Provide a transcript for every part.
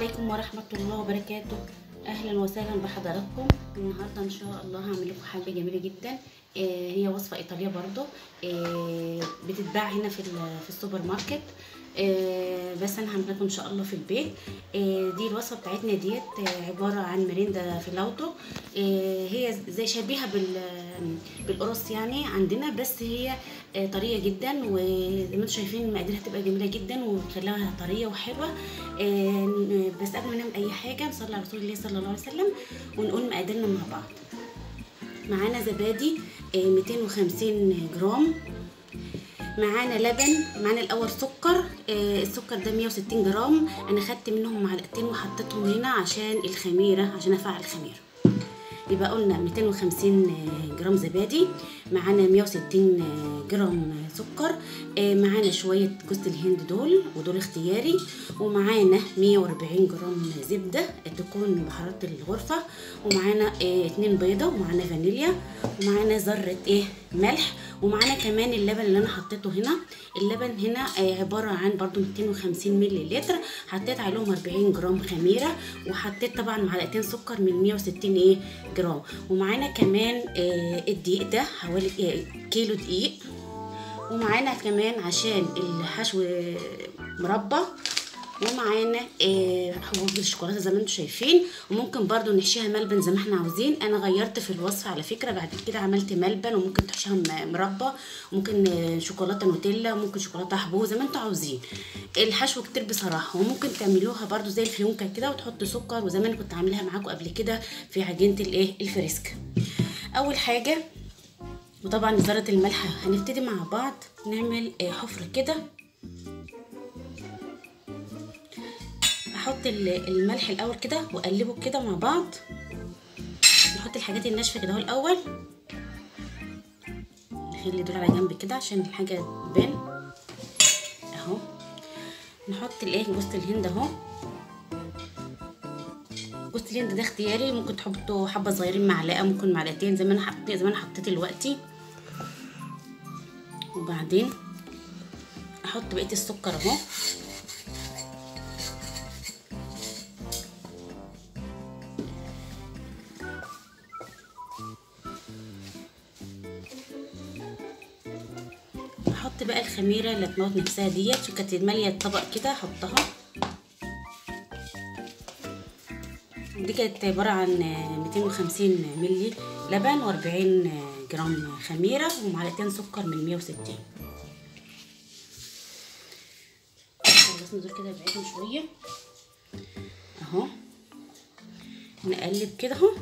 عليكم ورحمة الله وبركاته. أهلا وسهلا بحضراتكم. النهاردة إن شاء الله هعمل لكم حاجة جميلة جدا. هي وصفة إيطالية برضو، بتتباع هنا في السوبر ماركت، بس أنا هعمل لكم إن شاء الله في البيت. دي الوصفة بتاعتنا ديت عبارة عن مريندا فيلاوتو. هي زي شبيهة بالقرص يعني عندنا، بس هي طرية جدا، وزي ما انتم شايفين المقادير هتبقى جميلة جدا وتخليها طرية وحلوة. بس قبل ما نعمل أي حاجة نصلي على رسول الله صلى الله عليه وسلم ونقول مقاديرنا مع بعض. معانا زبادي 250 جرام، معانا لبن، معانا الاول سكر. السكر ده 160 جرام، انا خدت منهم معلقتين وحطيتهم هنا عشان الخميره، عشان افعل الخميره. يبقى قلنا 250 جرام زبادي، معانا 160 جرام سكر، معانا شويه جوز الهند ودول اختياري، ومعانا 140 جرام زبده تكون بحراره الغرفه، ومعانا 2 بيضه، ومعانا فانيليا، ومعانا ذره ملح، ومعانا كمان اللبن اللي انا حطيته هنا. اللبن هنا عباره عن برضو 250 ملي لتر، حطيت عليهم 40 جرام خميره، وحطيت طبعا معلقتين سكر من 160 جرام، ومعانا كمان الدقيق ده حوالي كيلو دقيق، ومعانا كمان عشان الحشو مربى، ومعانا حبوب الشوكولاته زي ما انتم شايفين، وممكن برضو نحشيها ملبن زي ما احنا عاوزين. انا غيرت في الوصفه على فكره، بعد كده عملت ملبن، وممكن تحشيها مربى، وممكن شوكولاته نوتيلا، وممكن شوكولاته حبوب زي ما انتم عاوزين. الحشو كتير بصراحه، وممكن تعملوها برضو زي الفيونكه كده وتحطوا سكر، وزي ما انا كنت عاملاها معاكم قبل كده في عجينه الفريسكا. اول حاجه وطبعا ذره الملح، هنبتدي مع بعض نعمل حفره كده. احط الملح الاول كده واقلبه كده مع بعض. نحط الحاجات الناشفه كده اهو الاول، نخلي دول على جنب كده عشان الحاجه تبان اهو. نحط جوز الهند اهو. جوز الهند ده اختياري، ممكن تحطوا حبه صغيرين، معلقه، ممكن معلقتين، زي ما انا حطيت دلوقتي. وبعدين احط بقيه السكر اهو. احط بقى الخميره اللي تموت نفسها ديت، وكانت ماليه الطبق كده احطها. دي كانت عباره عن 250 ملي لبن، و40 جرام خميره، ومعلقتين سكر من 160. خلصنا دول كده بعيدهم شويه اهو. نقلب كده اهو.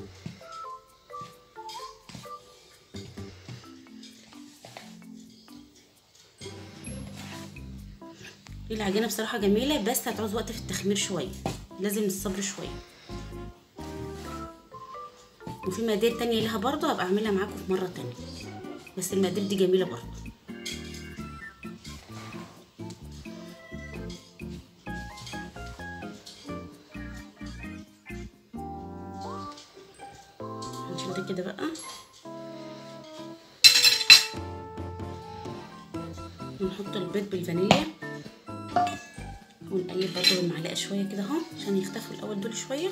العجينه بصراحه جميله، بس هتعوز وقت في التخمير شويه، لازم الصبر شويه. وفي مقادير تانية لها برضو هبقى اعملها معاكم في مره تانية، بس المقادير دي جميله برضو. هنشيل ده كده بقى، ونحط البيض بالفانيليا، ونقلب برضو بالمعلقه شويه كده اهو عشان يختفوا الاول دول شويه.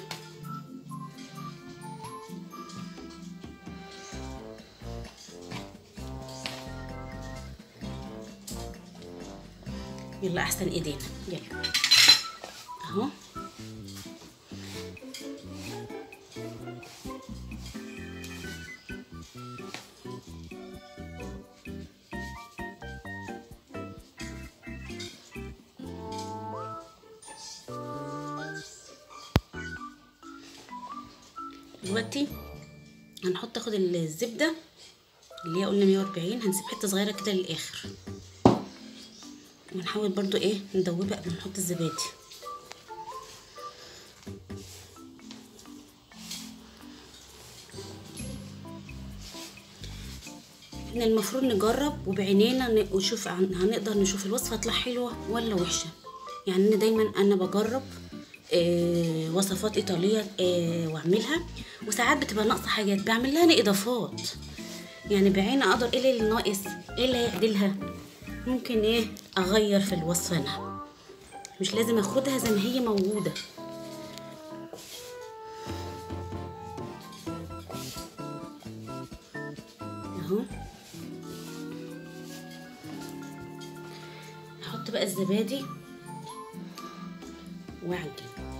يلا احسن ايدينا، يلا اهو. دلوقتي اخد الزبده اللي هي قلنا 140، هنسيب حته صغيره كده للاخر، ونحاول برضو ندوبها قبل ما نحط الزبادي. احنا المفروض نجرب وبعينينا ونشوف، هنقدر نشوف الوصفه تطلع حلوه ولا وحشه. يعني انا دايما بجرب وصفات ايطاليه واعملها، وساعات بتبقى ناقصه حاجات بعمل لها اضافات، يعني بعين اقدر ايه اللي ناقص، ايه اللي هيعدلها، ممكن اغير في الوصفه. انا مش لازم اخدها زي ما هي موجوده، بقى الزبادي واعجن.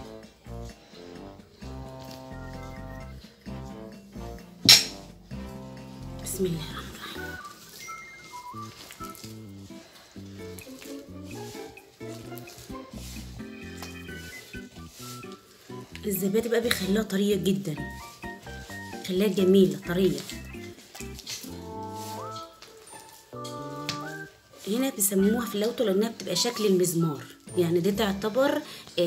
بسم الله الرحمن الرحيم. الزبادي بقى بيخليها طريه جدا، خليها جميله طريه. هنا بيسموها فلوته لانها بتبقى شكل المزمار، يعني دي تعتبر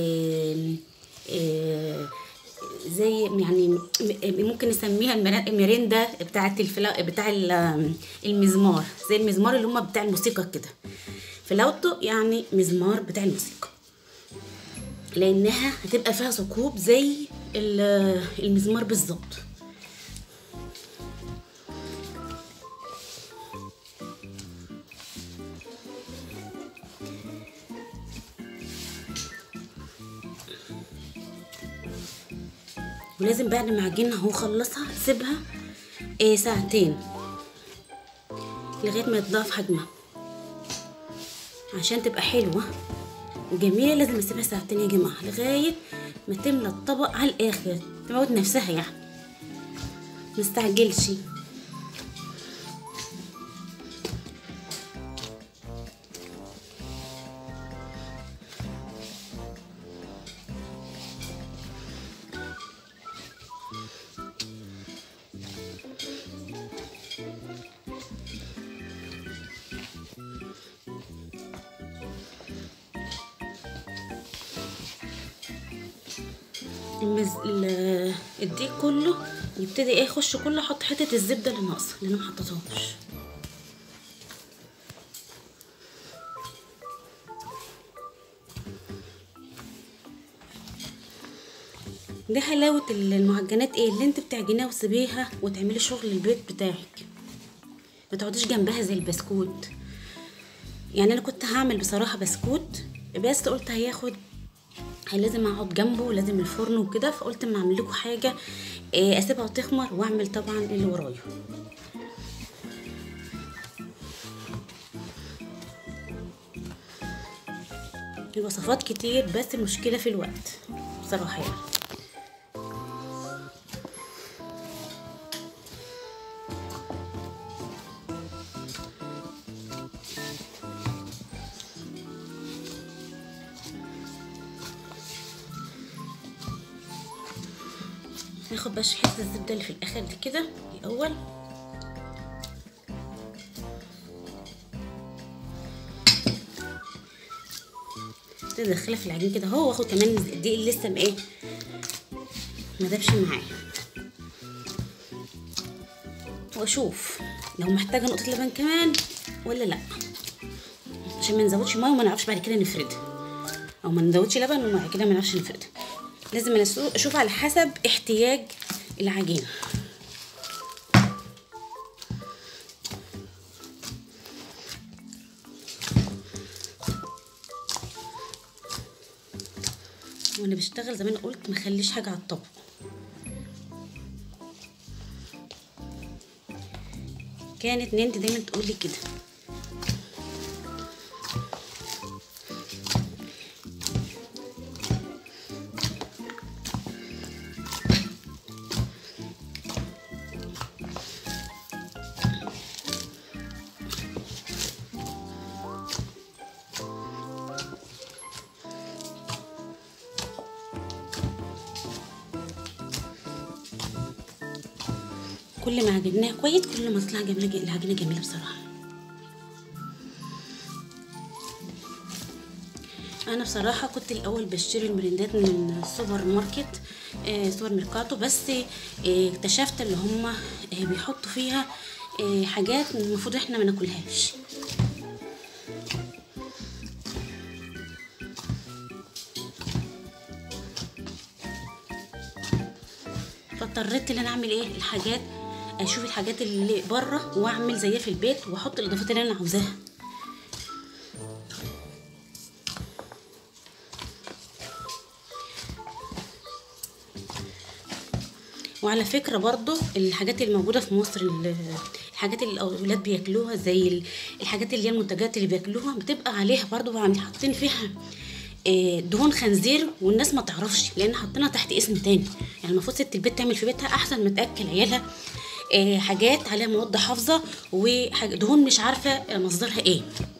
زي يعني ممكن نسميها الميريندا بتاعه بتاع المزمار، زي المزمار اللي هم بتاع الموسيقى كده. فلوته يعني مزمار بتاع الموسيقى، لانها هتبقى فيها ثقوب زي المزمار بالظبط. ولازم بعد ما اعجنها اهو اخلصها اسيبها ساعتين لغايه ما يتضاعف حجمها عشان تبقى حلوه وجميله. لازم اسيبها ساعتين يا جماعه لغايه ما تملى الطبق على الاخر، تموت نفسها يعني، مستعجلش. الدقيق كله يبتدي يخش كله، احط حته الزبده اللي ناقصه اللي انا محطتهاش. دي حلاوه المعجنات، اللي انت بتعجنيها وتسيبيها وتعملي شغل البيت بتاعك، ما تقعديش جنبها زي البسكوت. يعني انا كنت هعمل بصراحه بسكوت، بس قلت لازم اقعد جنبه، لازم الفرن وكده، فقلت اما اعمل لكم حاجه اسيبها تخمر واعمل طبعا اللي ورايا. الوصفات كتير بس المشكله في الوقت بصراحه يعني. هاخد بس حته الزبده اللي في الاخر دي كده الاول، ادخلها في العجين كده اهو، واخد كمان الدقيق اللي لسه ما دابش معايا، واشوف لو محتاجه نقطه لبن كمان ولا لا، عشان ما نزودش ميه وما نعرفش بعد كده نفردها، او ما نزودش لبن وبعد كده ما نعرفش نفردها. لازم اشوف على حسب احتياج العجينه. وانا بشتغل زي ما انا قلت ما اخليش حاجه على الطبق. كانت نانتي دايما تقول لي كده. كل ما عجناها كويس كل ما تطلع جميله، العجينه جميله بصراحه. انا بصراحه كنت الاول بشتري المرندات من السوبر ماركت، سوبر ميركاتو، بس اكتشفت اللي هم بيحطوا فيها حاجات المفروض احنا ما ناكلهاش. فاضطريت ان انا اعمل الحاجات، اشوف الحاجات اللي بره واعمل زيها في البيت واحط الاضافات اللي انا عاوزاها. وعلى فكره برضو الحاجات اللي موجوده في مصر الحاجات اللي الاولاد بياكلوها، زي الحاجات اللي هي المنتجات اللي بياكلوها بتبقى عليها برضو حاطين فيها دهون خنزير، والناس ما تعرفش لان حاطينها تحت اسم تاني. يعني المفروض ست البيت تعمل في بيتها احسن ما تاكل عيالها حاجات عليها مواد حافظه ودهون مش عارفه مصدرها ايه.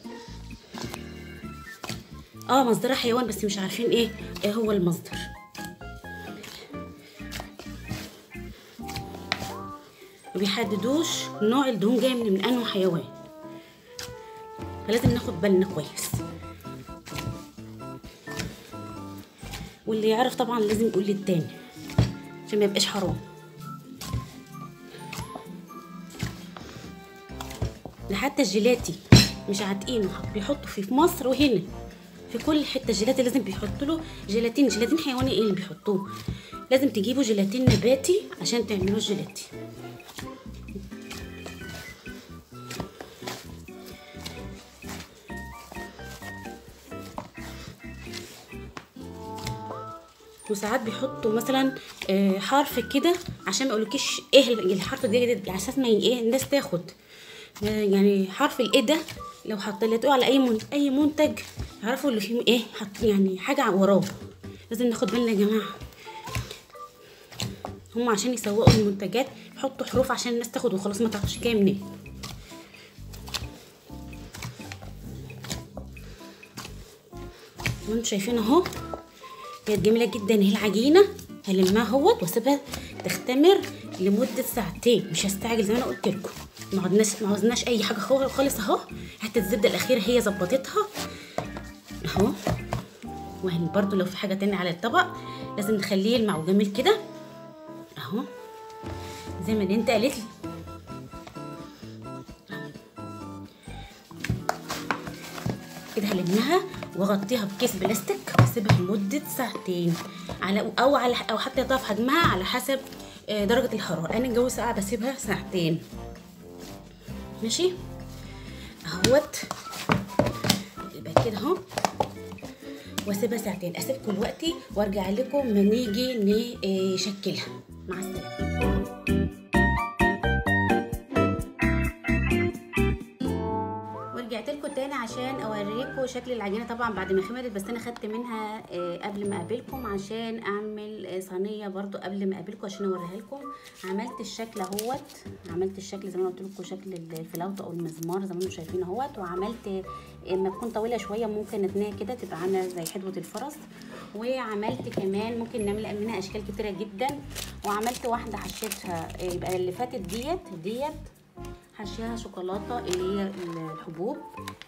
مصدرها حيوان بس مش عارفين ايه هو المصدر. وبيحددوش نوع الدهون جايه من انه حيوان، فلازم ناخد بالنا كويس. واللي يعرف طبعا لازم يقول للتاني عشان ما يبقاش حرام. لحتى الجيلاتي مش عاتقينه بيحطوا فيه في مصر وهنا في كل حته. الجيلاتي لازم بيحطوا له جيلاتين حيواني. ايه اللي بيحطوه؟ لازم تجيبوا جيلاتين نباتي عشان تعملوا الجيلاتي. وساعات بيحطوا مثلا حرف كده عشان ما يقولكيش ايه الحرف ده على اساس ما ايه الناس تاخد. يعني حرف الايه ده لو حطيتوه على اي منتج يعرفوا اللي فيه ايه، يعني حاجه وراه. لازم ناخد بالنا يا جماعه. هم عشان يسوقوا المنتجات يحطوا حروف عشان الناس تاخد وخلاص ما تعرفش جايه منين. انتوا شايفين اهو كانت جميله جدا. اهي العجينه هلمها اهوت واسيبها تختمر لمده ساعتين. مش هستعجل زي ما انا قلت لكم. ما عوزناش اي حاجه خالص اهو. حته الزبده الاخيره هي ظبطتها اهو. وهن برضو لو في حاجه تانية على الطبق لازم نخليه يلمع وجميل كده اهو زي ما انت قالت لي. كده هلمها واغطيها بكيس بلاستيك واسيبها لمده ساعتين او حتى يضاف حجمها على حسب درجه الحراره. انا الجو ساقع بسيبها ساعتين ماشي اهوت. يبقى كده اهو واسيبها ساعتين. اسيبكم دلوقتي وارجع لكم ما نيجي نشكلها. مع السلامه. ورجعت لكم تاني عشان اوريكم شكل العجينه. طبعا بعد ما خمرت بس انا خدت منها قبل ما اقابلكم عشان اعمل صينيه برضو قبل ما اقابلكم عشان اوريها لكم. عملت الشكل اهوت. عملت الشكل زي ما قلت لكم شكل الفلاوته او المزمار زي ما انتم شايفين اهوت. وعملت ما تكون طويله شويه ممكن نتنيها كده تبقى عامله زي حدوه الفرس. وعملت كمان ممكن نعمل منها اشكال كتيره جدا. وعملت واحده حشيتها يبقى اللي فاتت ديت حشيها شوكولاته اللي هي الحبوب.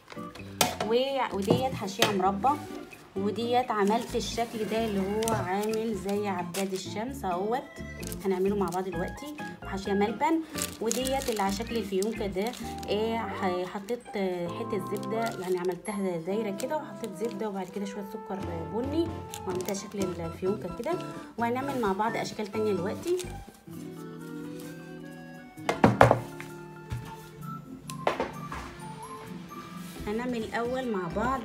وديت حشيها مربى. وديت عملت الشكل ده اللي هو عامل زي عباد الشمس اهوت. هنعمله مع بعض دلوقتي. وحشيها ملبن. وديت اللي على شكل الفيونكه ده حطيت حته زبده يعني عملتها دايره كده وحطيت زبده وبعد كده شويه سكر بني وعملتها شكل الفيونكه كده. وهنعمل مع بعض اشكال تانية دلوقتي. هنعمل الاول مع بعض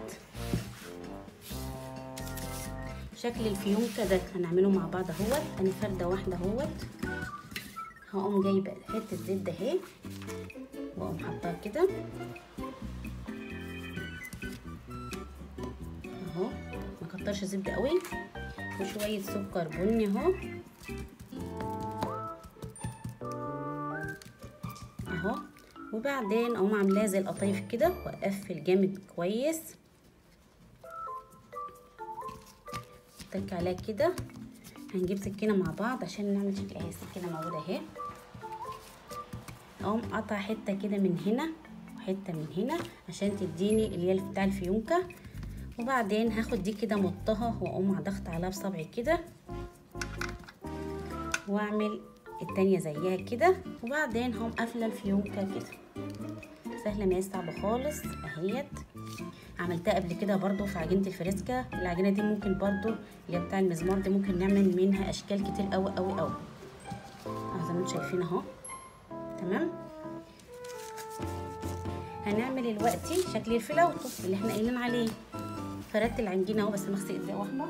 شكل الفيونكه ده. هنعمله مع بعض اهوت. انا فرده واحده اهوت. هقوم جايبه حته زبده اهي واقوم حاطاها كده اهو. ما كترش زبده قوي. وشويه سكر بني اهو. وبعدين اقوم عاملاه زي القطايف كده واقفل جامد كويس. اتك عليها كده. هنجيب سكينه مع بعض عشان نعمل شكل اهي. السكينه موجوده اهي. اقوم قطع حته كده من هنا وحته من هنا عشان تديني اللي هي بتاع الفيونكه. وبعدين هاخد دي كده مطها واقوم ضغط عليها بصبعي كده واعمل التانية زيها كده. وبعدين هقوم قافله الفيونكه كده. سهله ما هي صعبه خالص اهيت. عملتها قبل كده برضو في عجينه الفريسكا. العجينه دي ممكن برضو اللي بتاع المزمار دي ممكن نعمل منها اشكال كتير قوي قوي قوي زي ما انتم شايفين اهو. تمام. هنعمل دلوقتي شكل الفلاوتو اللي احنا قايلين عليه. فردت العجينه اهو بس مغسل ايديا واحده.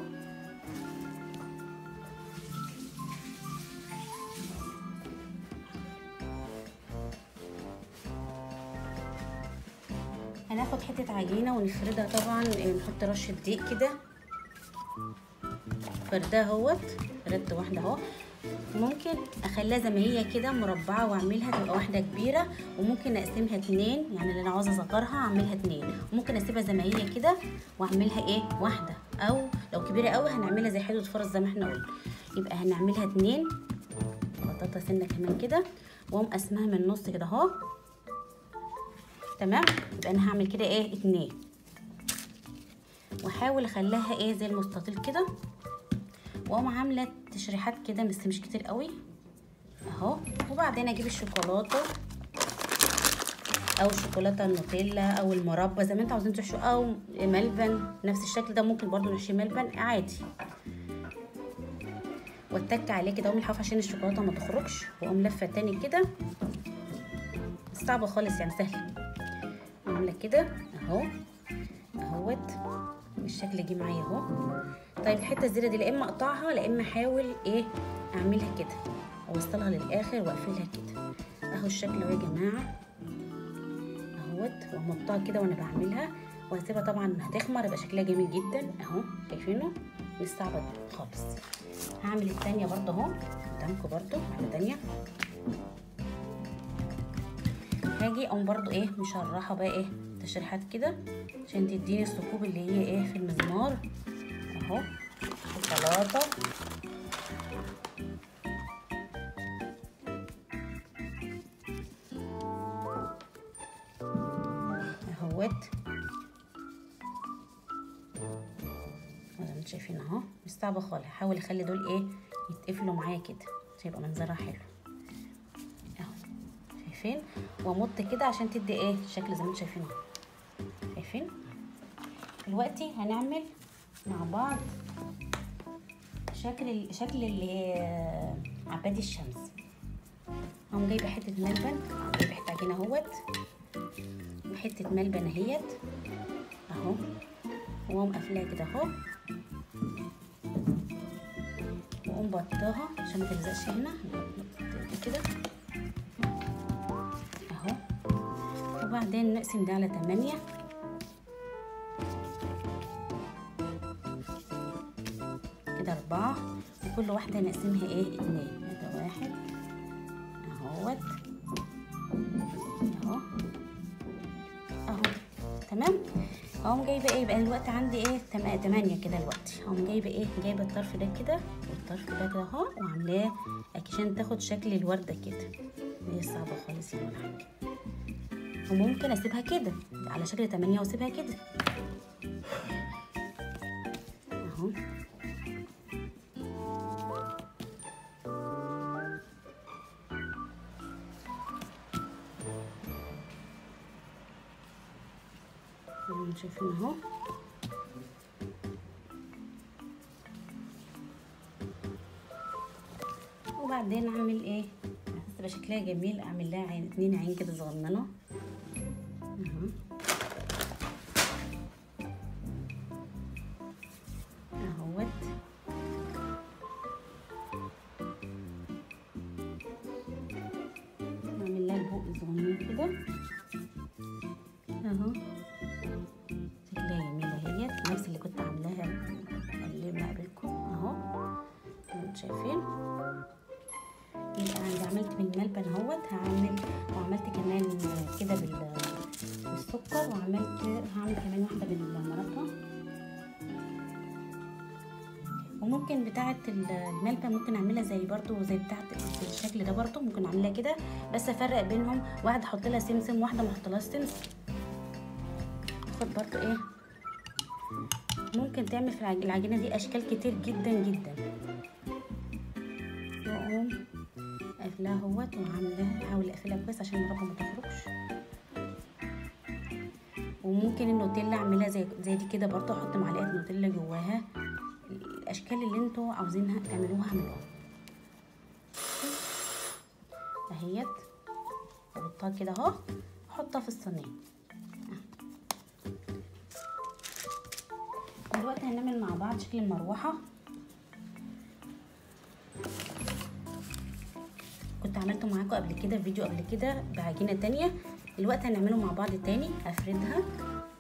هناخد حته عجينه ونفردها طبعا، نحط رشه دقيق كده فردها اهوت، فردت واحده اهو. ممكن اخليها زي ما هي كده مربعه واعملها تبقى واحده كبيره، وممكن اقسمها اتنين، يعني اللي انا عاوزه اصغرها اعملها اتنين، وممكن اسيبها زي ما هي كده واعملها ايه واحده، او لو كبيره قوي هنعملها زي حدوه فرز زي ما احنا قلنا، يبقى هنعملها اتنين. بطاطا سنه كمان كده، واقوم قسمها من النص كده اهو. تمام، يبقى انا هعمل كده ايه اتنين، واحاول اخليها ايه زي المستطيل كده، واقوم عامله تشريحات كده بس مش كتير قوي اهو. وبعدين اجيب الشوكولاته او شوكولاته النوتيلا او المربى زي ما انتوا عاوزين تحشوا، او ملبن نفس الشكل ده، ممكن برضو نحشي ملبن عادي. واتك عليه كده، اقوم الحاف عشان الشوكولاته ما تخرجش، واقوم لفه تاني كده. صعبه خالص يعني سهله. عامله كده اهو اهوت، الشكل جه معايا اهو. طيب الحته الزياده دي لا اما اقطعها لا اما احاول ايه اعملها كده، اوصلها للاخر واقفلها كده اهو. الشكل اهو يا جماعه اهوت، ومقطعها كده وانا بعملها، وهسيبها طبعا هتخمر يبقى شكلها جميل جدا اهو. شايفينه مش صعبه خالص. هعمل الثانيه برده اهو قدامكم، برده واحده ثانيه. هاجي اقوم برده ايه مشرحه بقى ايه تشريحات كده عشان تديني الثقوب اللي هي ايه في المزمار اهو. شوكولاته اهوت زي ما انتم شايفين اهو. مش صعبه خالص، هحاول اخلي دول ايه يتقفلوا معايا كده عشان يبقى منظرها حلو اهو. شايفين؟ وامط كده عشان تدي ايه الشكل زي ما انتم شايفين اهو. شايفين؟ دلوقتي هنعمل مع بعض شكل اللي عباد الشمس. هقوم جايبه حته ملبن، جايبه حته عجينه اهوت وحته ملبن اهيت اهو، واقوم قافلاها كده اهو، واقوم بطاها عشان ما تلزقش هنا كده اهو. وبعدين نقسم ده على 8 كده 4، وكل واحده نقسمها ايه 2. ده 1 اهوت اهو اهو. تمام. هقوم جايبه ايه بقى دلوقتي عندي ايه 8 كده. دلوقتي هقوم جايبه ايه جايبه الطرف ده كده والطرف ده كده اهو، وعاملاه عشان تاخد شكل الورده كده. هي صعبه خالص يعني ولا حاجه، وممكن اسيبها كده على شكل 8 واسيبها كده اهو. شايفين اهو. وبعدين اعمل ايه تبقى شكلها جميل، اعمل لها عين 2 عين كده صغننه اهو اهوت. اعمل لها البوق صغنن كده اهو. شكلها جميله اهيت، نفس اللي كنت عاملاها اللي ما قبلكم اهو. انتوا شايفين؟ يبقى انا عملت من الملبن اهوت، وعملت كمان كده بالسكر، هعمل كمان واحده بالمربى. وممكن بتاعه الملبن ممكن اعملها زي برضو زي بتاعه الشكل ده، برضو ممكن اعملها كده بس افرق بينهم، واحده احط لها سمسم واحده ما احطلهاش سمسم. اخد برضو ايه ممكن تعمل في العجينه دي اشكال كتير جدا جدا. واقوم قافلاها اهوت وعاملاها، احاول اقفلها كويس عشان المربى ما تخرجش. وممكن النوتيلا اعملها زي دي كده برضو، احط معلقه نوتيلا جواها. الاشكال اللي انتوا عاوزينها تعملوها اعملوها اهيت. احطها كده اهو، احطها في الصينيه. دلوقتي هنعمل مع بعض شكل المروحه. كنت عملته معاكم قبل كده في فيديو قبل كده بعجينه تانية. دلوقتي هنعمله مع بعض تاني. هفردها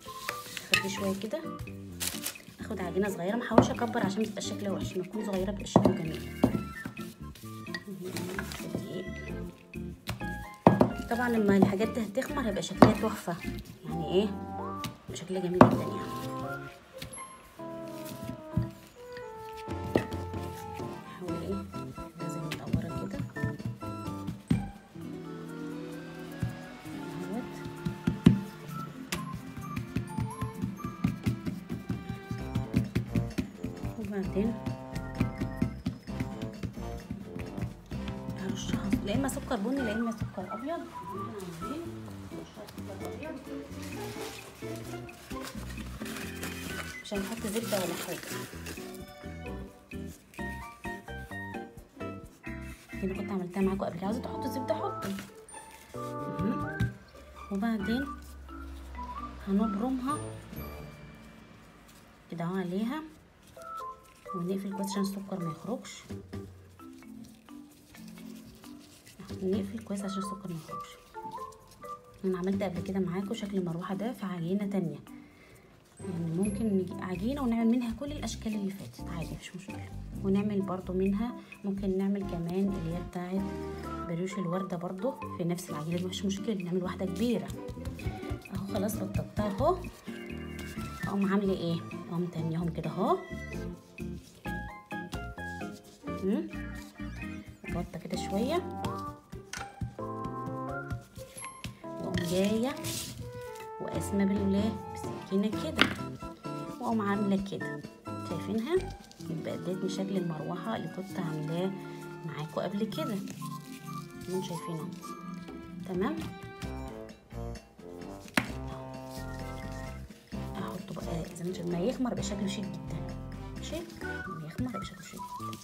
افضي شويه كده، اخد عجينه صغيره، ما احاولش اكبر عشان ما تبقاش شكلها وحش، لما تكون صغيره بيبقى شكلها جميل. طبعا لما الحاجات دي هتخمر هيبقى شكلها تحفه، يعني ايه، هيبقى شكلها جميل جدا يعني. نحاول ايه لازم ندورها كده اهوت. وبعدين هرشها لا اما سكر بني لا اما سكر ابيض. مش هنحط زبده ولا حاجه. انا كنت عملتها معاكم قبل، عايزه تحطوا زبده حطوا. وبعدين هنبرمها كده اهو عليها، ونقفل كويس عشان السكر ما يخرجش. نقفل كويس عشان السكر ما يخرجش. انا عملت قبل كده معاكم شكل المروحه ده في عجينه تانية، يعني ممكن نجيب عجينه ونعمل منها كل الاشكال اللي فاتت عادي مفيش مشكله، ونعمل برضو منها ممكن نعمل كمان اللي هي بتاعت بريوش الورده برضو في نفس العجينه دي مفيش مشكله، نعمل واحده كبيره اهو. خلاص بططتها اهو، اقوم عامله ايه، اقوم تانيهم كده اهو، بطه كده شويه، واقوم جايه وقاسمه بالسكينه كده، واقوم عامله كده، شايفينها؟ يبقى اديتني شكل المروحه اللي كنت عاملاه معاكم قبل كده، انتوا شايفينها تمام. احطه بقى زي ما انتوا، ما يخمر يبقى شكله شيك جدا، ماشي؟ ما يخمر يبقى شكله شيك جدا.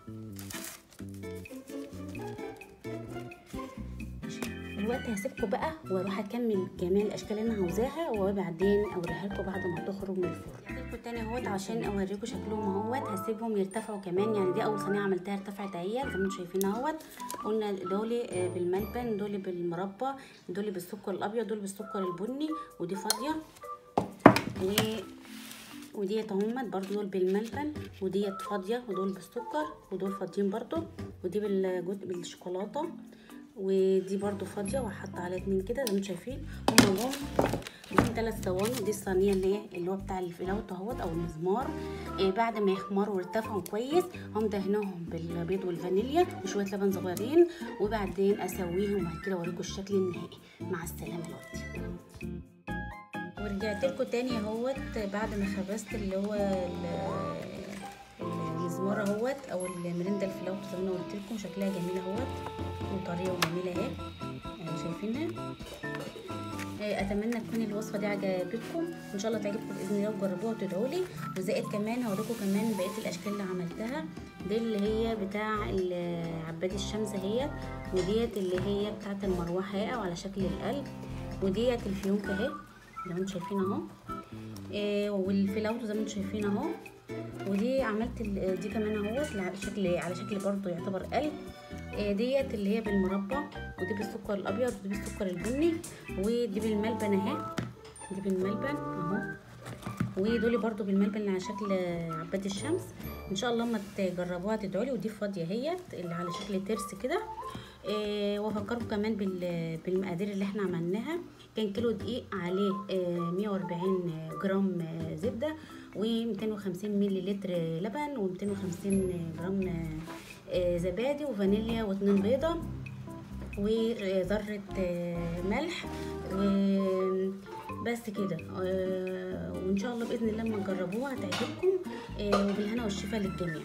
دلوقتي هسيبكم بقى واروح اكمل جميع الاشكال اللي انا عاوزاها، وبعدين اوريها لكم بعد ما تخرج من الفرن. هسيبكم تاني اهوت عشان اوريكم شكلهم اهوت، هسيبهم يرتفعوا كمان، يعني دي اول صينيه عملتها ارتفعت اهي زي ما انتم شايفين اهوت. قلنا دول بالملبن، دول بالمربى، دول بالسكر الابيض، دول بالسكر البني، ودي فاضيه، وديت اهمت برضو دول بالملبن، وديت فاضيه، ودول بالسكر، ودول فاضيين برضو، ودي بالشوكولاته، ودي برضو فاضيه، وهحط عليها 2 كده زي ما انتم شايفين. هم دول 3 صواني. دي الصينيه اللي هو بتاع الفلاوت اهوت او المزمار. بعد ما يخمروا وارتفعوا كويس هم دهنوهم بالبيض والفانيليا وشويه لبن صغيرين، وبعدين اسويهم وبعد كده اوريكم الشكل النهائي. مع السلامه دلوقتي. ورجعت لكم تاني اهوت بعد ما خبزت اللي هو المزمار اهوت او المرندا الفلاوت زي ما انا قلت لكم، شكلها جميل اهوت وطريه وجميله اهي، يعني شايفينها. اتمنى تكون الوصفه دي عجبتكم، ان شاء الله تعجبكم باذن الله وتجربوها وتدعوا لي. وزائد كمان هوريكم كمان بقيه الاشكال اللي عملتها، دي اللي هي بتاع عباد الشمس اهي، وديت اللي هي بتاعه المروحه اهي على شكل القلب، وديت الفيونكه اهي زي ما انتم شايفين اهو، والفلاوتو زي ما انتم شايفين اهو، ودي عملت دي كمان اهو على شكل برضو يعتبر قلب. ديت اللي هي بالمربى، ودي بالسكر الابيض، ودي بالسكر البني، ودي بالملبن اهي، دي بالملبن اهو، ودول برضو بالملبن على شكل عباد الشمس. ان شاء الله ما تجربوها تدعوا لي. ودي فاضيه اهيت اللي على شكل ترس كده. وافكركم كمان بالمقادير اللي احنا عملناها. كان كيلو دقيق عليه 140 جرام زبده، و250 مللي لتر لبن، و250 جرام زبادي، وفانيليا، و2 بيضه، وذره ملح، بس كده. وان شاء الله باذن الله لما تجربوها هتعجبكم، وبالهنا والشفا للجميع.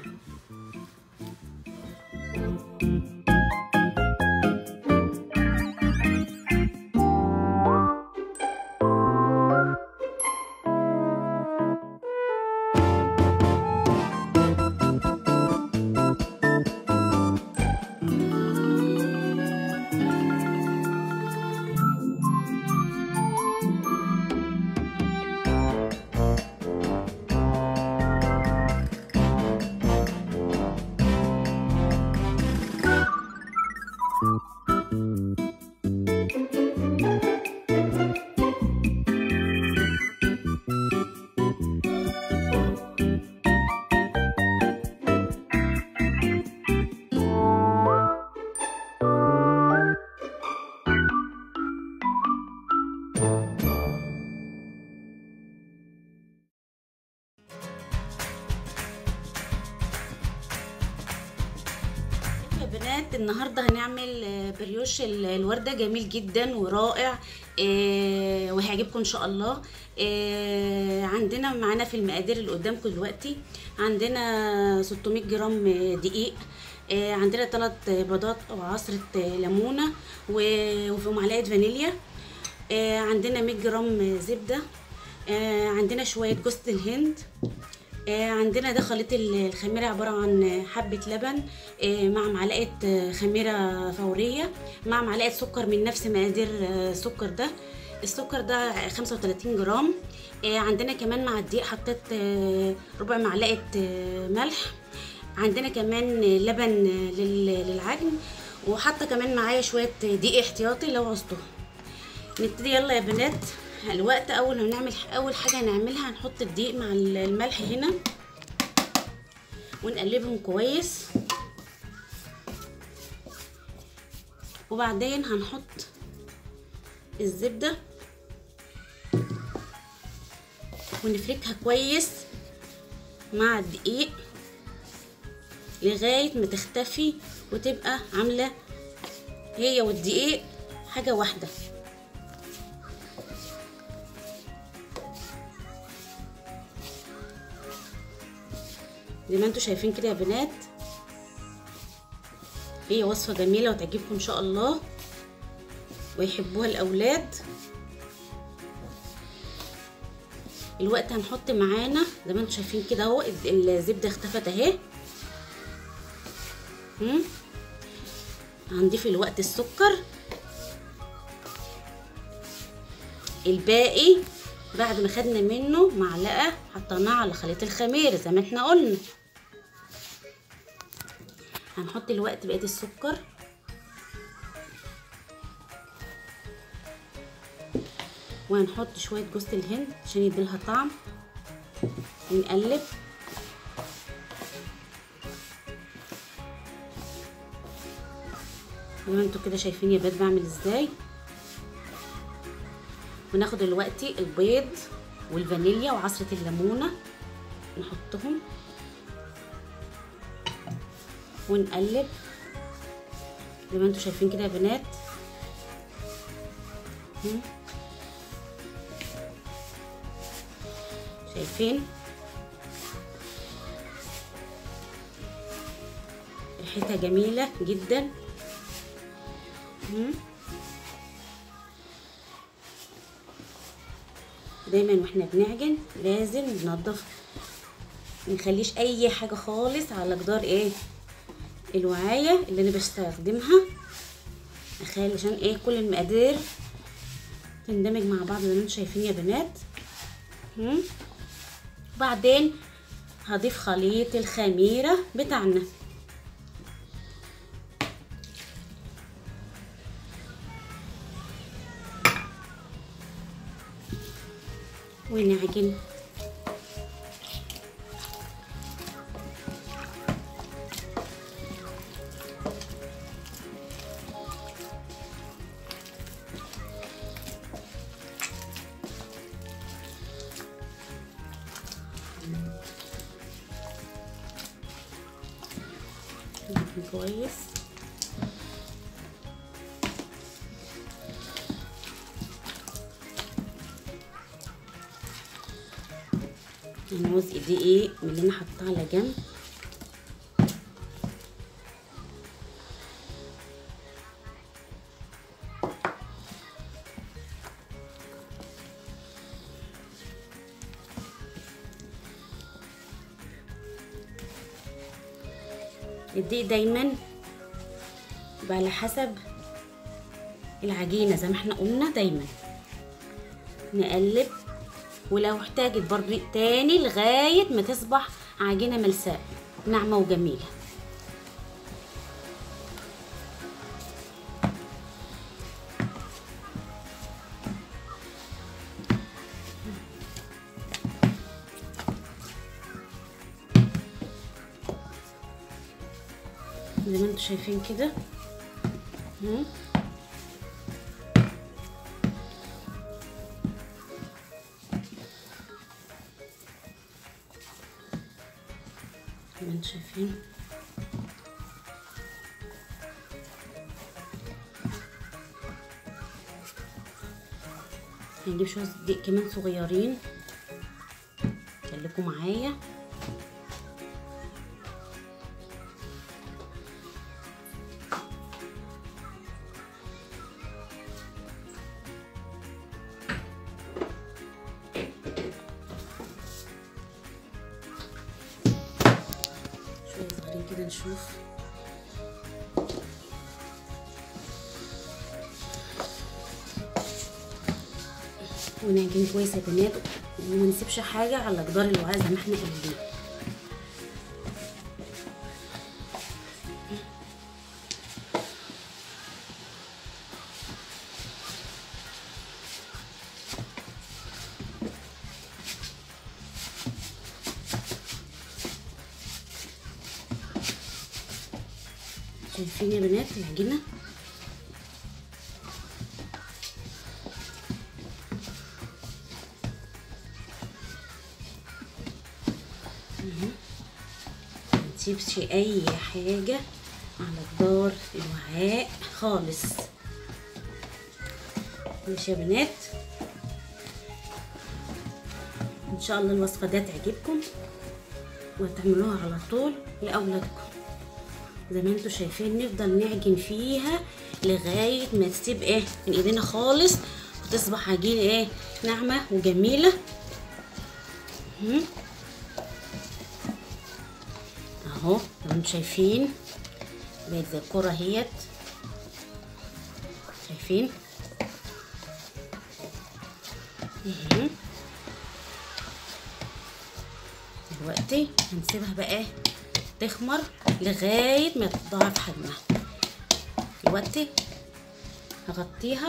بنات النهارده هنعمل بريوش الورده جميل جدا ورائع، وهيعجبكم ان شاء الله. عندنا معانا في المقادير اللي قدامكم دلوقتي، عندنا 600 جرام دقيق، عندنا 3 بيضات او عصره ليمونه وفي معلقه فانيليا، عندنا 100 جرام زبده، عندنا شويه جوز الهند، عندنا ده خليط الخميره عباره عن حبه لبن مع معلقه خميره فوريه مع معلقه سكر من نفس مقادير السكر ده. السكر ده 35 جرام. عندنا كمان مع الدقيق حطيت ربع معلقه ملح، عندنا كمان لبن للعجن، وحاطه كمان معايا شويه دقيق احتياطي لو عوزتوه. نبتدي يلا يا بنات. الوقت اول حاجه هنعملها هنحط الدقيق مع الملح هنا ونقلبهم كويس، وبعدين هنحط الزبده ونفركها كويس مع الدقيق لغايه ما تختفي وتبقى عامله هي والدقيق حاجه واحده. زي ما انتوا شايفين كده يا بنات، هي وصفه جميله وتعجبكم ان شاء الله ويحبوها الاولاد. الوقت هنحط معانا زي ما انتوا شايفين كده اهو الزبده اختفت اهي. هنضيف الوقت السكر الباقي بعد ما خدنا منه معلقه حطيناها على خليط الخميره زي ما احنا قلنا. هنحط الوقت بقيه السكر وهنحط شويه جوز الهند عشان يديلها طعم، ونقلب زي ما انتوا كده شايفين يا بنات بعمل ازاي. وناخد دلوقتي البيض والفانيليا وعصره الليمونه نحطهم ونقلب زي ما انتوا شايفين كده يا بنات. شايفين ريحتها جميله جدا. دايما واحنا بنعجن لازم ننضف، منخليش اي حاجه خالص على جدار الوعايه اللي انا بستخدمها، اخلي عشان كل المقادير تندمج مع بعض زي ما انتم شايفين يا بنات. وبعدين هضيف خليط الخميره بتاعنا ونعجن. كويس. هنعوز دقيق من اللي انا حطاه على جنب. الدقيق دايما يبقى على حسب العجينه زي ما احنا قلنا، دايما نقلب ولو احتاجت برضو دقيق تاني لغايه ما تصبح عجينه ملساء ناعمه وجميله. زي ما انتوا شايفين كده. زي ما انتوا شايفين هنجيب شويه دقيق كمان صغيرين، خليكم معايا. شويه صغيرين كده نشوف. ونعجن كويس يا بنات، وما نسيبش حاجه على جدار الوعاء زي ما احنا قايلين. شايفين يا بنات العجينه؟ متسيبش اي حاجه على جدار الوعاء خالص. ماشي يا بنات، ان شاء الله الوصفه دي تعجبكم وتعملوها على طول لاولادكم. زي ما انتم شايفين نفضل نعجن فيها لغايه ما تسيب من ايدينا خالص، وتصبح عجينه ناعمه وجميله. اهو زي ما انتم شايفين بقت زي الكرة اهيت، شايفين؟ دلوقتي هنسيبها بقى تخمر لغايه ما تضاعف حجمها. دلوقتي هغطيها.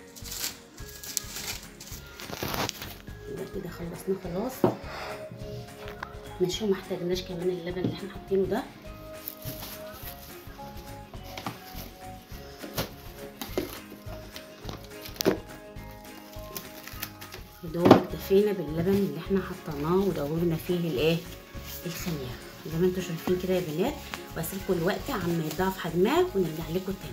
كده خلصنا خلاص. ماشي، وما احتاجناش كمان اللبن اللي احنا حاطينه ده. دوب اكتفينا باللبن اللي احنا حطيناه ودوبنا فيه الخميره زي ما انتم شايفين كده يا بنات. واسيبكم الوقت عما يضاعف حجمها ونرجع لكم تاني.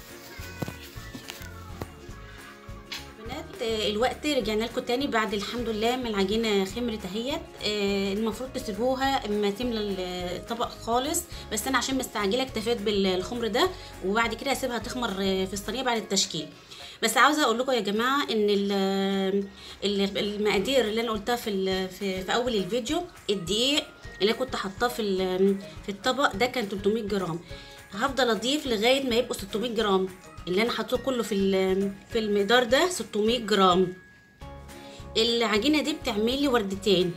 الوقت رجعنا لكم تاني بعد الحمد لله ما العجينه خمرت اهيت. المفروض تسيبوها اما تملى الطبق خالص، بس انا عشان مستعجله اكتفيت بالخمر ده، وبعد كده هسيبها تخمر في الصينيه بعد التشكيل. بس عاوزه اقول لكم يا جماعه ان المقادير اللي انا قلتها في اول الفيديو، الدقيق اللي انا كنت حاطاه في الطبق ده كان 300 جرام. هفضل اضيف لغايه ما يبقوا 600 جرام. اللي انا حاطه كله في المقدار ده 600 جرام. العجينه دي بتعملي وردتين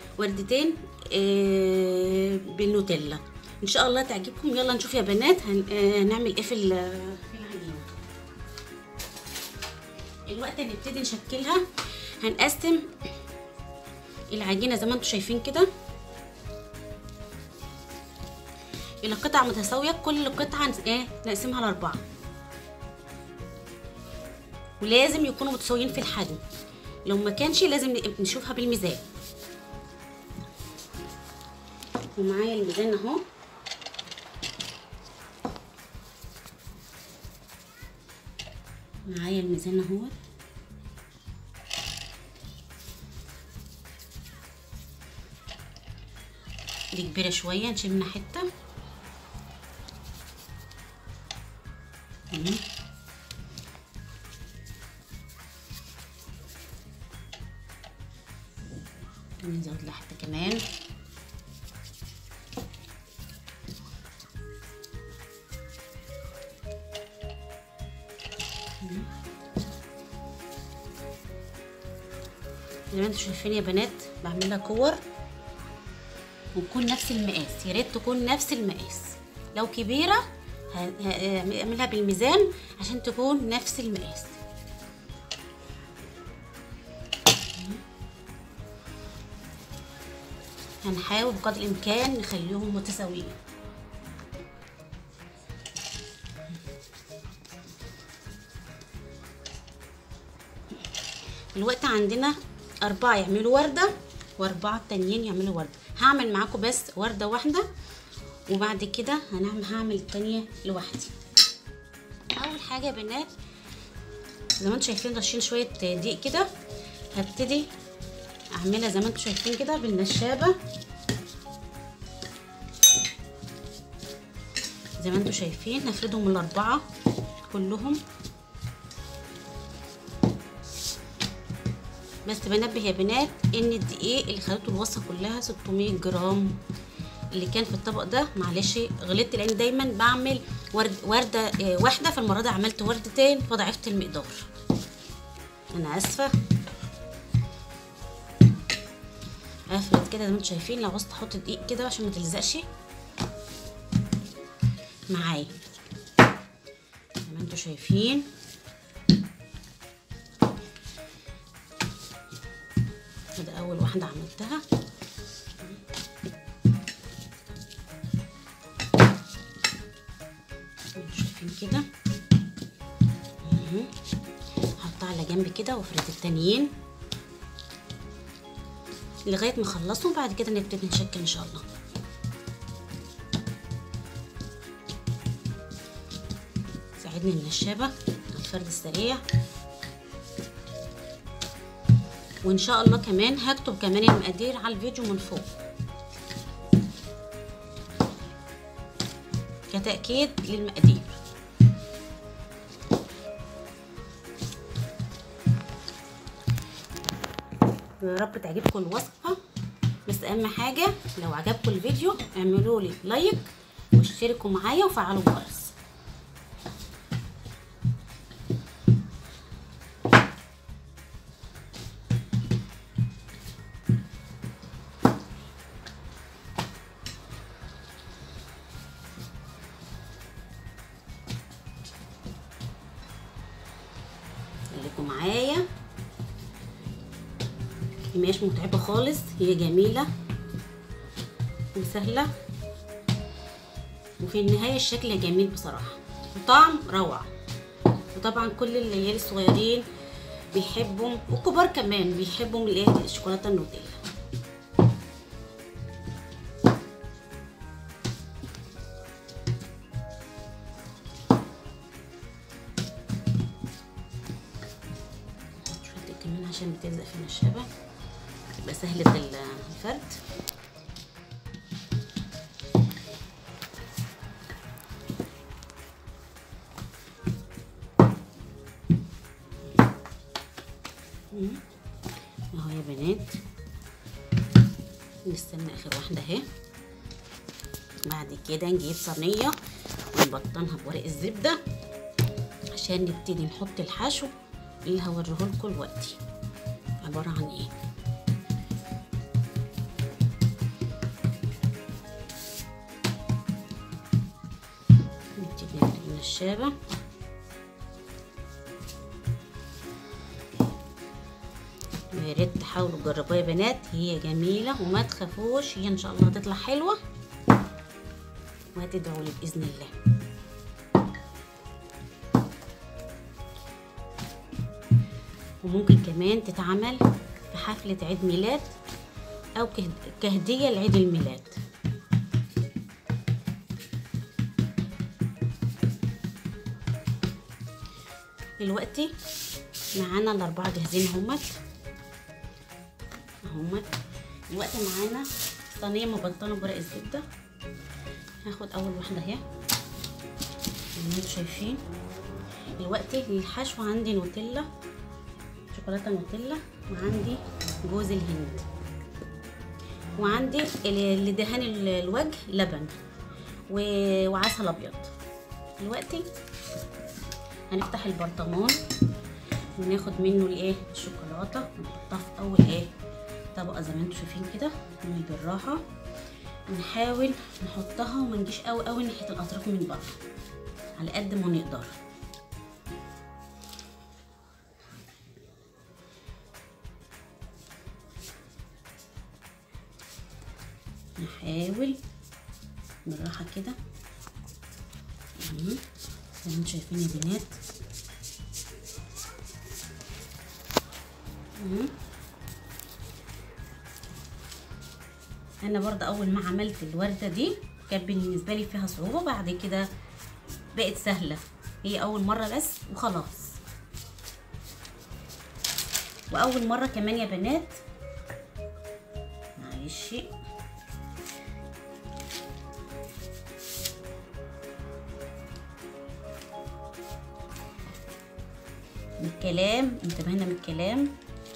بالنوتيلا. ان شاء الله تعجبكم. يلا نشوف يا بنات هنعمل ايه في العجينه. الوقت هنبتدي نشكلها. هنقسم العجينه زي ما انتم شايفين كده الى قطع متساويه. كل قطعه نقسمها لاربعه، ولازم يكونوا متساويين في الحجم. لو ما كانش لازم نشوفها بالميزان. ومعايا الميزان اهو. معايا الميزان اهو. دي كبيره شويه، نشيل منها حته. نزود لها حته كمان. زي ما انتم شايفين يا بنات بعملها كور وتكون نفس المقاس. يا ريت تكون نفس المقاس. لو كبيره هعملها بالميزان عشان تكون نفس المقاس. هنحاول بقدر الامكان نخليهم متساويين. الوقت عندنا 4 يعملوا ورده و4 التانيين يعملوا ورده. هعمل معاكم بس ورده واحده، وبعد كده هعمل التانيه لوحدي. اول حاجه يا بنات زي ما انتم شايفين رشين شويه دقيق كده هبتدي اعملها زي ما انتم شايفين كده بالنشابه، زي ما انتم شايفين. هفردهم الاربعه كلهم. بس بنبه يا بنات ان الدقيق اللي خدته الوصفه كلها 600 جرام اللي كان في الطبق ده. معلش غلطت لان دايما بعمل ورده واحده، فالمره دي عملت وردتين فضعفت المقدار. انا اسفه. افرد كده زي ما انتم شايفين. لو عاوزت احط دقيق كده عشان ما تلزقش معايا زي ما انتم شايفين. كده اول واحده عملتها. شايفين كده. هحطها على جنب كده وافرد التانيين لغايه ما اخلصهم. بعد كده نبتدي نشكل ان شاء الله. ساعدني النشابه على الفرد السريع. وان شاء الله كمان هكتب كمان المقادير على الفيديو من فوق كتأكيد للمقادير. يا رب تعجبكم الوصفه. بس اهم حاجه لو عجبكم الفيديو اعملوا لي لايك واشتركوا معايا وفعلوا الجرس. خليكم معايا. مش متعبه خالص، هي جميله وسهله، وفي النهايه الشكل جميل بصراحه وطعم روعه. وطبعا كل العيال الصغيرين بيحبوا والكبار كمان بيحبوا الايه الشوكولاته النوتيلا. شويه كمان عشان بتلزق في النشابه تبقى سهله الفرد. اهو يا بنات نستنى اخر واحده اهي. بعد كده نجيب صينيه ونبطنها بورق الزبده عشان نبتدي نحط الحشو اللي هوريه لكم دلوقتي عباره عن ايه. نبتدي نقلب النشابه. يا ريت تحاولوا تجربوها يا بنات، هي جميله وما تخافوش، هي ان شاء الله هتطلع حلوه وهتدعوا لي باذن الله. وممكن كمان تتعمل في حفله عيد ميلاد او كهديه لعيد الميلاد. دلوقتي معانا الاربعه جاهزين اهمت. دلوقتي معانا صينيه مبطنه بورق الزبده. هاخد اول واحده اهي زي ما انتم شايفين. دلوقتي الحشو عندي نوتيلا، شوكولاته نوتيلا، وعندي جوز الهند، وعندي اللي دهان الوجه لبن وعسل ابيض. دلوقتي هنفتح البرطمان وناخد منه الايه الشوكولاته ونحطها في اول ايه طبقه زي ما انتم شايفين كده بالراحه. ونحاول نحطها وما نجيش قوي قوي ناحيه الاطراف من بره على قد ما نقدر. نحاول بالراحه كده زي ما انتم شايفين يا بنات. انا برضه اول ما عملت الورده دي كانت بالنسبه لي فيها صعوبه، بعد كده بقت سهله، هي اول مره بس وخلاص. واول مره كمان يا بنات، معلش من الكلام، انتبهنا من الكلام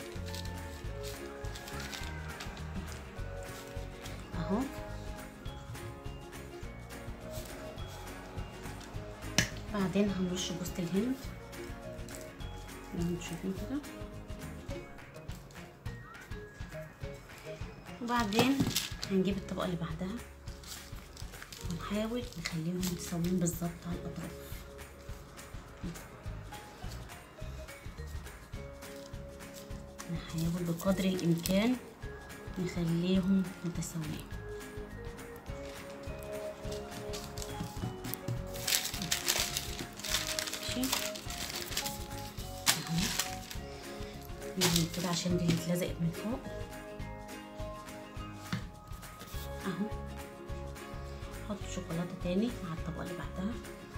اهو. بعدين هنرش جوز الهند زي ما انتم شايفين كده، وبعدين هنجيب الطبقه اللي بعدها ونحاول نخليهم متساويين بالظبط على الاطراف. نحاول بقدر الامكان نخليهم متساويين. ماشي اهو، نعمل كده عشان دي اتلزقت من فوق اهو. نحط شوكولاته تاني مع الطبقه اللي بعدها.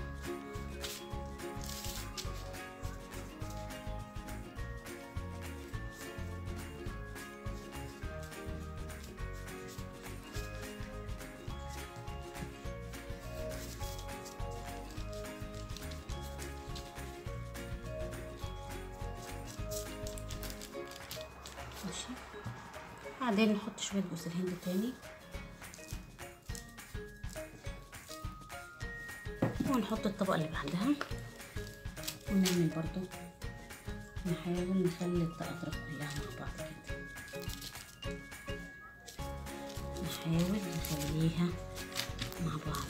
ماشي، بعدين نحط شويه جوز الهند تاني ونحط الطبقه اللي بعدها ونعمل برضو، نحاول نخلي الاطراف كلها مع بعض كده، نحاول نخليها مع بعض.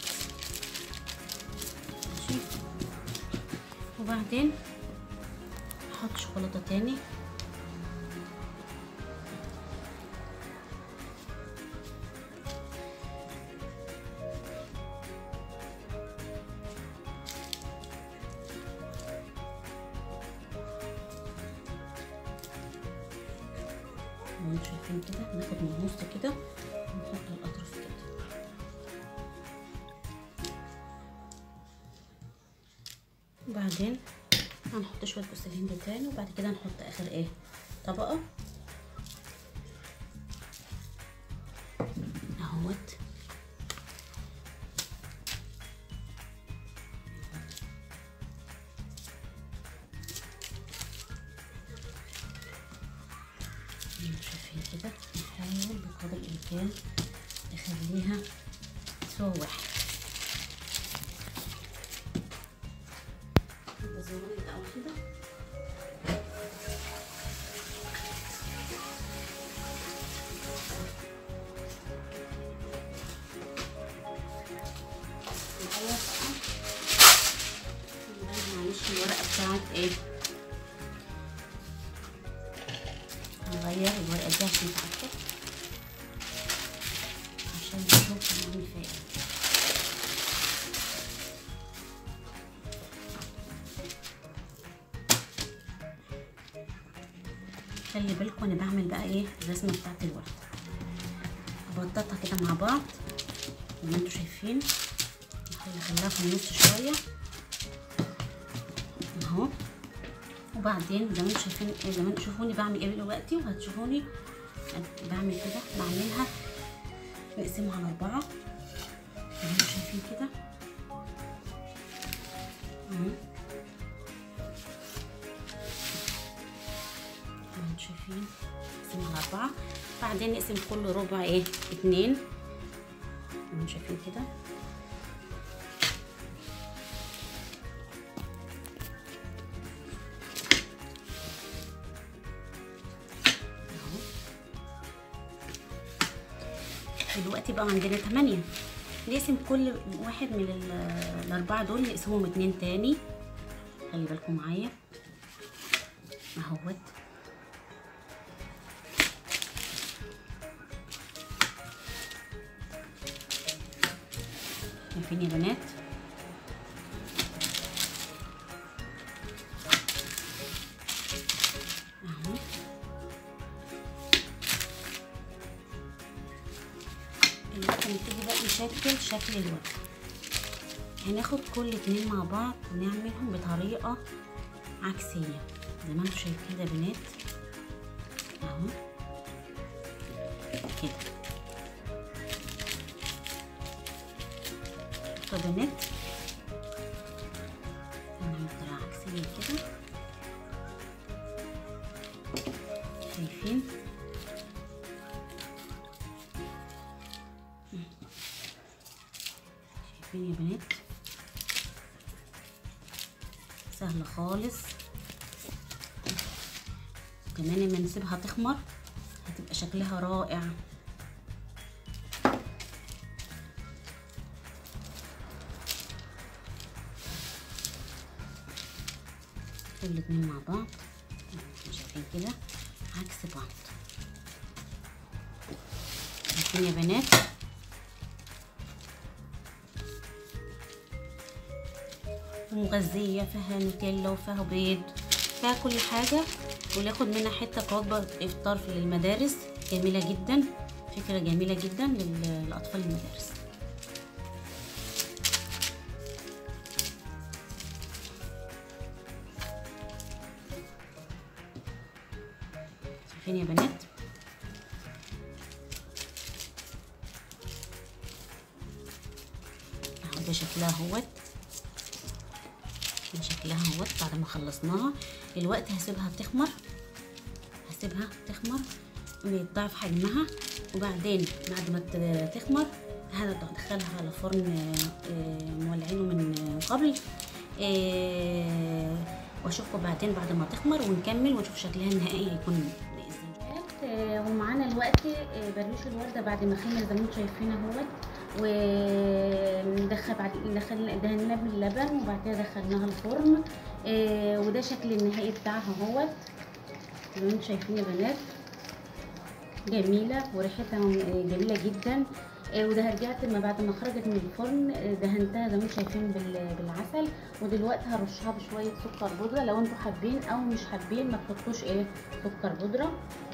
ماشي، وبعدين نحط شوكولاته تاني انتوا شايفين كده. ناخد من النص كده ونحط الاطراف كده. وبعدين هنحط شويه جوز الهند تاني، وبعد كده نحط اخر ايه طبقه اهوت. شايفين كده، نحاول بقدر الامكان نخليها سوا واحد. بزوري بقى كده معلش الورقه بتاعت ايه، نغير الورقه دي عشان تعرفوا، عشان نشوف نعمل فيها ايه. خلي بالكم انا بعمل بقى ايه الرسمه بتاعت الورقه، ببططها كده مع بعض زي ما انتوا شايفين، نخليها في النص شويه اهو. وبعدين زي ما انتوا شايفين ايه، زي ما انتوا شوفوني بعمل ايه دلوقتي، وهتشوفوني بعمل كده، بعملها نقسمها على 4 زي ما انتوا شايفين كده اهو. زي ما انتوا شايفين نقسمها على 4، بعدين نقسم كل ربع ايه 2 زي ما انتوا شايفين كده. دلوقتي بقى عندنا 8، نقسم كل واحد من الأربعة دول نقسمهم 2 تاني. خلي بالكم معايا اهوت. شايفين يا بنات اهو. دلوقتي نبتدي بقى نشكل شكل الورد. هناخد كل 2 مع بعض ونعملهم بطريقه عكسيه زي ما انتم شايفين كده يا بنات اهو كده. بنات نعمل طريقة عكسية كده، شايفين؟ شايفين يا بنات؟ سهلة خالص. كمان لما نسيبها تخمر هتبقى شكلها رائع. الاتنين مع بعض شايفين كده عكس بعض. شايفين يا بنات؟ مغذية، فيها نوتيلا وفيها بيض، فيها كل حاجة، وناخد منها حتة كوجبة افطار في المدارس. جميلة جدا، فكرة جميلة جدا للأطفال المدارس. شايفين يا بنات؟ اهو ده شكلها اهوت، ده شكلها اهوت. بعد ما خلصناها الوقت هسيبها تخمر، هسيبها تخمر ويتضاعف حجمها، وبعدين بعد ما تخمر هدخلها على فرن مولعينه من قبل، واشوفكم بعدين بعد ما تخمر ونكمل ونشوف شكلها النهائي هيكون ازاي. ومعانا دلوقتي بريش الورده بعد ما خمر زي ما انتم شايفين اهوت، دهناه باللبن وبعد كده دخلناها الفرن، وده شكل النهائي بتاعها اهوت زي ما انتم شايفين يا بنات. جميله وريحتها جميله جدا. وده رجعت ما بعد ما خرجت من الفرن دهنتها زي ما انتم شايفين بالعسل، ودلوقتي هرشها بشويه سكر بودره لو انتم حابين، او مش حابين ما تحطوش سكر بودره.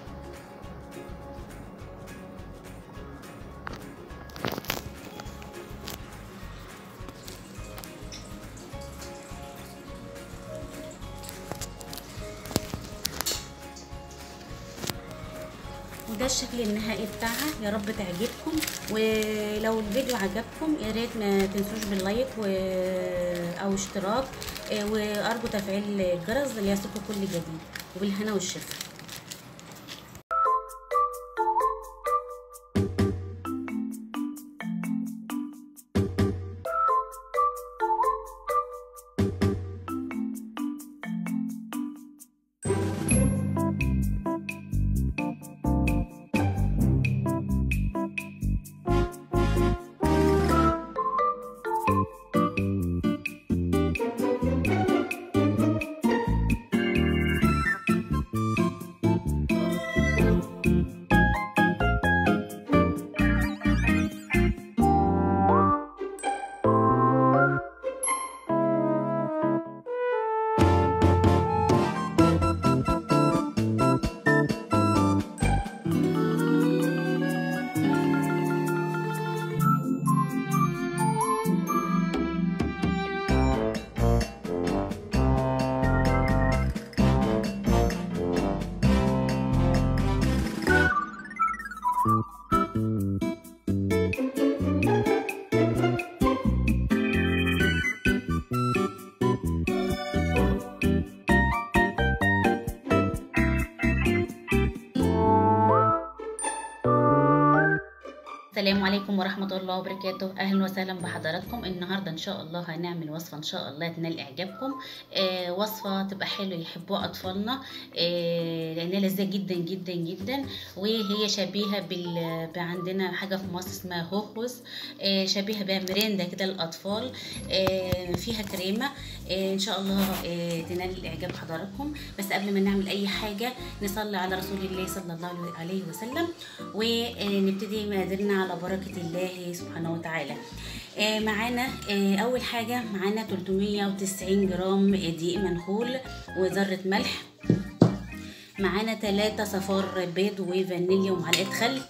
وده الشكل النهائي بتاعها. يا رب تعجبكم، ولو الفيديو عجبكم يا ريت ما تنسوش باللايك او اشتراك، وارجو تفعيل الجرس ليصلكم كل جديد، وبالهنا والشفا. السلام عليكم ورحمة الله وبركاته. أهلا وسهلا بحضراتكم. النهاردة إن شاء الله هنعمل وصفة إن شاء الله تنال إعجابكم. وصفة تبقى حلوة يحبوها أطفالنا، لأنها لذيذة جدا جدا جدا، وهي شبيهة عندنا حاجة في مصر اسمها هوهوز، شبيهة بها مريندا كده للأطفال، فيها كريمة. إن شاء الله تنال إعجاب حضراتكم. بس قبل ما نعمل أي حاجة نصلي على رسول الله صلى الله عليه وسلم، ونبتدي مقاديرنا على بركة الله سبحانه وتعالى. معانا أول حاجة معانا 390 جرام دقيق منخول وذرة ملح، معانا 3 صفار بيض وفانيليا ومعلقة خل،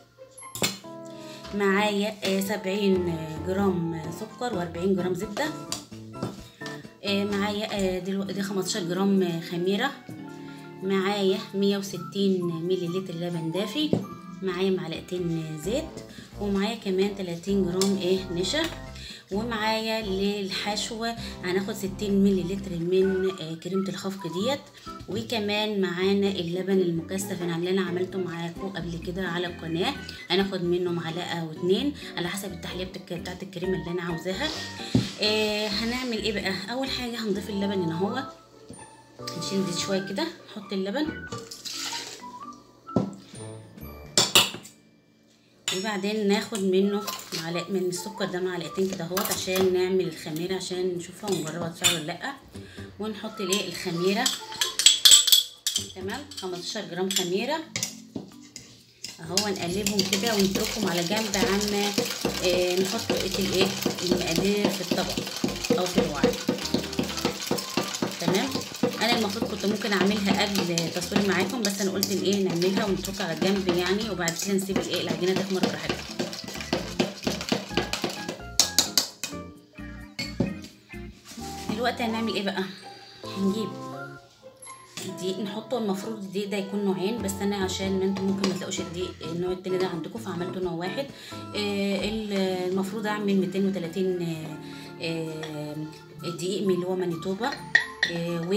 معايا 70 جرام سكر و40 جرام زبدة، معايا دي 15 جرام خميرة، معايا 160 مللي لتر لبن دافي، معايا معلقتين زيت، ومعايا كمان 30 جرام نشا، ومعايا للحشو هناخد 60 مللي لتر من كريمه الخفق ديت، وكمان معانا اللبن المكثف اللي انا عملته معاكم قبل كده على القناه، هناخد منه معلقه او اتنين على حسب التحليه بتاعت الكريمه اللي انا عاوزاها. هنعمل ايه بقى؟ اول حاجه هنضيف اللبن هنا اهو، نشيل دي شويه كده، نحط اللبن، وبعدين ناخد منه معلقه من السكر ده، معلقتين كده اهوت عشان نعمل الخميره، عشان نشوفها ونجربها تفعل ولا لا. ونحط الخميره، تمام، 15 جرام خميره اهو، نقلبهم كده ونتركهم على جنب عما نحط بقيه المقادير في الطبق او في الوعاء. تمام. انا المفروض كنت ممكن اعملها قبل تصوير معاكم، بس انا قلت نعملها ونتركها على جنب يعني، وبعد كده نسيب العجينه تخمر براحتها. دلوقتي هنعمل ايه بقى؟ هنجيب الدقيق نحطه، المفروض الدقيق ده يكون نوعين، بس انا عشان انتم ممكن ما تلاقوش الدقيق النوع التاني ده عندكم فعملته نوع واحد. المفروض اعمل 230 دقيق من اللي هو مانيتوبا، و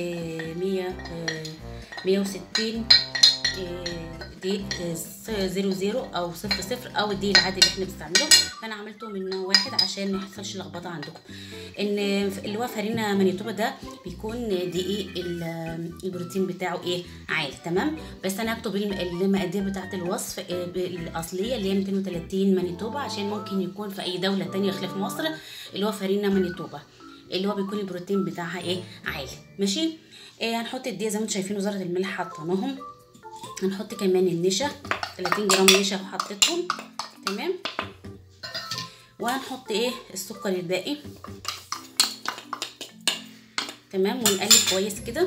160 دقيق 00 او 00 او الدقيق العادي اللي احنا بنستعمله. فانا عملته من نوع واحد عشان ما يحصلش لخبطه عندكم. ان اللي هو فارينا مانيتوبا ده بيكون دقيق البروتين بتاعه عالي، تمام. بس انا هكتب المقادير بتاعه الوصف الاصليه اللي هي 230 مانيتوبا، عشان ممكن يكون في اي دوله تانية خلاف مصر اللي هو فارينا مانيتوبا اللي هو بيكون البروتين بتاعها عالي، ماشي. هنحط الدقيق زي ما انتم شايفين، وزاره الملح حطيناهم. هنحط كمان النشا، 30 جرام نشا وحطيتهم، تمام. وهنحط السكر الباقي، تمام، ونقلب كويس كده.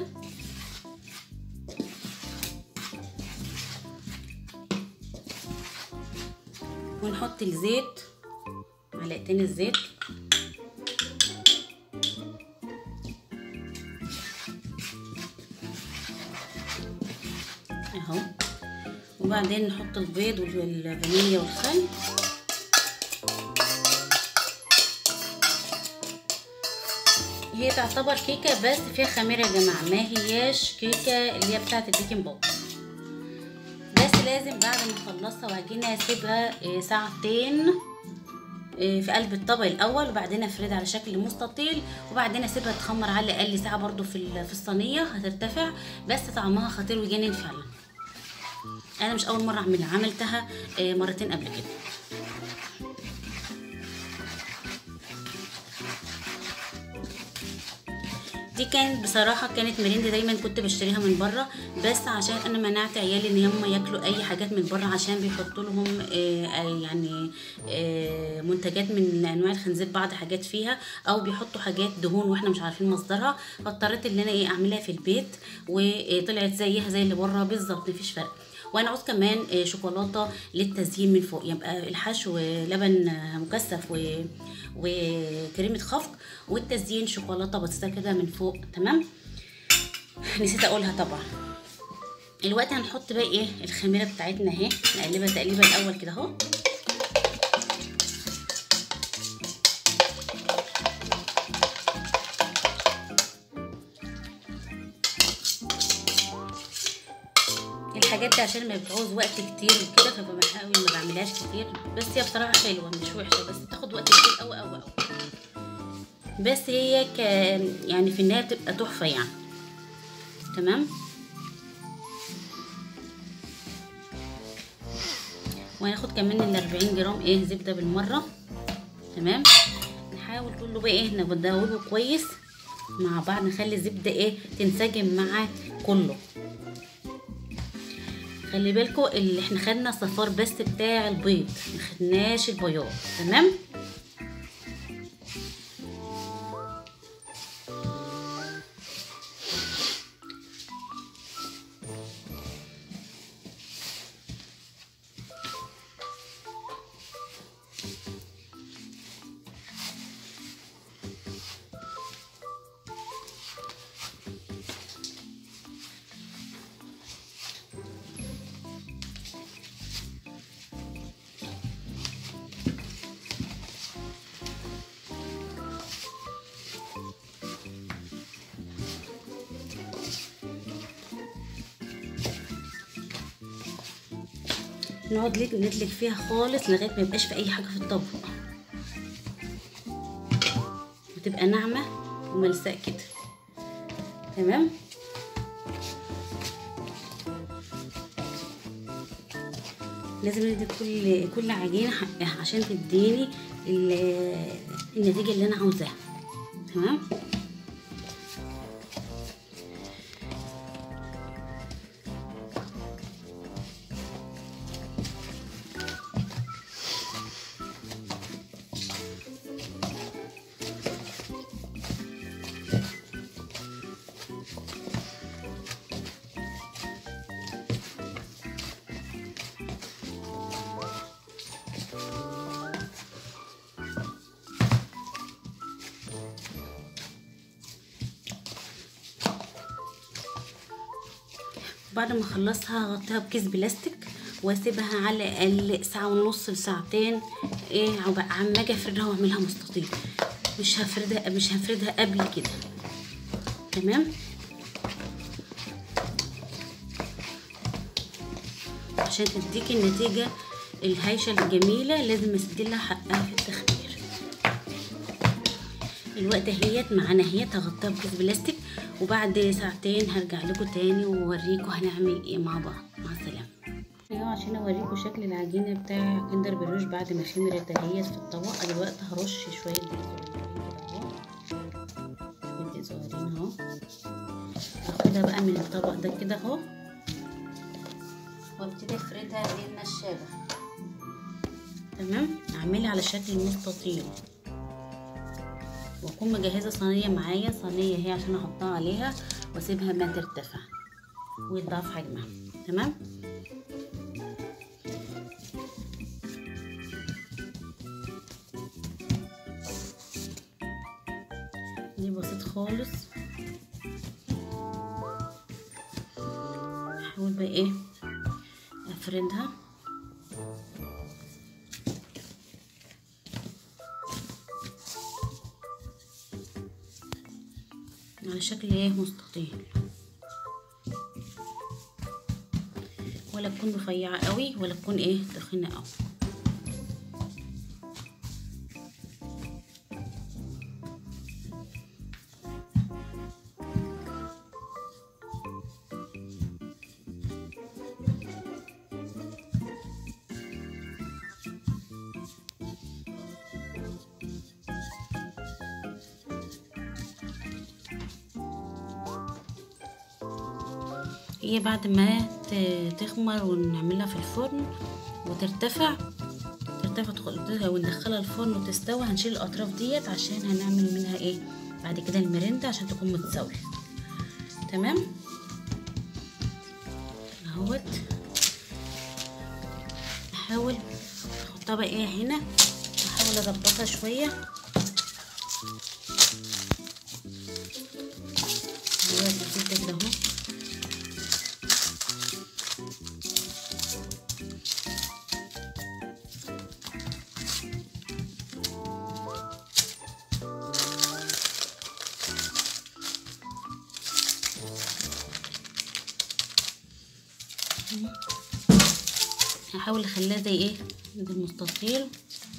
ونحط الزيت، معلقتين الزيت، اهو. وبعدين نحط البيض والفانيليا والخل، هي تعتبر كيكه بس فيها خميره يا جماعه، ما هياش كيكه اللي هي بتاعه البيكنج باودر. بس لازم بعد ما اخلصها وعجينه اسيبها ساعتين في قلب الطبق الاول، وبعدين افردها على شكل مستطيل، وبعدين اسيبها تخمر على الاقل ساعه برضو في الصينيه هترتفع. بس طعمها خطير ويجنن فعلا. انا مش اول مره اعملها، عملتها مرتين قبل كده. دي كانت بصراحه كانت مريندة، دايما كنت بشتريها من بره، بس عشان انا منعت عيالي ان هم ياكلوا اي حاجات من بره، عشان بيحطوا لهم يعني منتجات من انواع الخنزير، بعض حاجات فيها، او بيحطوا حاجات دهون واحنا مش عارفين مصدرها. فاضطريت ان انا اعملها في البيت، وطلعت زيها زي اللي بره بالظبط، مفيش فرق. وانا عاوز كمان شوكولاته للتزيين من فوق، يبقى الحشو لبن مكثف وكريمه خفق، والتزيين شوكولاته بسيطه كده من فوق، تمام. نسيت اقولها طبعا. دلوقتي هنحط بقى الخميره بتاعتنا اهي، نقلبها تقليبه الاول كده اهو. الحاجات دي عشان ما بتعوز وقت كتير وكده، فبحاول ما بعملهاش كتير، بس هي بصراحه حلوه مش وحشه، بس بتاخد وقت كتير قوي قوي قوي. بس هي يعني في النهايه بتبقى تحفه يعني، تمام. وهناخد كمان ال 40 جرام زبده بالمره، تمام. نحاول كله بقى ندوبه كويس مع بعض، نخلي الزبده تنسجم مع كله. خلي بالكم اللي احنا خدنا صفار بس بتاع البيض، ما خدناش البياض، تمام. نقعد ندلك فيها خالص لغايه ما يبقاش في اي حاجه في الطبق، وتبقى ناعمه وملساء كده. تمام. لازم ندي كل عجينه حقها عشان تديني النتيجه اللي انا عاوزاها. تمام. بعد ما اخلصها هغطيها بكيس بلاستيك واسيبها على الاقل ساعه ونص لساعتين، عم اجي افردها واعملها مستطيل. مش هفردها قبل كده. تمام. عشان تديكي النتيجه الهايشه الجميله لازم اسدلها حقها في التخمير. الوقت اهيت معانا اهيت هغطيها بكيس بلاستيك، وبعد ساعتين هرجع لكم تاني واوريكم هنعمل ايه مع بعض. مع السلامه. عشان اوريكم شكل العجينه بتاع كندر بريوش بعد ما خمرت اهيت في الطبق. دلوقتي هرش شويه دقيق صغيرين اهو. هاخدها بقى من الطبق ده كده اهو وابتدي افردها بالنشابه. تمام. اعملها على شكل مستطيل، واكون مجهزه صينيه معايا، صينيه هي عشان احطها عليها واسيبها ما ترتفع ويتضاعف حجمها. تمام. دي بسيط خالص. احاول بقى ايه افردها على شكل ايه مستطيل، ولا تكون رفيعه قوي ولا تكون ايه تخينه قوي. هي بعد ما تخمر ونعملها في الفرن وترتفع وندخلها الفرن وتستوي، هنشيل الاطراف ديت عشان هنعمل منها ايه بعد كده المرندة عشان تكون متساوية. تمام اهوت. احاول احطها بقى ايه هنا واحاول اظبطها شويه كده اهو. هحاول اخليها زي ايه زي المستطيل.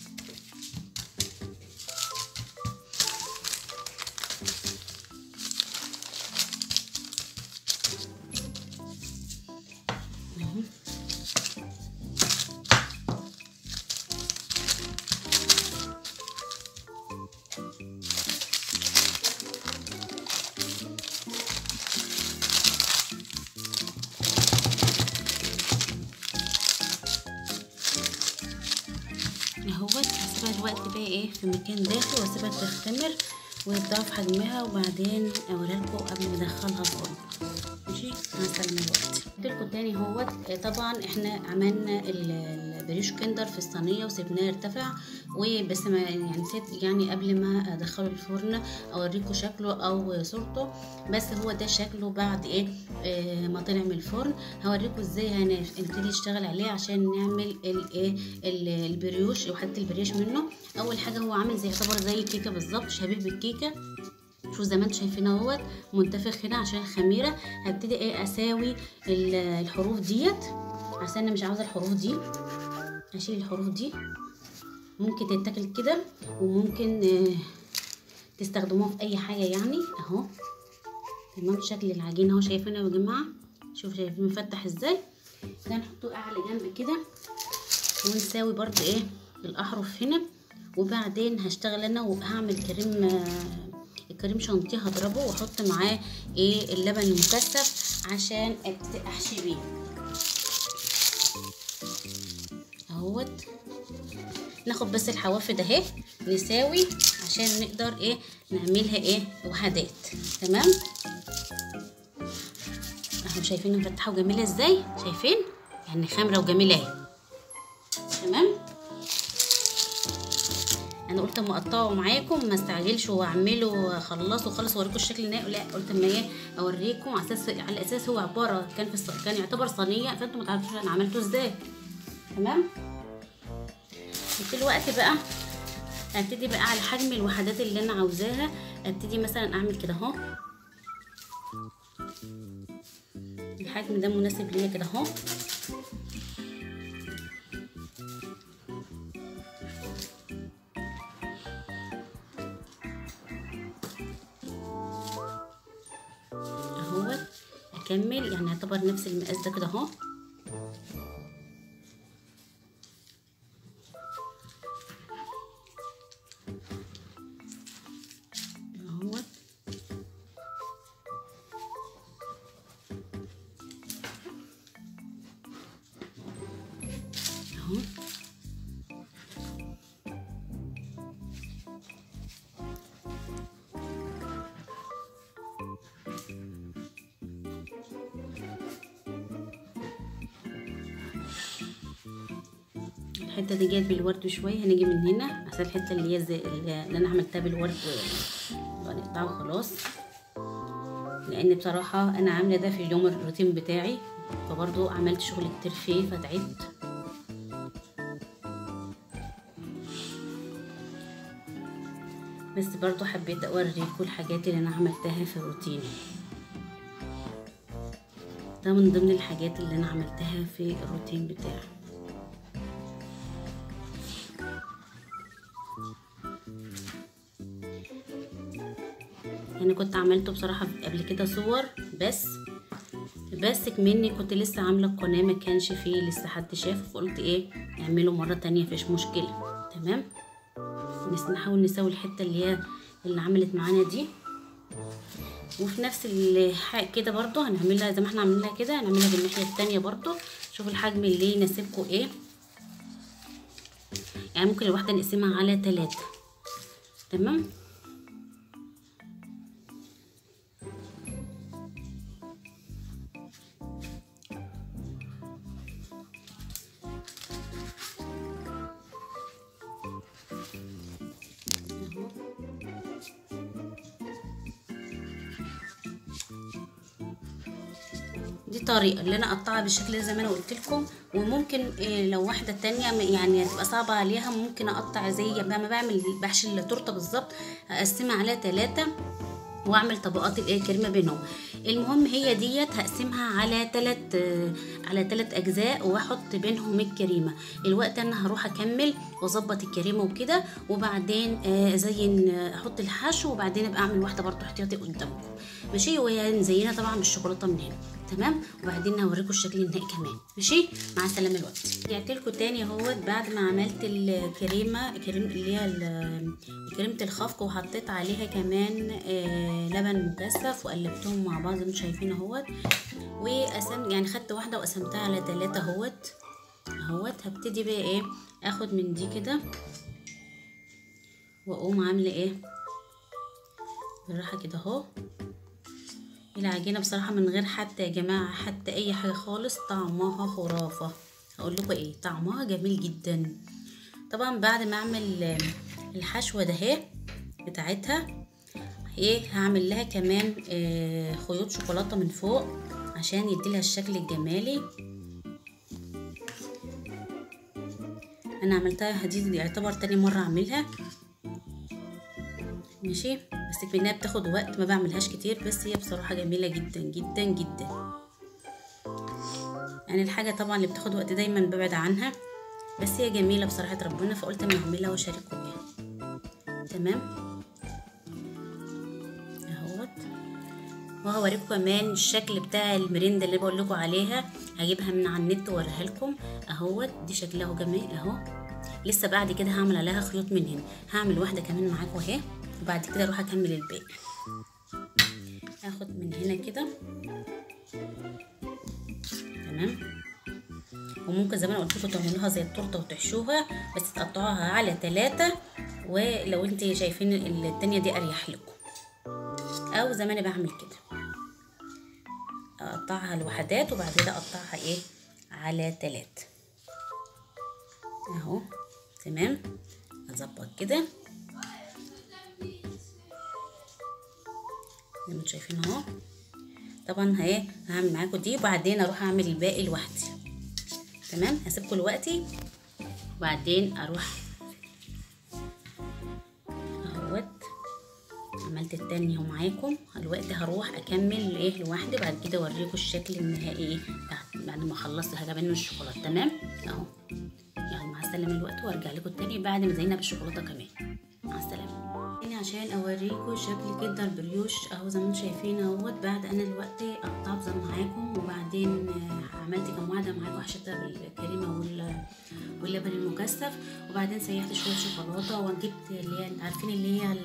هسيبها الوقت بقى ايه في مكان دافي واسيبها تختمر ويتضاعف حجمها، وبعدين اوريها لكم قبل ما ادخلها الفرن. ماشي مع السلامه. الوقت قلتلكوا تاني اهوت. طبعا احنا عملنا البريوش كندر في الصينيه وسيبناه يرتفع، وبس ما يعني نسيت يعني قبل ما ادخله الفرن اوريكم شكله او صورته، بس هو ده شكله بعد ايه ما طلع من الفرن. هوريكم ازاي هنبتدي نشتغل عليه عشان نعمل البريوش وحتى البريش منه. اول حاجه هو عامل زي يعتبر زي الكيكه بالظبط، شبيه بالكيكه. شوفوا زي ما انتم شايفين اهوت منتفخ هنا عشان الخميره. هبتدي ايه اساوي الحروف ديت عشان انا مش عاوزه الحروف دي، هشيل الحروف دي. ممكن تتاكل كده وممكن تستخدموها في اي حاجه يعني. اهو تمام. شكل العجينه اهو، شايفينه يا جماعه؟ شوفوا شايفين مفتح ازاي؟ ده نحطه على جنب كده، ونساوي برضو ايه الاحرف هنا. وبعدين هشتغل انا وهعمل كريم شانتيه، هضربه واحط معاه ايه اللبن المكثف عشان احشي بيه اهوت. ناخد بس الحوافد اهي نساوي عشان نقدر ايه نعملها ايه وحدات. تمام اهو، شايفين مفتحه وجميله ازاي؟ شايفين يعني خامره وجميله اهي. تمام. انا قلت اما اقطعه معاكم ما استعجلش واعمله خلصوا خلص واوريكم الشكل النهائي، لا قلت اما ايه اوريكم على اساس هو عباره كان يعتبر صينيه، فانتوا ما تعرفوش انا عملته ازاي. تمام. دلوقتي بقى هبتدي بقى على حجم الوحدات اللي انا عاوزاها. ابتدي مثلا اعمل كده اهو، الحجم ده مناسب ليا كده اهو. اهو اكمل يعني يعتبر نفس المقاس ده كده اهو. الحته دي جت بالورد شويه، هنيجي من هنا عشان الحته اللي هي زي اللي انا عملتها بالورد هنقطعه خلاص، لان بصراحه انا عامله ده في اليوم الروتين بتاعي، فبرضو عملت شغل كتير فيه فتعبت. بس برضو حبيت اوريكم الحاجات اللي انا عملتها في روتيني، ده من ضمن الحاجات اللي انا عملتها في الروتين بتاعي. انا كنت عملته بصراحه قبل كده صور بس كمني كنت لسه عامله القناه ما كانش فيه لسه حد شافه، فقلت ايه نعمله مره تانية مفيش مشكله. تمام. نحاول نسوي الحته اللي عملت معانا دي، وفي نفس الحاجه كده برضو هنعملها زي ما احنا عاملينها كده، هنعملها بالناحيه التانية برضو. شوفوا الحجم اللي يناسبكم ايه، يعني ممكن الواحده نقسمها على 3. تمام. دي طريقه اللي انا اقطعها بالشكل ده زي ما انا قلت لكم. وممكن لو واحده تانية يعني هتبقى صعبه عليها ممكن اقطع زي ما بعمل بحشي التورته بالظبط، اقسمها على 3 واعمل طبقات الكريمه بينهم. المهم هي ديت هقسمها على 3 اجزاء واحط بينهم الكريمه. الوقت انا هروح اكمل واظبط الكريمه وكده، وبعدين ازين احط الحشو، وبعدين ابقى اعمل واحده برضو احتياطي قدامكم ماشي، وهي نزينها طبعا بالشوكولاته من هنا. تمام. وبعدين هوريكم الشكل النهائي كمان ماشي. مع السلامه. الوقت رجعت لكم تاني اهوت بعد ما عملت الكريمه اللي هي كريمه الخفق، وحطيت عليها كمان لبن مكثف وقلبتهم مع بعض زي ما انتم شايفين اهوت. وقسمت يعني خدت واحده وقسمتها على 3 اهوت. هبتدي بقى ايه اخد من دي كده واقوم عامله ايه بالراحه كده اهو. العجينه بصراحه من غير حتى يا جماعه حتى اي حاجه خالص طعمها خرافه. هقول لكم ايه طعمها جميل جدا. طبعا بعد ما اعمل الحشوه ده اهي بتاعتها ايه هعمل لها كمان خيوط شوكولاته من فوق عشان يديلها الشكل الجمالي. انا عملتها دي يعتبر تاني مره اعملها ماشي، بس كمنها بتاخد وقت ما بعملهاش كتير، بس هي بصراحه جميله جدا جدا جدا. انا الحاجه طبعا اللي بتاخد وقت دايما ببعد عنها، بس هي جميله بصراحه ربنا، فقلت اما اعملها واشارككم بيها. تمام اهوت. وهوريكم كمان الشكل بتاع المريندا اللي بقول لكم عليها، هجيبها من على النت واوريها لكم اهوت. دي شكلها جميل اهو. لسه بعد كده هعمل عليها خيوط من هنا، هعمل واحده كمان معاكم اهي، وبعد كده اروح اكمل الباقي. هاخد من هنا كده تمام. وممكن زي ما انا قلت لكم تعملوها زي التورته وتحشوها، بس تقطعوها على 3، ولو انت شايفين التانية دي اريح لكم، او زي ما انا بعمل كده اقطعها لوحدات وبعد كده اقطعها ايه على 3 اهو. تمام. اظبط كده زي ما انتم شايفين اهو. طبعا اهي هعمل معاكم دي وبعدين اروح اعمل الباقي لوحدي. تمام. هسيبكم دلوقتي وبعدين اروح اهوت. عملت التاني اهو معاكم. دلوقتي هروح اكمل ايه لوحدي، بعد كده اوريكم الشكل النهائي ايه بعد ما خلصت حاجه منه الشوكولاته. تمام اهو. يلا مع السلامه الوقت، وارجع لكم تاني بعد ما زينا بالشوكولاته كمان. مع السلامه. عشان اوريكم شكل كده البريوش اهو زي ما انتم شايفين اهوت. بعد انا دلوقتي قطعت معاكم وبعدين عملت كام واحده معاكم، حشيتها بالكريمه واللبن المكثف، وبعدين سيحت شويه شوكولاته وجبت اللي هي عارفين اللي هي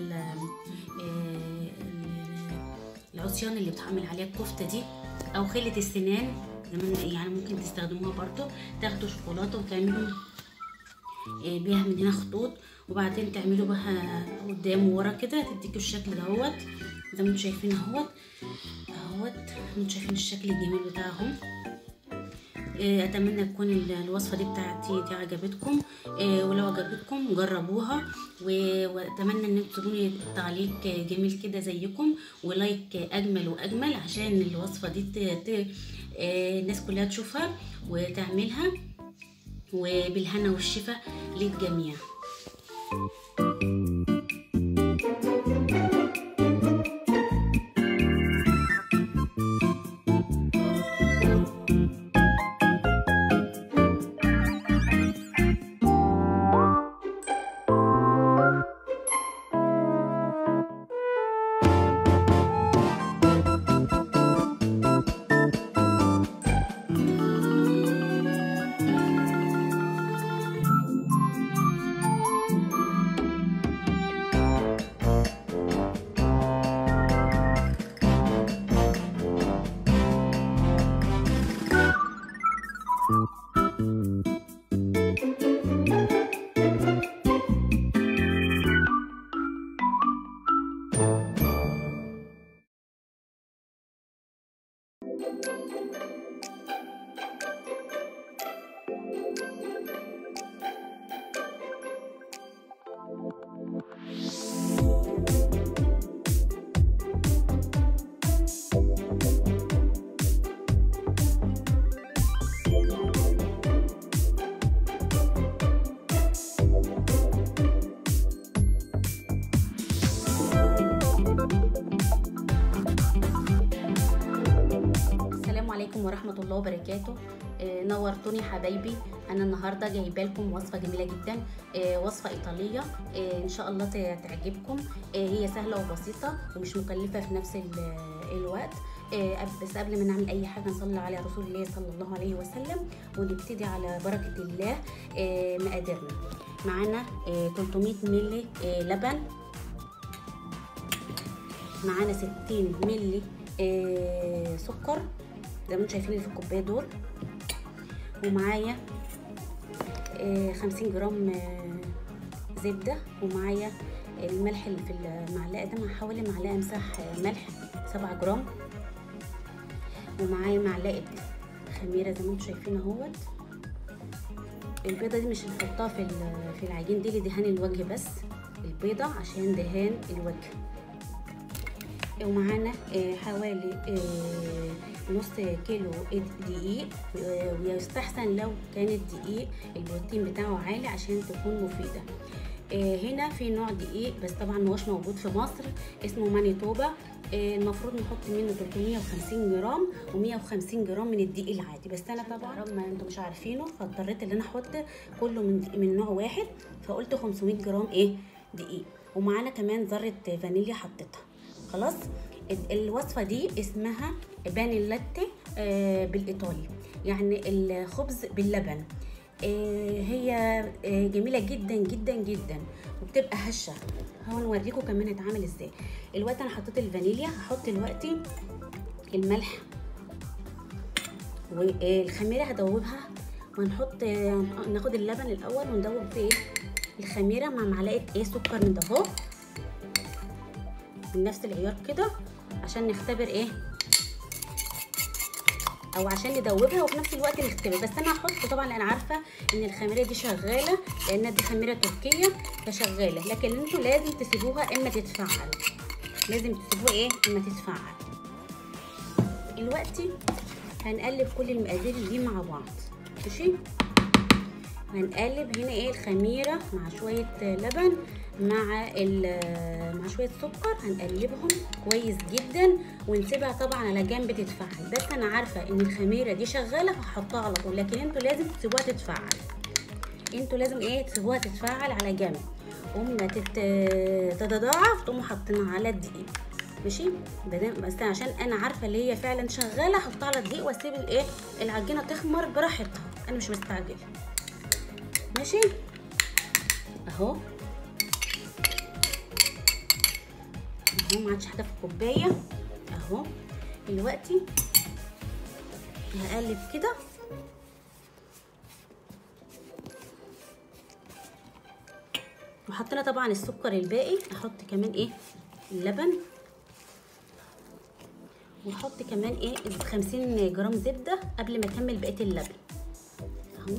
العصيان اللي بتعمل عليها الكفته دي، او خله السنان يعني ممكن تستخدموها برضو. تاخدوا شوكولاته وتعملوا بيها من هنا خطوط، وبعدين تعملوا بها قدام وورا كده تديكوا الشكل دهوت زي ما انتم شايفين اهوت. انتم شايفين الشكل الجميل بتاعهم. اتمنى تكون الوصفه دي بتاعتي دي عجبتكم، ولو عجبتكم جربوها، واتمنى ان انتم تسيبوني تعليق جميل كده زيكم، ولايك اجمل واجمل عشان الوصفه دي الناس كلها تشوفها وتعملها، وبالهنا والشفا للجميع. عليكم ورحمة الله وبركاته. نورتوني حبايبي. انا النهارده جايبه لكم وصفه جميله جدا، وصفه ايطاليه ان شاء الله تعجبكم. هي سهله وبسيطه ومش مكلفه في نفس الوقت. بس قبل ما نعمل اي حاجه نصلي على رسول الله صلى الله عليه وسلم ونبتدي على بركه الله. مقاديرنا معانا 300 مللي لبن، معانا 60 مللي سكر زي ما انتم شايفين في الكوبايه دول، ومعايا 50 جرام زبده، ومعايا الملح اللي في المعلقه ده حوالي معلقه مسح ملح 7 جرام، ومعايا معلقه خميره زي ما انتم شايفين اهوت. البيضه دي مش هنحطها في العجين، دي لدهان الوجه بس، البيضه عشان دهان الوجه. ومعانا حوالي نص كيلو دقيق، ويستحسن لو كان الدقيق البروتين بتاعه عالي عشان تكون مفيدة. هنا في نوع دقيق بس طبعا مش موجود في مصر، اسمه مانيتوبا. المفروض نحط منه 350 جرام و150 جرام من الدقيق العادي، بس انا طبعا ما انتم مش عارفينه فاضطريت ان انا احط كله من نوع واحد، فقلت 500 جرام دقيق، ومعانا كمان ذره فانيليا حطيتها. خلاص. الوصفه دي اسمها بان اللاتيه بالايطالي، يعني الخبز باللبن. هي جميله جدا جدا جدا وبتبقى هشه. هنوريكم كمان هتعمل ازاي. الوقت انا حطيت الفانيليا، هحط دلوقتي الملح والخميره هدوبها، وهنحط ناخد اللبن الاول وندوب فيه الخميره مع معلقه سكر من ده اهو، من نفس العيار كده، عشان نختبر او عشان ندوبها وفي نفس الوقت نختبر. بس انا هحط طبعا، انا عارفه ان الخميره دي شغاله لان دي خميره تركيه فشغاله، لكن انتوا لازم تسيبوها اما تتفعل، لازم تسيبوها اما تتفعل. دلوقتي هنقلب كل المقادير دي مع بعض. ماشي. هنقلب هنا الخميره مع شويه لبن مع شويه سكر، هنقلبهم كويس جدا ونسيبها طبعا على جنب تتفعل. بس انا عارفه ان الخميره دي شغاله هحطها على طول، لكن انتوا لازم تسيبوها تتفعل، انتوا لازم تسيبوها تتفعل على جنب، وما تتضاعف تقوموا حاطينها على الدقيق. ماشي. بس عشان انا عارفه اللي هي فعلا شغاله احطها على الدقيق واسيب العجينه تخمر براحتها، انا مش مستعجله. ماشي اهو ما عادش حاجه في الكوبايه اهو. دلوقتي هقلب كده وحطينا طبعا السكر الباقي، احط كمان اللبن، واحط كمان 50 جرام زبده قبل ما اكمل بقيه اللبن اهو.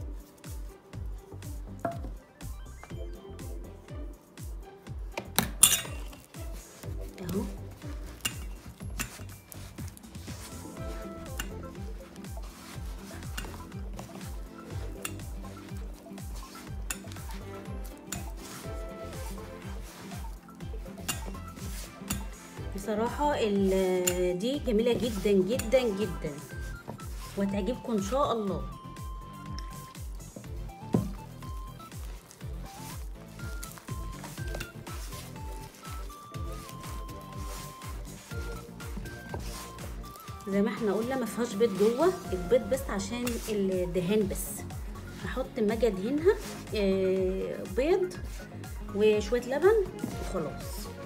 اهو بصراحة دي جميلة جدا جدا جدا وهتعجبكم ان شاء الله. زي ما احنا قلنا ما فيهاش بيض جوه، البيض بس عشان الدهان بس. هحط ما اجي ادهنها بيض وشويه لبن وخلاص.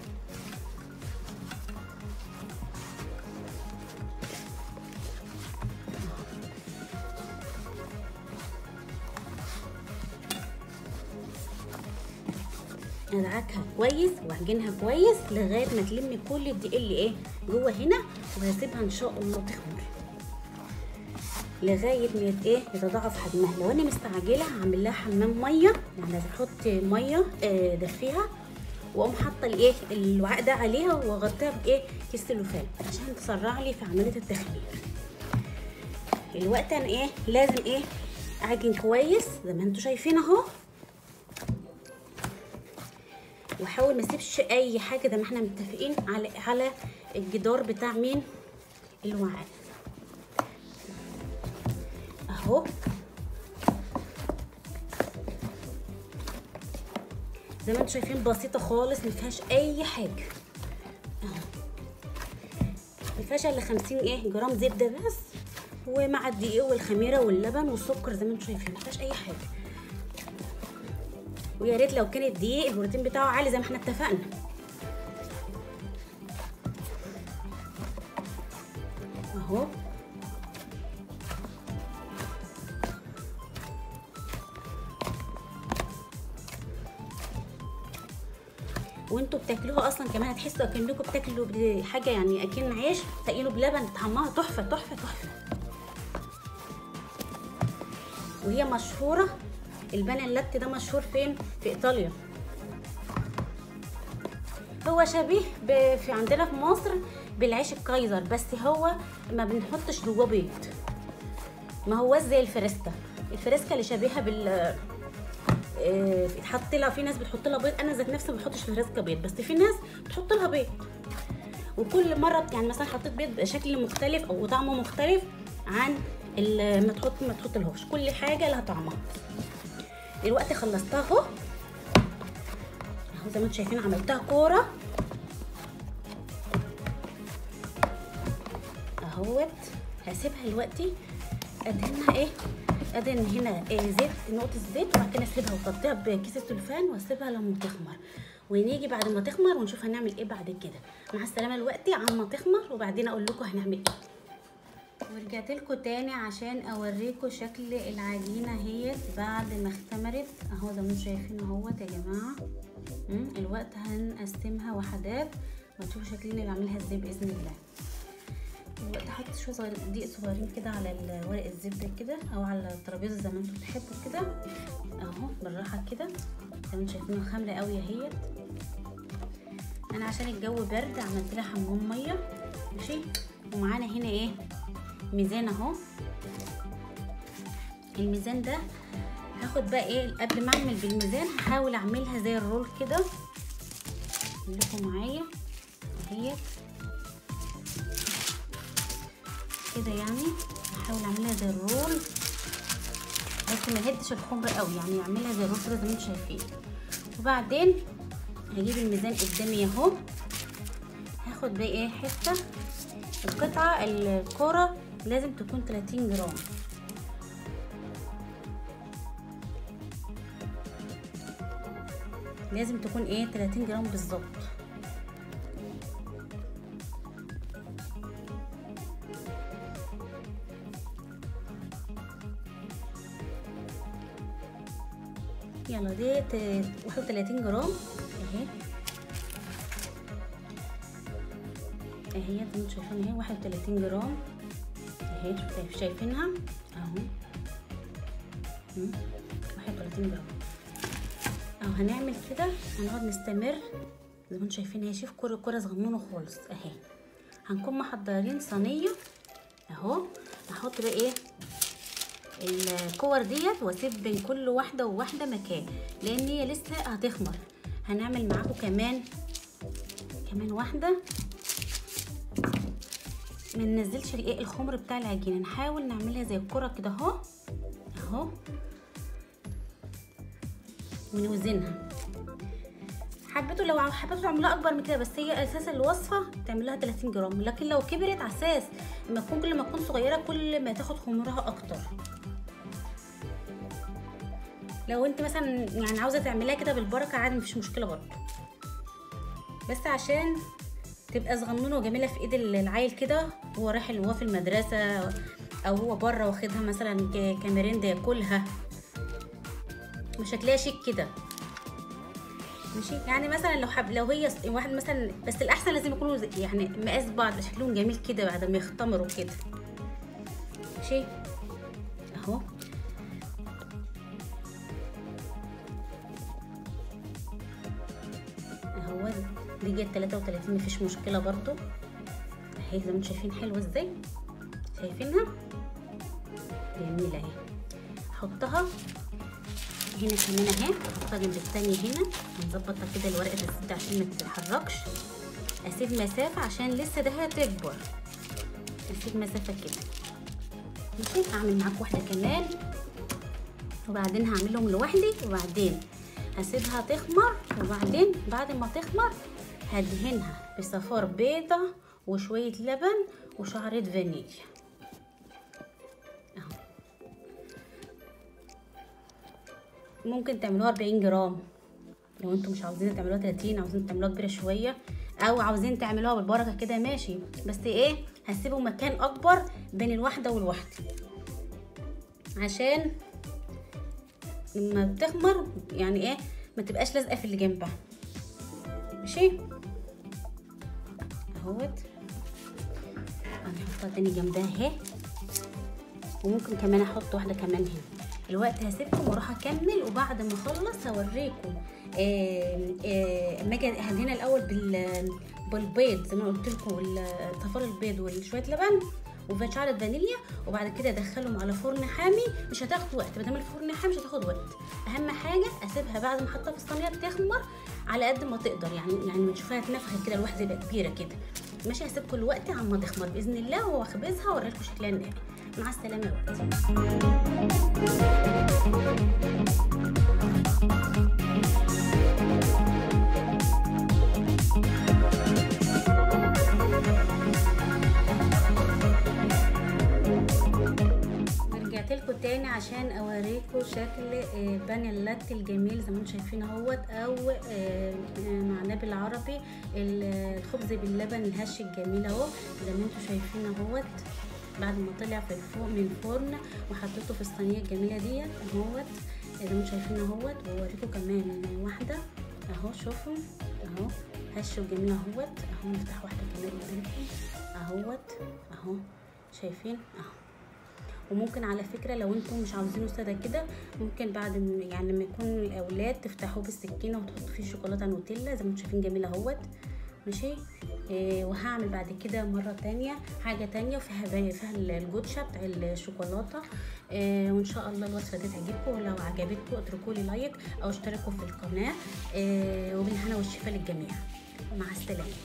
ادعكها كويس واعجنها كويس لغايه ما تلم كل الدقيق اللي جوه هنا، وهسيبها ان شاء الله تخمر لغايه ما يتضاعف حجمها. لو انا مستعجله هعمل لها حمام ميه، يعني هحط ميه دفيها واقوم حاطه الوعاء ده عليها واغطيها كيس سلوفان عشان تسرع لي في عمليه التخمير. الوقت انا لازم اعجن كويس زي ما انتم شايفين اهو، واحاول ما اسيبش اي حاجه زي ما احنا متفقين على الجدار بتاع الوعاء اهو. زي ما انتم شايفين بسيطه خالص، ما فيهاش اي حاجه اهو، ما فيهاش الا 50 جرام زبده بس، ومع الدقيق والخميره واللبن والسكر زي ما انتم شايفين، ما فيهاش اي حاجه. ويا ريت لو كان الدقيق البروتين بتاعه عالي زي ما احنا اتفقنا. اهو وانتوا بتاكلوها اصلا كمان هتحسوا اكنكم بتاكلوا حاجه، يعني اكن عيش تقيله بلبن، طعمها تحفه تحفه تحفه. وهي مشهوره، البان اللاتيه ده مشهور فين؟ في ايطاليا. هو شبيه في عندنا في مصر بالعيش الكايزر، بس هو ما بنحطش جواه بيض، ما هوش زي الفريسكا. الفريسكا اللي شبيهه بال يتحط لها، في ناس بتحط لها بيض، انا ذات نفسي ما بحطش في الفريسكا بيض، بس في ناس بتحط لها بيض. وكل مره يعني مثلا حطيت بيض بشكل مختلف او طعمه مختلف عن ما تحط الهوش. كل حاجه لها طعمها. دلوقتي خلصتها اهو زي ما انتم شايفين، عملتها كوره اهوت. هسيبها دلوقتي ادهنها ادهن هنا زيت، نقطه زيت، وبعد كده اسيبها واغطيها بكيس السلفان واسيبها لما تخمر، ونيجي بعد ما تخمر ونشوف هنعمل ايه بعد كده. مع السلامه دلوقتي عما تخمر وبعدين اقول لكم هنعمل ايه. ورجعت لكم تاني عشان اوريكم شكل العجينه اهيت بعد ما اختمرت اهو زي ما انتم شايفين اهوت يا جماعه. الوقت هنقسمها وحدات وتشوفوا شكلنا اللي بعملها ازاي باذن الله. دلوقتي هحط شويه دقيق صغيرين كده على ورق الزبده كده او على الترابيزه زي ما انتم تحبوا كده اهو بالراحه كده زي ما انتم شايفين. خامره قوي اهيت. انا عشان الجو برد عملت لها حمام ميه ماشي. ومعانا هنا ميزان اهو. الميزان ده هاخد بقى قبل ما اعمل بالميزان هحاول اعملها زي الرول كده. خليكم معايا اهيت كده، يعني هحاول اعملها زي الرول بس ما هدش الخمر قوي، يعني اعملها زي الرول كده زي ما انتم شايفين. وبعدين هجيب الميزان قدامي اهو. هاخد بقى حته القطعه الكوره لازم تكون 30 جرام. لازم تكون 30 جرام بالظبط. يلا ديت 31 جرام اهي. زي ما انتم شايفين اهي 31 جرام اهي. شايفينها اهو 31 جرام اهو. هنعمل كده هنقعد نستمر زي ما انتم شايفين اهي. شوف كوره صغنونه خالص اهي. هنكون محضرين صينيه اهو. هحط بقى الكور ديت واسيب بين كل واحده وواحده مكان لان هي لسه هتخمر. هنعمل معاكم كمان واحده ما ننزلش الخمر بتاع العجينه. نحاول نعملها زي الكره كده اهو ونوزنها. لو حبيتوا تعملوها اكبر من كده بس هي اساس الوصفه تعملوها 30 جرام، لكن لو كبرت على اساس كل ما تكون صغيره كل ما تاخد خمرها اكتر. لو انت مثلا يعني عاوزه تعمليها كده بالبركه عادي مفيش مشكله برضه، بس عشان تبقى صغنونه وجميله في ايد العيل كده هو رايح هو في المدرسه او هو بره واخدها مثلا كمريندا ياكلها، مش هتلاقيها شيك كده ماشي. يعني مثلا لو هي واحد مثلا، بس الاحسن لازم يكونوا يعني مقاس بعض شكلهم جميل كده بعد ما يختمروا كده ماشي اهو. دي جت 33 مفيش مشكله برضو اهي زي ما انتم شايفين. حلوه ازاي شايفينها جميله اهي. احطها هنا كمان اهي. احطها جنب الثانيه هنا. هنظبطها كده الورقه الزبده عشان ما تتحركش. اسيب مسافه عشان لسه ده هتكبر. اسيب مسافه كده ماشي. هعمل معاكم واحده كمان وبعدين هعملهم لوحدي وبعدين هسيبها تخمر. وبعدين بعد ما تخمر هدهنها بصفار بيضة وشوية لبن وشعرة فانيليا اهو. ممكن تعملوها 40 جرام لو انتم مش عاوزين تعملوها 30، عاوزين تعملوها كبيرة شوية او عاوزين تعملوها بالبركة كده ماشي. بس هسيبوا مكان اكبر بين الواحدة والواحدة عشان لما بتخمر يعني ما تبقاش لازقه في اللي جنبها ماشي اهوت. هنحطها تاني جنبها اهي. وممكن كمان احط واحده كمان هنا. الوقت هسيبكم واروح اكمل وبعد ما اخلص هوريكم اما اجي هدهنها الاول بالبيض زي ما قلت لكم، صفار البيض وشويه لبن وشعرة فانيليا، وبعد كده ادخلهم على فرن حامي. مش هتاخد وقت، ما دام الفرن حامي مش هتاخد وقت. اهم حاجه اسيبها بعد ما احطها في الصينيه تخمر على قد ما تقدر، يعني ما تشوفها تنفخ كده الواحده يبقى كبيره كده. ماشي. هسيبكم الوقت عما تخمر باذن الله، واخبزها واوري لكم شكلها النهائي. مع السلامه يا لكم تاني عشان اوريكم شكل بني اللت الجميل زي ما انتم شايفين اهوت، او معناه بالعربي الخبز باللبن الهش الجميل اهو زي ما انتم شايفين اهوت. بعد ما طلع في الفوق من الفرن وحطيته في الصينيه الجميله ديت اهوت زي ما انتم شايفين اهوت. واوريكم كمان واحده اهو، شوفوا اهو هش وجميل اهوت اهو. نفتح واحده كمان قدامكم اهوت اهو، شايفين اهو. وممكن على فكره لو انتم مش عاوزينه ساده كده، ممكن بعد يعني لما يكون الاولاد تفتحوه بالسكينه وتحطوا فيه شوكولاته نوتيلا زي ما انتم شايفين جميل اهوت، ماشي. وهعمل بعد كده مره تانية حاجه تانية فيها الجوتشا بتاع الشوكولاته. وان شاء الله الوصفه دي تعجبكم، ولو عجبتكم اتركوا لي لايك او اشتركوا في القناه. وبالهنا والشفا للجميع، ومع السلامه.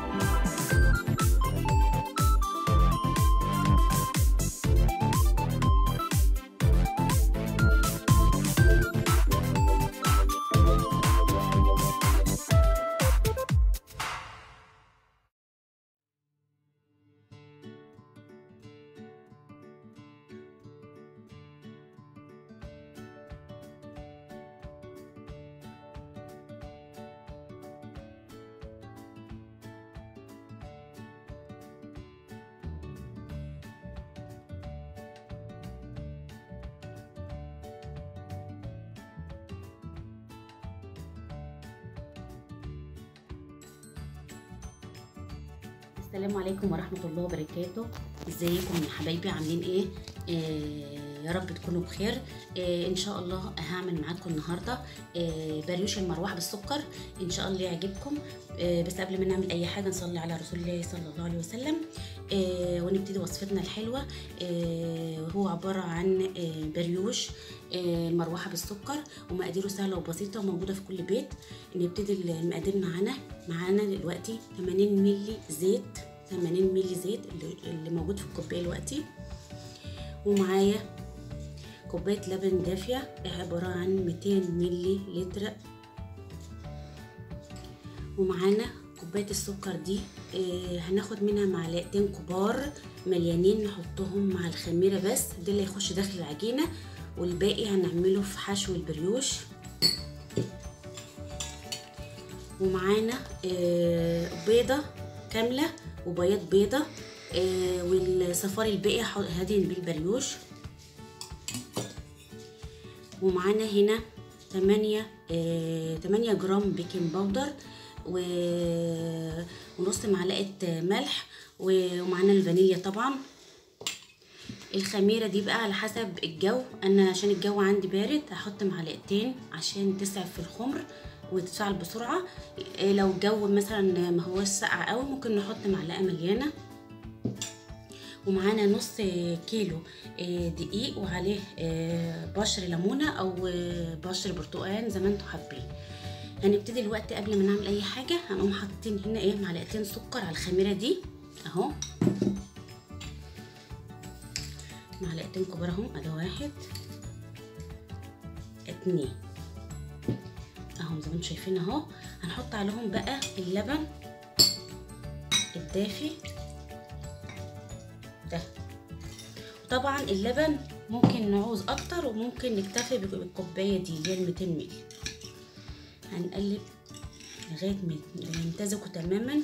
السلام عليكم ورحمة الله وبركاته. ازيكم يا حبايبي، عاملين ايه؟ يا رب تكونوا بخير. ان شاء الله هعمل معاكم النهارده بريوش المروحه بالسكر، ان شاء الله يعجبكم. بس قبل ما نعمل اي حاجه نصلي على رسول الله صلى الله عليه وسلم ونبتدي وصفتنا الحلوه. هو عباره عن بريوش المروحه بالسكر، ومقاديره سهله وبسيطه وموجوده في كل بيت. نبتدي المقادير معانا دلوقتي 80 مللي زيت، 80 مللي زيت اللي موجود في الكوبايه دلوقتي، ومعايا كوبايه لبن دافيه عباره عن 200 مللي لتر، ومعانا كوبايه السكر دي هناخد منها معلقتين كبار مليانين نحطهم مع الخميره، بس ده اللي هيخش داخل العجينه، والباقي هنعمله في حشو البريوش. ومعانا بيضه كامله وبياض بيضه، والصفار الباقي هدهن بالبريوش. ومعانا هنا 8 جرام بيكنج باودر ونص معلقه ملح، ومعانا الفانيليا طبعا. الخميره دي بقى على حسب الجو، انا عشان الجو عندي بارد هحط معلقتين عشان تسعف في الخمر وتتفاعل بسرعه. لو الجو مثلا ما هوش ساقع قوي ممكن نحط معلقه مليانه. ومعانا نص كيلو دقيق وعليه بشر ليمونه او بشر برتقال زي ما انتوا حابين. هنبتدي الوقت قبل ما نعمل اي حاجه هنقوم حاطين هنا معلقتين سكر على الخميره دي اهو، معلقتين كبار اهم، ادي 1 2 اهو زي ما انتم شايفين اهو. هنحط عليهم بقى اللبن الدافي ده. طبعا اللبن ممكن نعوز اكتر وممكن نكتفي بالكوبايه دي اللي هي 200 مللي. هنقلب لغايه ما يمتزجوا تماما.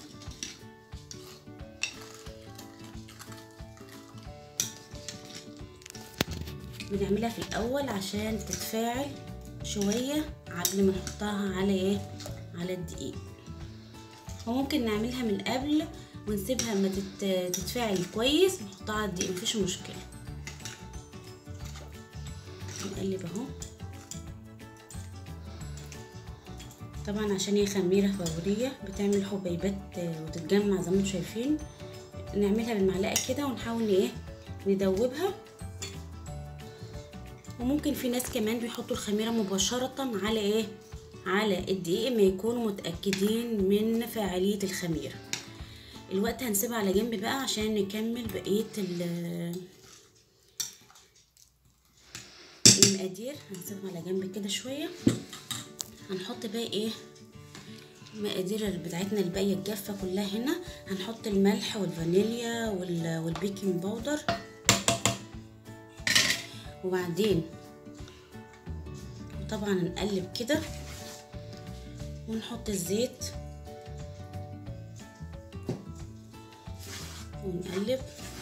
بنعملها في الاول عشان تتفاعل شويه قبل ما نحطها على على الدقيق، وممكن نعملها من قبل ونسيبها ما تتفاعل كويس نحطها على الدقيق، مفيش مشكله. نقلب اهو. طبعا عشان هي خميره فوريه بتعمل حبيبات وتتجمع زي ما انتم شايفين، نعملها بالمعلقه كده ونحاول ندوبها. وممكن في ناس كمان بيحطوا الخميره مباشره على على الدقيق ما يكونوا متاكدين من فاعليه الخميره. الوقت هنسيبها على جنب بقى عشان نكمل بقيه المقادير. هنسيبها على جنب كده شويه. هنحط بقى ايه المقادير بتاعتنا الباقيه الجافه كلها هنا. هنحط الملح والفانيليا والبيكنج باودر، وبعدين طبعا نقلب كده ونحط الزيت ونقلب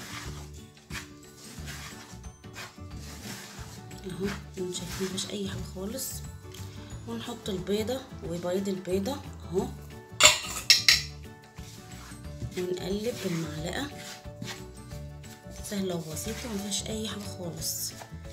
اهو. انتوا شايفين مفيش اي حاجه خالص. ونحط البيضه وبيض البيضه اهو، ونقلب بالمعلقه. سهله وبسيطه ومفيش اي حاجه خالص.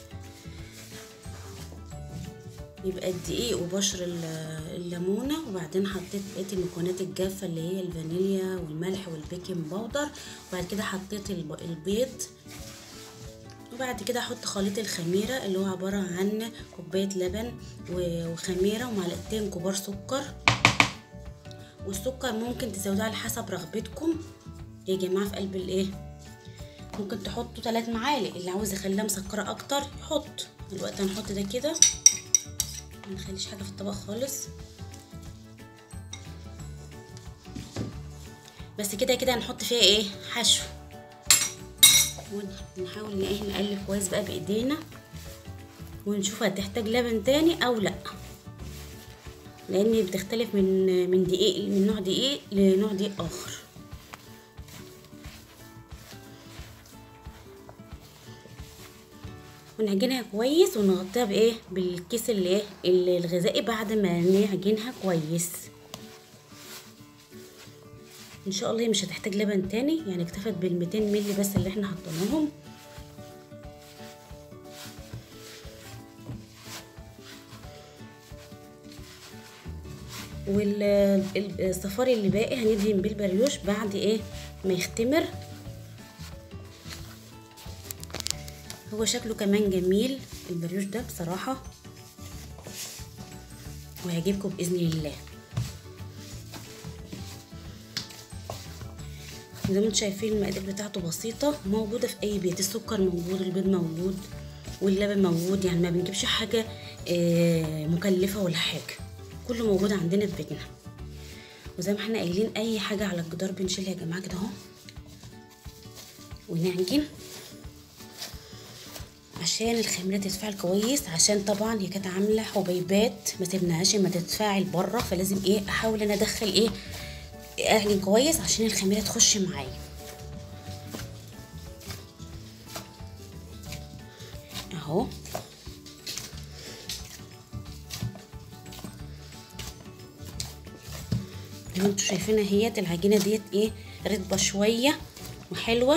يبقى الدقيق وبشر الليمونه، وبعدين حطيت بقيه المكونات الجافه اللي هي الفانيليا والملح والبيكنج باودر، وبعد كده حطيت البيض، وبعد كده احط خليط الخميره اللي هو عباره عن كوبايه لبن وخميره ومعلقتين كبار سكر. والسكر ممكن تزودوه على حسب رغبتكم يا جماعه. في قلب الايه ممكن تحطوا 3 معالق، اللي عاوز يخليها مسكره اكتر يحط. دلوقتي هنحط ده كده، ما نخليش حاجه في الطبق خالص. بس كده هنحط فيها ايه حشو، ونحاول ان ايه نقلب كويس بقى بايدينا، ونشوف هتحتاج لبن تاني او لا، لان بتختلف من دقيق، من نوع دقيق لنوع دقيق اخر. ونعجنها كويس ونغطيها بايه بالكيس اللي ايه الغذائي بعد ما نعجنها كويس. ان شاء الله هي مش هتحتاج لبن تاني، يعني اكتفت بال200 مللي بس اللي احنا حطيناهم. والصفاري اللي باقي هندهن بالبريوش بعد ايه ما يختمر. هو شكله كمان جميل البريوش ده بصراحة، وهيعجبكم بإذن الله. زي ما انتم شايفين المقادير بتاعته بسيطة، موجودة في أي بيت. السكر موجود، البيض موجود، واللبن موجود، يعني ما بنجيبش حاجة مكلفة ولا حاجة، كله موجود عندنا في بيتنا. وزي ما احنا قايلين أي حاجة على الجدار بنشيلها يا جماعة كده اهو، ونعجن عشان الخميره تتفاعل كويس. عشان طبعا هي كانت عامله حبيبات ما سيبناهاش ما تتفاعل بره، فلازم ايه احاول انا ادخل ايه اعجن كويس عشان الخميره تخش معايا اهو. زي ما انتوا شايفينها اهيت العجينه ديت ايه رطبه شويه وحلوه.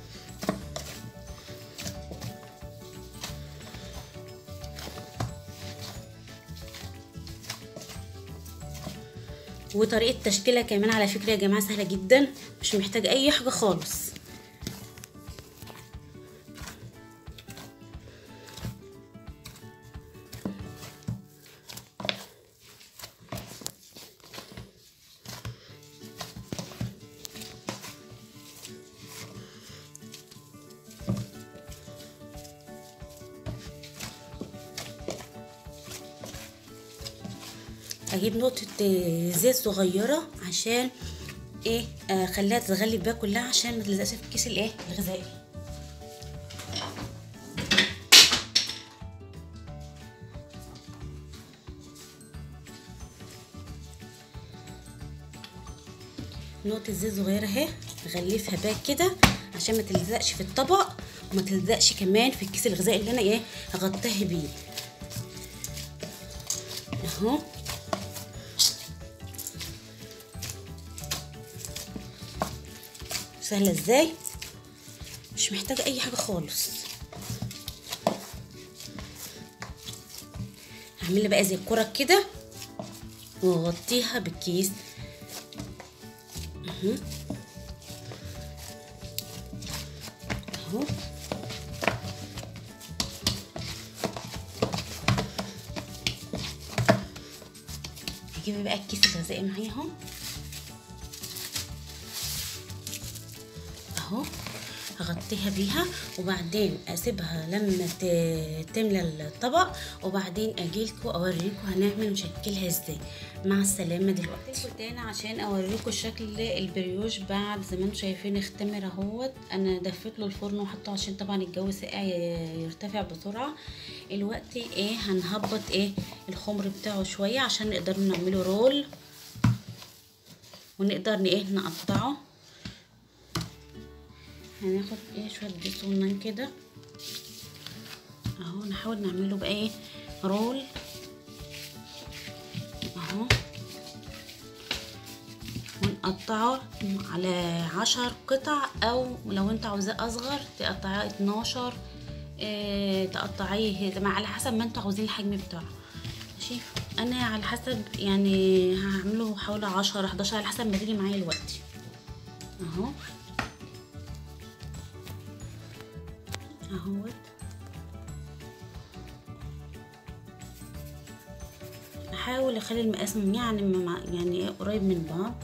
وطريقه تشكيلها كمان على فكره يا جماعه سهله جدا، مش محتاجه اي حاجه خالص. اجيب نقطه زيت صغيره عشان ايه اخليها تتغلف بيها كلها عشان ما تلزقش في الكيس الايه الغذائي. نقطه زيت صغيره اهي اغلفها بيها كده عشان ما تلزقش في الطبق وما تلزقش كمان في الكيس الغذائي اللي انا ايه هغطيها بيه اهو. سهله ازاي، مش محتاجه اي حاجه خالص. هعملها بقى زي الكرة كده واغطيها بالكيس اهو اهو. هجيب بقى الكيس الغذائي معايا اهو اهو هغطيها بيها وبعدين اسيبها لما تملى الطبق، وبعدين اجيلكوا اوريكم هنعمل نشكلها ازاي. مع السلامه. دلوقتي تاني عشان اوريكم شكل البريوش بعد زي ما انتم شايفين اختمر اهوت. انا دفيت له الفرن وحطه عشان طبعا الجو ساقع يرتفع بسرعه. الوقت ايه هنهبط ايه الخمر بتاعه شويه عشان نقدر نعمله رول ونقدر ايه نقطعه. هناخد ايه شويه زيت صغنن كده اهو، نحاول نعمله بقى ايه رول اهو، ونقطعه على 10 قطع، او لو انت عاوزاه اصغر تقطعيه 12 تقطعيه على حسب ما انتوا عاوزين الحجم بتاعه. ماشي، انا على حسب يعني هعمله حوالي 10 11 على حسب ما تيجي معايا الوقت اهو اهوت. احاول اخلي المقاس يعني قريب من بعض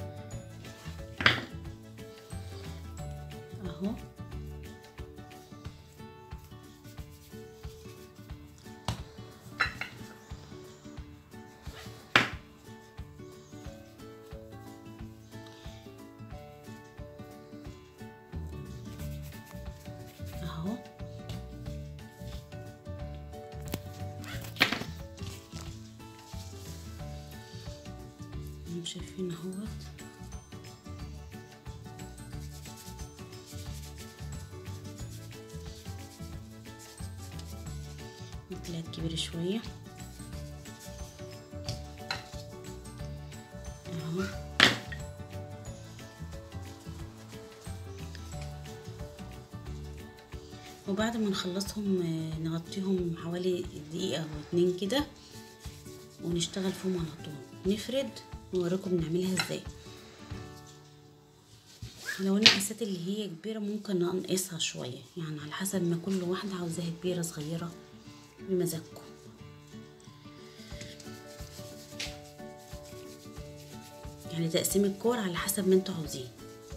اهو اهو. شايفين اهوت طلعت كبيرة شوية اهو. وبعد ما نخلصهم نغطيهم حوالي دقيقة او 2 كده ونشتغل فيهم على طول. نفرد ونوريكم بنعملها ازاي. لو المقاسات اللي هي كبيرة ممكن ننقصها شوية، يعني على حسب ما كل واحدة عاوزاها كبيرة صغيرة بمزاجكم. يعني تقسيم الكور على حسب ما انتوا عاوزين.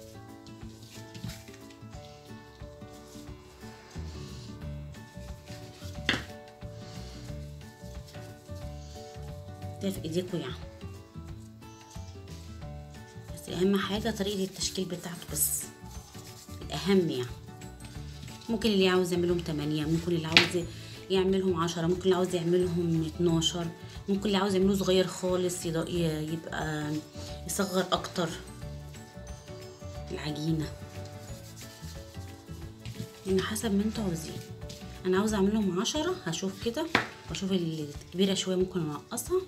ده في ايديكوا يعني، بس اهم حاجة طريقة التشكيل بتاعته بس الاهم يعني. ممكن اللي عاوز يعملهم 8، ممكن اللي عاوز يعملهم 10، ممكن اللي عاوز يعملهم 12، ممكن اللي عاوز يعمله صغير خالص يبقى يصغر اكتر العجينة يعني حسب ما انتوا عاوزين. انا عاوزه اعملهم 10 هشوف كده واشوف الكبيره شويه ممكن انقصها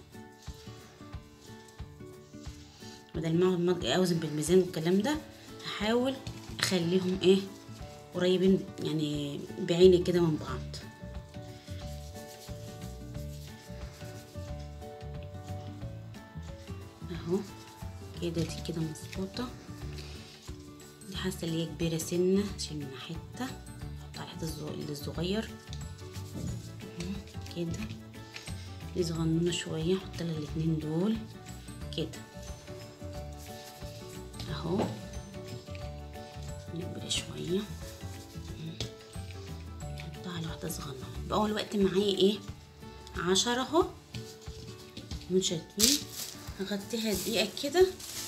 بدل ما اقعد اوزن بالميزان والكلام ده. هحاول اخليهم ايه قريبين يعني بعيني كده من بعض اهو كده. دي كده مظبوطه. دي حاسه اللي هي كبيره سنه عشان من حته احط على الحته الصغير كده. دي صغنونه شويه احط لها الاتنين دول كده اهو. نكبر شويه نحطها على واحده صغننه. بقى الوقت معايا ايه 10 اهو شايفين. هغطيها دقيقه كده،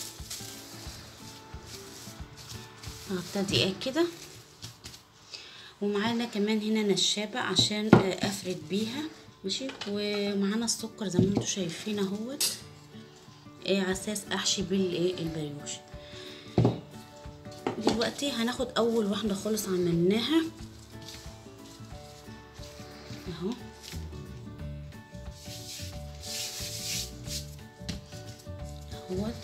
هغطيها دقيقه كده. ومعانا كمان هنا نشابه عشان افرد بيها ماشي. ومعانا السكر زي ما انتم شايفين اهوت على اساس احشي بيه البريوش. دلوقتي هناخد اول واحده خالص عملناها اهو اهوت.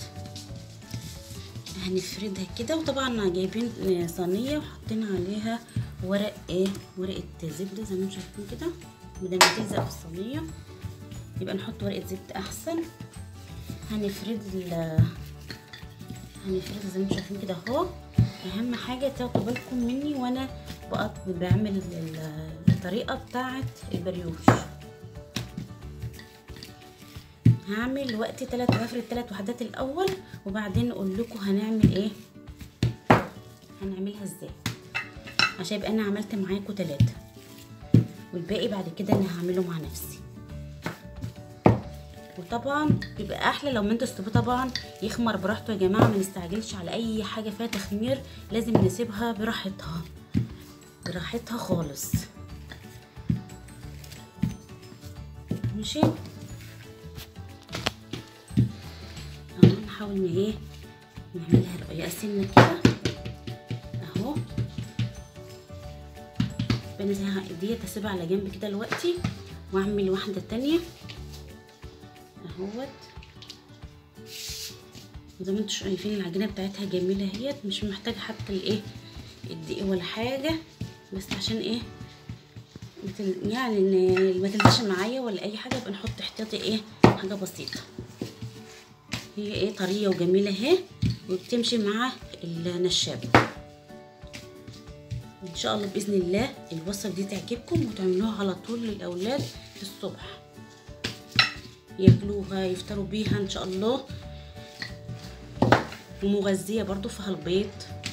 هنفردها كده. وطبعا جايبين صينيه وحطينا عليها ورق ورقه زبده زي ما انتم شايفين كده. بدل ما تلزق في الصينيه يبقى نحط ورقه زبده احسن. هنفرد زي ما انتم شايفين كده اهو. اهم حاجه تاخدوا بالكم مني وانا بعمل الطريقه بتاعه البريوش. هعمل وقتي هفرد 3 وحدات الاول وبعدين اقول لكم هنعمل ايه. هنعملها ازاي عشان يبقى انا عملت معاكم 3 والباقي بعد كده انا هعمله مع نفسي. وطبعا بيبقى احلى لو ما انتوا تسيبوه طبعا يخمر براحته يا جماعه، ما نستعجلش على اي حاجه فيها تخمير، لازم نسيبها براحتها براحتها خالص. ماشي نحاول ايه نعملها رقيقه سنه كده اهو. بنزهق ديت اسيبها على جنب كده دلوقتي واعمل واحده تانية اهوت. زي ما انتم شايفين العجينه بتاعتها جميله اهيت، مش محتاجه حتى الايه الدقيق ولا حاجه، بس عشان ايه يعني ما تلزقش معايا ولا اي حاجه، يبقى نحط احتياطي ايه حاجه بسيطه. هي ايه طريه وجميله اهي وبتمشي مع النشابه. ان شاء الله باذن الله الوصفه دي تعجبكم وتعملوها على طول للاولاد الصبح ياكلوها يفطروا بيها ان شاء الله، ومغذيه برضو فيها البيض.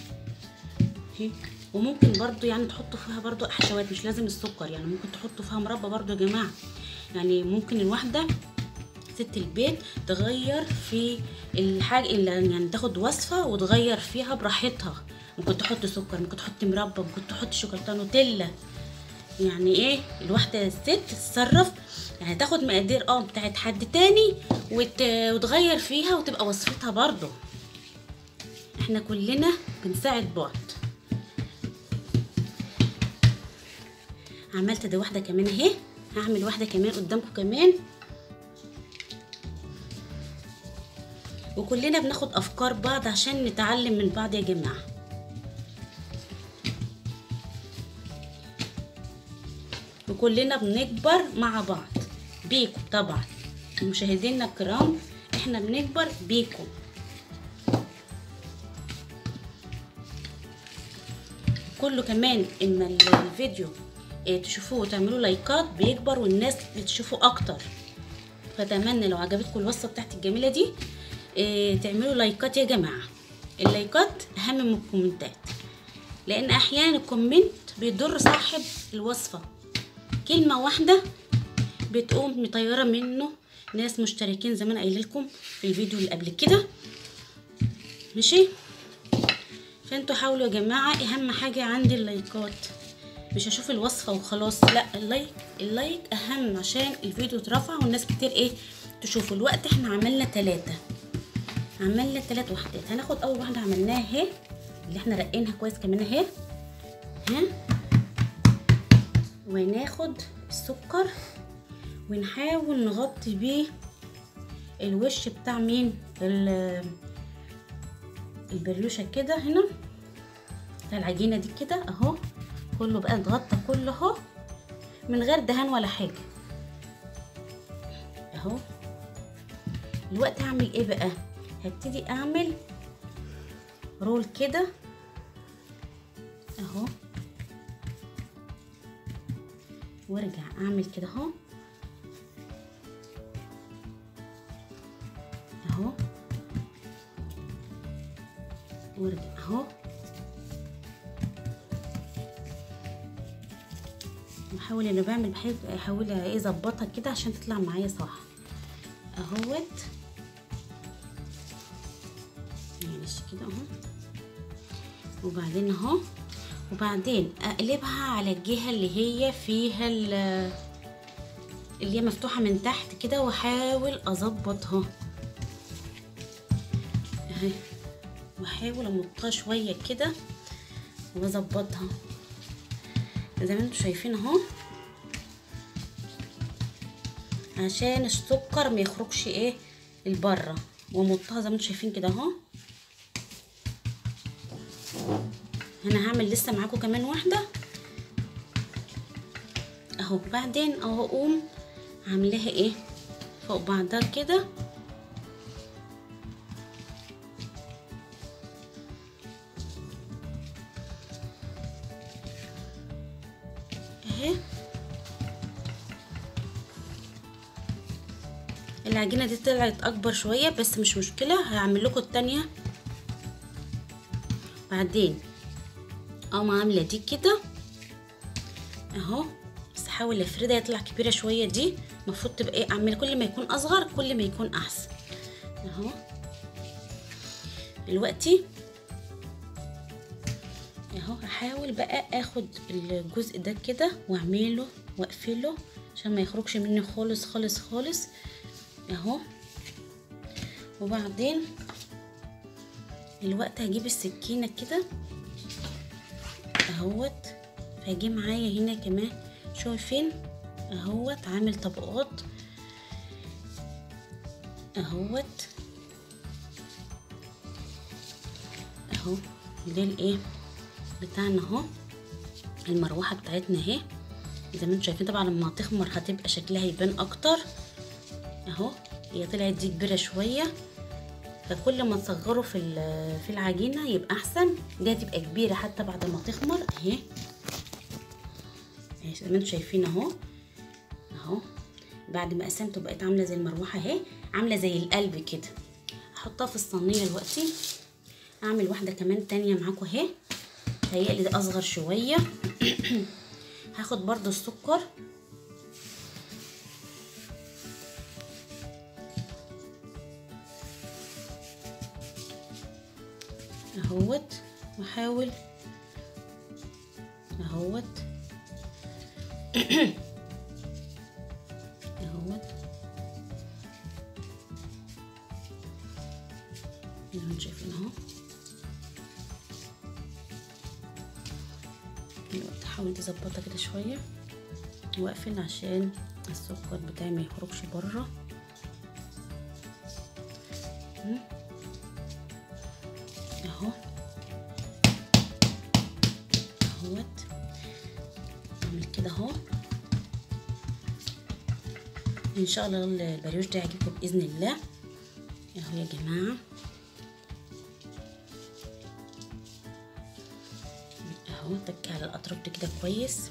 وممكن برضو يعني تحطوا فيها برضو حشوات، مش لازم السكر، يعني ممكن تحطوا فيها مربى برضو يا جماعه. يعني ممكن الواحده ست البيت تغير في الحاجه اللي يعني تاخد وصفه وتغير فيها براحتها، ممكن تحط سكر، ممكن تحط مربى، ممكن تحط شوكولاته نوتيلا. يعني ايه الواحده الست تتصرف، يعني تاخد مقادير بتاعت حد تاني وتغير فيها وتبقى وصفتها برضو. احنا كلنا بنساعد بعض. عملت دي واحده كمان اهي، هعمل واحده كمان قدامكم كمان. وكلنا بناخد افكار بعض عشان نتعلم من بعض يا جماعه. وكلنا بنكبر مع بعض بيكم طبعا مشاهدينا الكرام، احنا بنكبر بيكم. كله كمان اما الفيديو تشوفوه وتعملوا لايكات بيكبر والناس تشوفوا اكتر. فاتمنى لو عجبتكم الوصفه بتاعتي الجميله دي تعملوا لايكات يا جماعه. اللايكات اهم من الكومنتات، لان احيانا الكومنت بيضر صاحب الوصفه، كلمه واحده بتقوم مطيره منه ناس مشتركين زي ما انا قايله لكم في الفيديو اللي قبل كده. ماشي، فانتوا حاولوا يا جماعه، اهم حاجه عندي اللايكات، مش هشوف الوصفه وخلاص، لا اللايك اهم عشان الفيديو يترفع والناس كتير تشوفوا. الوقت احنا عملنا 3 وحدات. هناخد اول واحده عملناها اهي اللي احنا رقينها كويس كمان اهي، وناخد السكر ونحاول نغطي بيه الوش بتاع مين البريوشه كده هنا بتاع العجينه دي كده اهو، كله بقى اتغطى كله اهو من غير دهان ولا حاجه اهو. الوقت هعمل ايه بقى؟ هبتدي اعمل رول كده اهو، وارجع اعمل كده اهو اهو، وارجع اهو، بحاول انا بعمل بحيث احاول اظبطها كده عشان تطلع معايا صح اهوت. معلش كده اهو، وبعدين اهو، وبعدين اقلبها على الجهه اللي هي فيها اللي هي مفتوحه من تحت كده، واحاول اظبطها اهي، واحاول امطها شويه كده واظبطها زي ما انتم شايفين اهو، عشان السكر ما يخرجش لبره، وامطها زي ما انتم شايفين كده اهو. انا هعمل لسه معاكم كمان واحده اهو، بعدين اهو اقوم عاملاها فوق بعضها كده اهي. العجينه دي طلعت اكبر شويه بس مش مشكله، هعمل لكم التانية بعدين. اقوم عامله دي كده اهو، بس احاول افردها يطلع كبيره شويه. دي المفروض تبقى ايه، اعمل كل ما يكون اصغر كل ما يكون احسن اهو. دلوقتي اهو هحاول بقى اخد الجزء ده كده واعمله واقفله عشان ما يخرجش مني خالص خالص خالص اهو. وبعدين الوقت هجيب السكينه كده اهوت، فهجي معايا هنا كمان شايفين اهوت عامل طبقات اهوت اهو. ده الايه بتاعنا اهو، المروحه بتاعتنا اهي زي ما انتم شايفين. طبعا لما تخمر هتبقى شكلها يبان اكتر اهو. هي طلعت دي كبيره شويه، فكل ما تصغروا في العجينه يبقى احسن. دي هتبقى كبيره حتى بعد ما تخمر اهي زي ما انتم شايفين اهو اهو. بعد ما قسمته بقت عامله زي المروحه اهي، عامله زي القلب كده. هحطها في الصينيه دلوقتي. اعمل واحده كمان تانية معاكم اهي، هيقلي ده اصغر شويه. هاخد برضو السكر اهوت، واحاول اهوت اهوت زي ما انتم شايفين اهو. دلوقتي احاول اظبطها كده شويه واقفل عشان السكر بتاعي ما يخرجش بره اهو اهوت. اعمل كده اهو. ان شاء الله البريوش ده يعجبكم باذن الله اهو يا جماعه اهو. تكي على الاطراف دي كده كويس.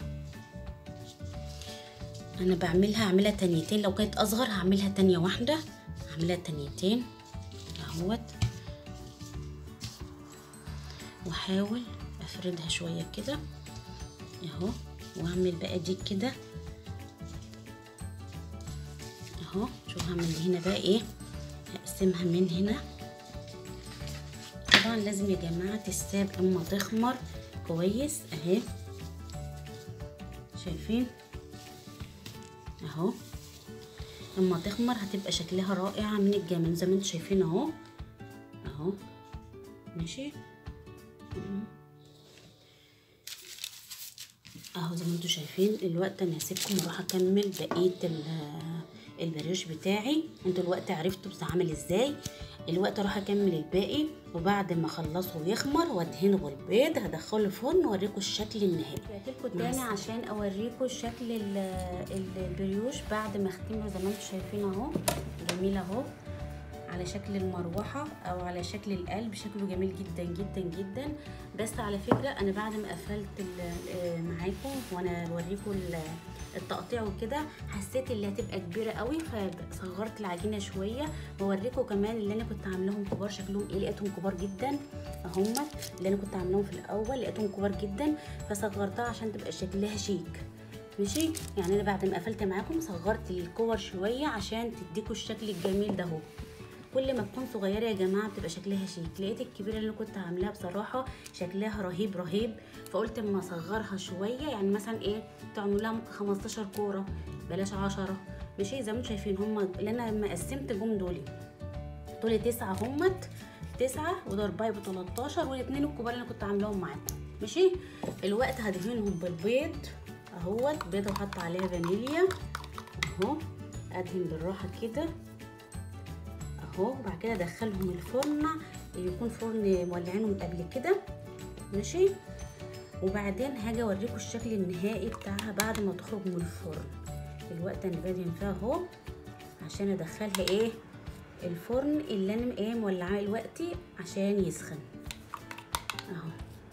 انا هعملها تانيتين، لو كانت اصغر هعملها تانية واحده، هعملها تانيتين اهوت. واحاول افردها شويه كده اهو، واعمل بقى دي كده اهو. شوف هعمل هنا بقى ايه، هقسمها من هنا. طبعا لازم يا جماعه تساب اما تخمر كويس اهي، شايفين اهو. اما تخمر هتبقى شكلها رائعه من الجمال زي ما انتم شايفين اهو اهو ماشي اهو زي ما انتم شايفين. الوقت انا هسيبكم واروح اكمل بقيه البريوش بتاعي. انتوا الوقت عرفتوا عامل ازاي. الوقت اروح اكمل الباقي، وبعد ما اخلصه ويخمر وادهنه بالبيض هدخله الفرن واوريكم الشكل النهائي. رجعت لكم تاني عشان اوريكم شكل البريوش بعد ما اختمه. زي ما انتم شايفين اهو جميل اهو، على شكل المروحه او على شكل القلب. شكله جميل جدا جدا جدا. بس على فكره انا بعد ما قفلت معاكم وانا بوريكم التقطيع وكده حسيت اللي هتبقى كبيره قوي، فصغرت العجينه شويه. بوريكم كمان اللي انا كنت عاملاهم كبار شكلهم ايه، لقيتهم كبار جدا اهم. اللي انا كنت عاملاهم في الاول لقيتهم كبار جدا، فصغرتها عشان تبقى شكلها شيك ماشي. يعني انا بعد ما قفلت معاكم صغرت الكور شويه عشان تديكوا الشكل الجميل ده اهو. كل ما تكون صغيره يا جماعه بتبقى شكلها شيك. لقيت الكبيره اللي كنت عاملاها بصراحه شكلها رهيب رهيب، فقلت اما اصغرها شويه. يعني مثلا ايه، تعملوها 15 كوره بلاش 10 ماشي. زي ما انتم شايفين هم اللي انا لما قسمت جم دول 9 همت 9 وده 4 يبقوا 13، والاثنين الكبار اللي انا كنت عاملاهم معاكم ماشي. الوقت هدهنهم بالبيض اهوت، بيضه وحط عليها فانيليا اهو. ادهن بالراحه كده اهو. وبعد كده ادخلهم الفرن، يكون فرن مولعينه قبل كده ماشي. وبعدين هاجي اوريكم الشكل النهائي بتاعها بعد ما تخرج من الفرن. الوقت انا بدهن فيها اهو عشان ادخلها ايه الفرن اللي انا ايه مولعاه دلوقتي عشان يسخن اهو.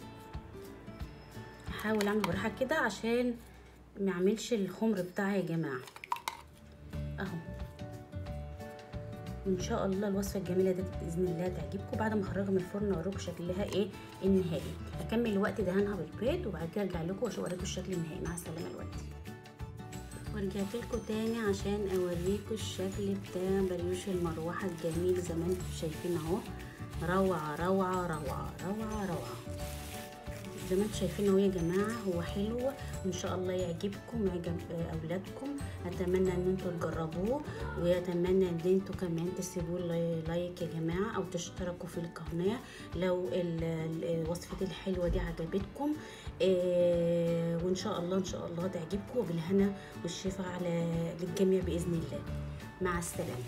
احاول اعمل براحه كده عشان ما اعملش الخمر بتاعي يا جماعه اهو. وان شاء الله الوصفه الجميله دي باذن الله تعجبكم. بعد ما اخرجها من الفرن اوريكم شكلها ايه النهائي. هكمل الوقت دهنها بالبيض وبعد كده ارجع لكم واوريكم الشكل النهائي. مع السلامه دلوقتي. ورجعت لكم تاني عشان اوريكم الشكل بتاع بريوش المروحه الجميل زي ما انتم شايفين اهو. روعه روعه روعه روعه روعه زي ما انتم شايفين اهو يا جماعه. هو حلو وان شاء الله يعجبكم ويعجب اولادكم. اتمنى ان انتم تجربوه واتمنى ان انتم كمان تسيبوا لايك يا جماعه او تشتركوا في القناه لو وصفتي الحلوه دي عجبتكم. وان شاء الله تعجبكم. وبالهنا والشفاء على للجميع باذن الله. مع السلامه.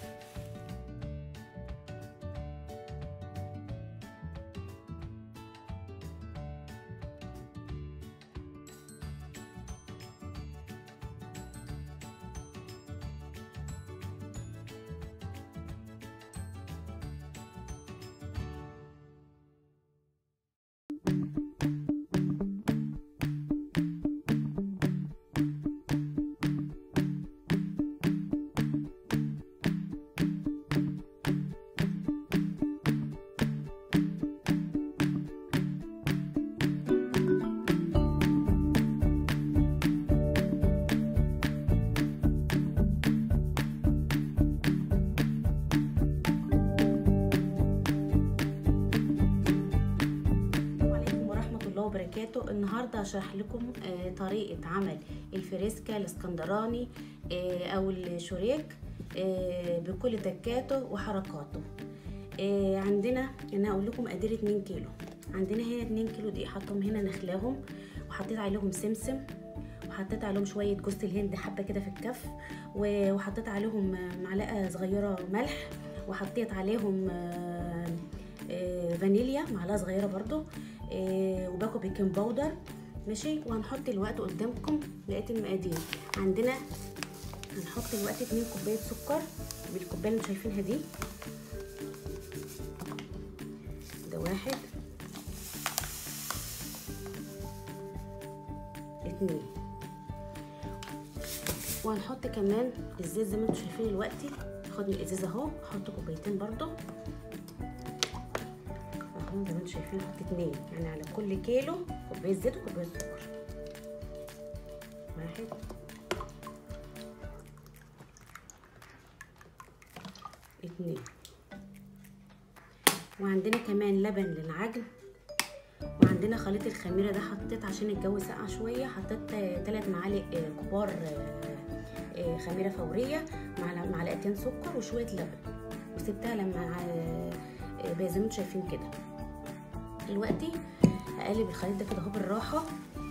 وبركاته. النهارده هشرح لكم طريقه عمل الفريسكا الاسكندراني او الشوريك بكل تكاته وحركاته. عندنا انا هقول لكم مقادير 2 كيلو. عندنا هنا 2 كيلو دي حطهم هنا نخلاهم وحطيت عليهم سمسم وحطيت عليهم شويه جوز الهند حبه كده في الكف وحطيت عليهم معلقه صغيره ملح وحطيت عليهم فانيليا معلقه صغيره برضو وباكو بيكنج باودر ماشي. وهنحط الوقت قدامكم بقيه المقادير. عندنا هنحط الوقت 2 كوبايه سكر بالكوبايه اللي شايفينها دي. ده 1 2. وهنحط كمان الزيت زي ما انتم شايفين دلوقتي. هاخد من الازازه اهو احط كوبايتين برضو زي ما انتم شايفين. احط 2 يعني على كل كيلو كوبايه زيت وكوبايه سكر. 1 2. وعندنا كمان لبن للعجن. وعندنا خليط الخميره ده حطيت عشان الجو ساقع شويه. حطيت 3 معالق كبار خميره فوريه مع معلقتين سكر وشويه لبن وسبتها لما زي ما انتم شايفين كده. دلوقتي هقلب الخليط ده كده اهو بالراحه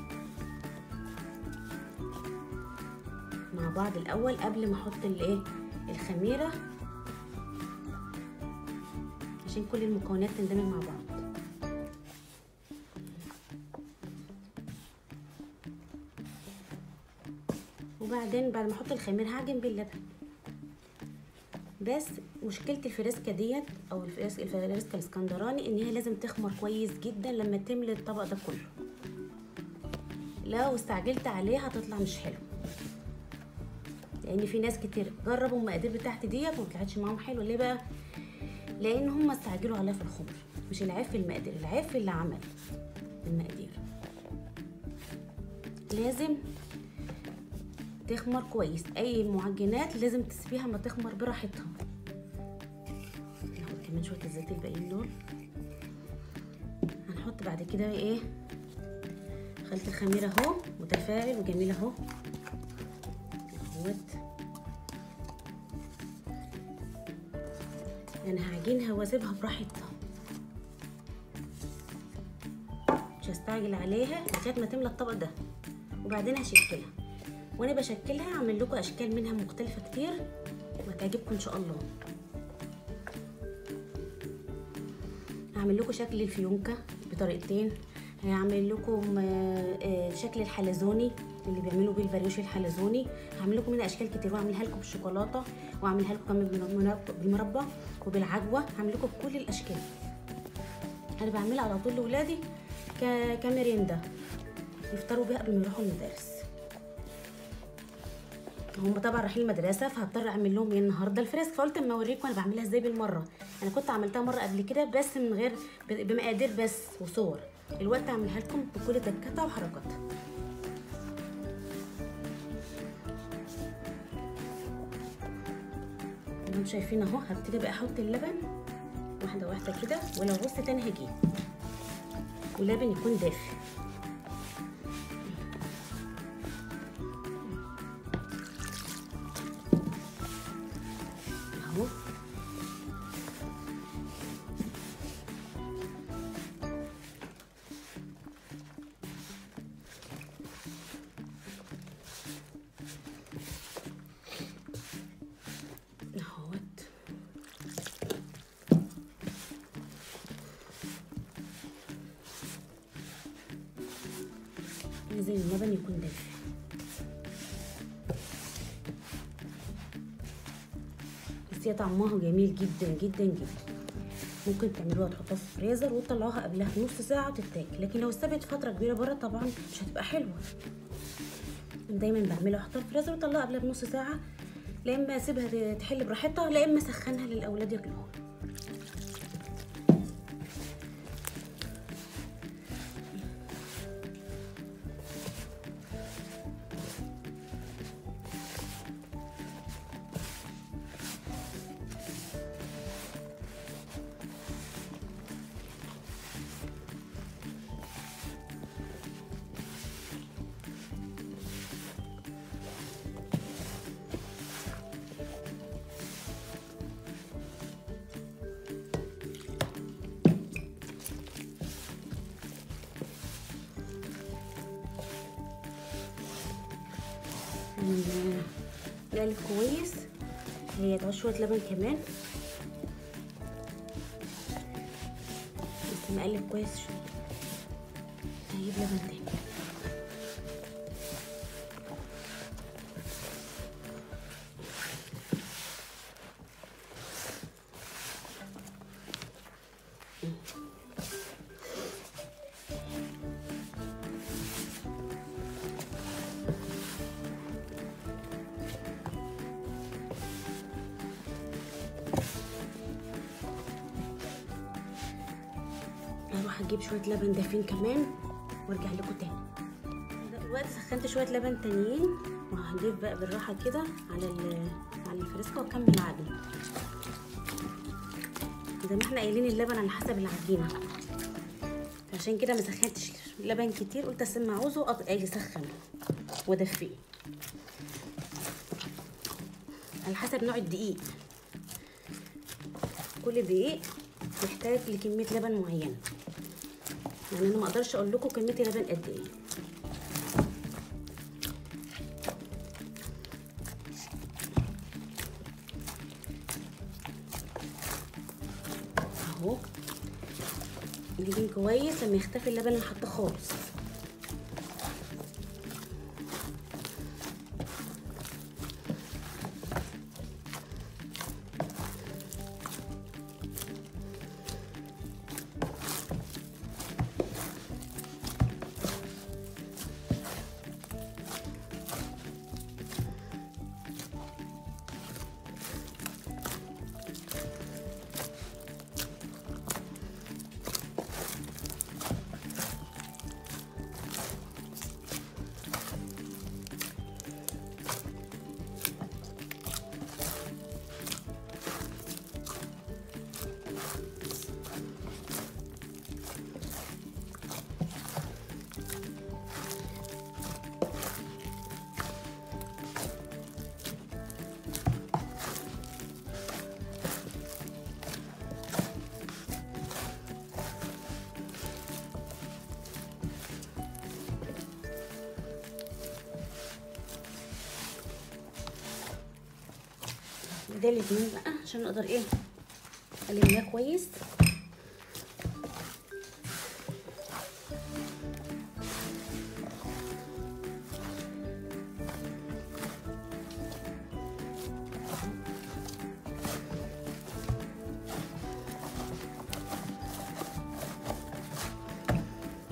مع بعض الاول قبل ما احط الخميره عشان كل المكونات تندمج مع بعض. وبعدين بعد ما احط الخميره هعجن باللبن. بس مشكله الفريسكا ديت او الفريسكا الاسكندراني ان هي لازم تخمر كويس جدا لما تملي الطبق ده كله. لو استعجلت عليها هتطلع مش حلو. لان في ناس كتير جربوا المقادير بتاعتي ديت وما طلعتش معاهم حلو. ليه بقى؟ لان هم استعجلوا عليها في الخمر. مش العيب في المقادير، العيب في اللي عمل المقادير. لازم تخمر كويس. اي معجنات لازم تسيبيها ما تخمر براحتها. ناخد كمان شويه الزيت الباقيين دول. هنحط بعد كده خليط الخميره اهو متفاعل وجميل اهو اهوت. انا هعجنها واسيبها براحتها مش هستعجل عليها لغايه ما تملى الطبق ده. وبعدين هشكلها. وانا بشكلها هعمل لكم اشكال منها مختلفه كتير وهتعجبكم ان شاء الله. هعمل لكم شكل الفيونكه بطريقتين. هعمل لكم شكل الحلزوني اللي بيعملوا بيه البريوش الحلزوني. هعمل لكم منها اشكال كتير واعملها لكم بالشوكولاته واعملها لكم كمان بالمربى وبالعجوه. هعمل لكم بكل الاشكال. انا بعملها على طول لاولادي كمريندا يفطروا بيها قبل ما يروحوا المدارس. هم طبعا رايحين المدرسه، فهضطر اعمل لهم ايه النهارده الفريسك، فقلت اما اوريكم انا بعملها ازاي بالمره. انا كنت عملتها مره قبل كده بس من غير بمقادير بس وصور، الوقت اعملها لكم بكل تكاتها وحركاتها. انتم شايفين اهو. هبتدي بقى احط اللبن واحده واحده كده، ولو غصت تاني هجيب، واللبن يكون دافي اهو. اهوت لازم اللبن يكون دافي. بس هي طعمها جميل جدا جدا جدا. ممكن تعملوها تحطوها في الفريزر وتطلعوها قبلها بنص ساعه وتتاكل، لكن لو استبقت فتره كبيره بره طبعا مش هتبقى حلوه. دايما بعملها احطها في الفريزر واطلعها قبلها بنص ساعه، لا اما اسيبها تحل براحتها لا اما اسخنها للاولاد ياكلوها. نقلب كويس. هي تعوز شويه لبن كمان، بس نقلب كويس شويه. هجيب لبن تاني. هروح اجيب شويه لبن دافين كمان وارجع لكم تاني. دلوقتي سخنت شويه لبن تانيين، وهجيب بقى بالراحه كده على الفريسكا واكمل العجينه. زي ما احنا قايلين اللبن على حسب العجينه، عشان كده ما سخنتش لبن كتير، قلت اسمع عوزه اجي اسخنه وادفيه على حسب نوع الدقيق. كل دقيق يحتاج لكميه لبن معينه، يعني انا ما اقدرش اقول لكم كميه اللبن قد ايه. اهو نجيب كويس لما يختفي اللبن اللي حاطاه خالص. ده الاتنين بقى عشان نقدر ايه نلمها كويس.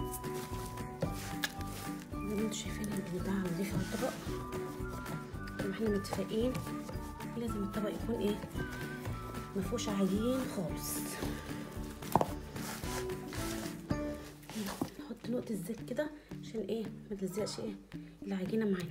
زي ما انتوا شايفين البتاع نضيفها على الطبق. احنا متفقين لازم الطبق يكون ايه مفيهوش عجين خالص. نحط نقطه زيت كده عشان ايه ما تلزقش ايه العجينه معانا.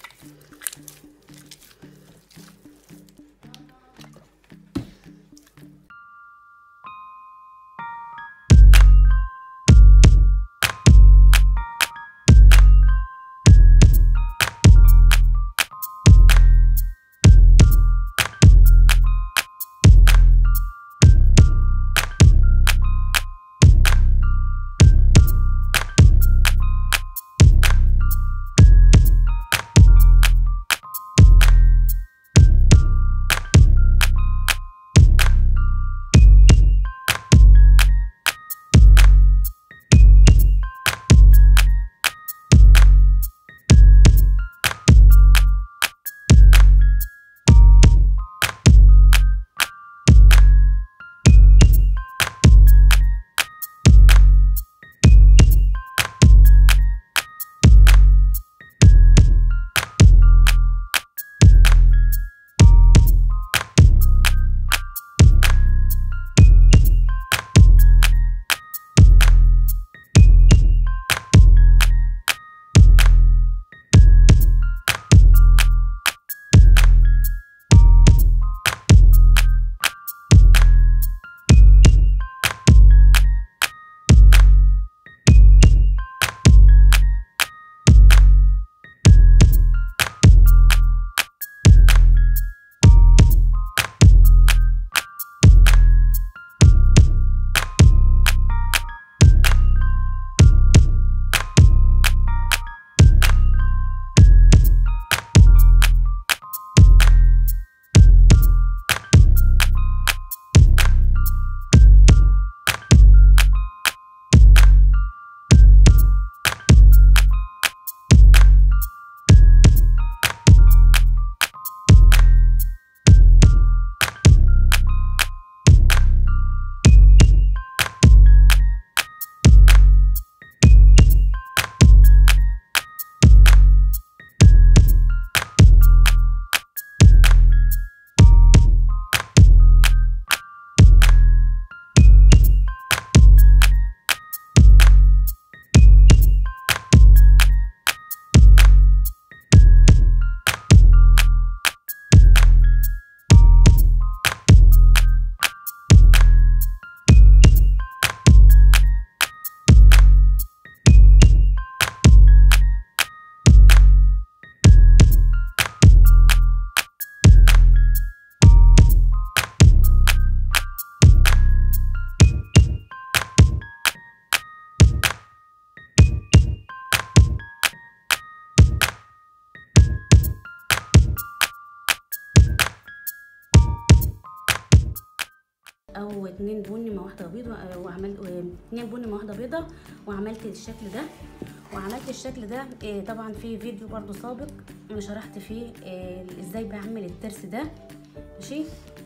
او 2 بني مع واحده بيض، وعملت 2 بني مع واحده بيضه، وعملت الشكل ده. وعملت الشكل ده طبعا في فيديو برضو سابق انا شرحت فيه ازاي بعمل الترس ده، ماشي.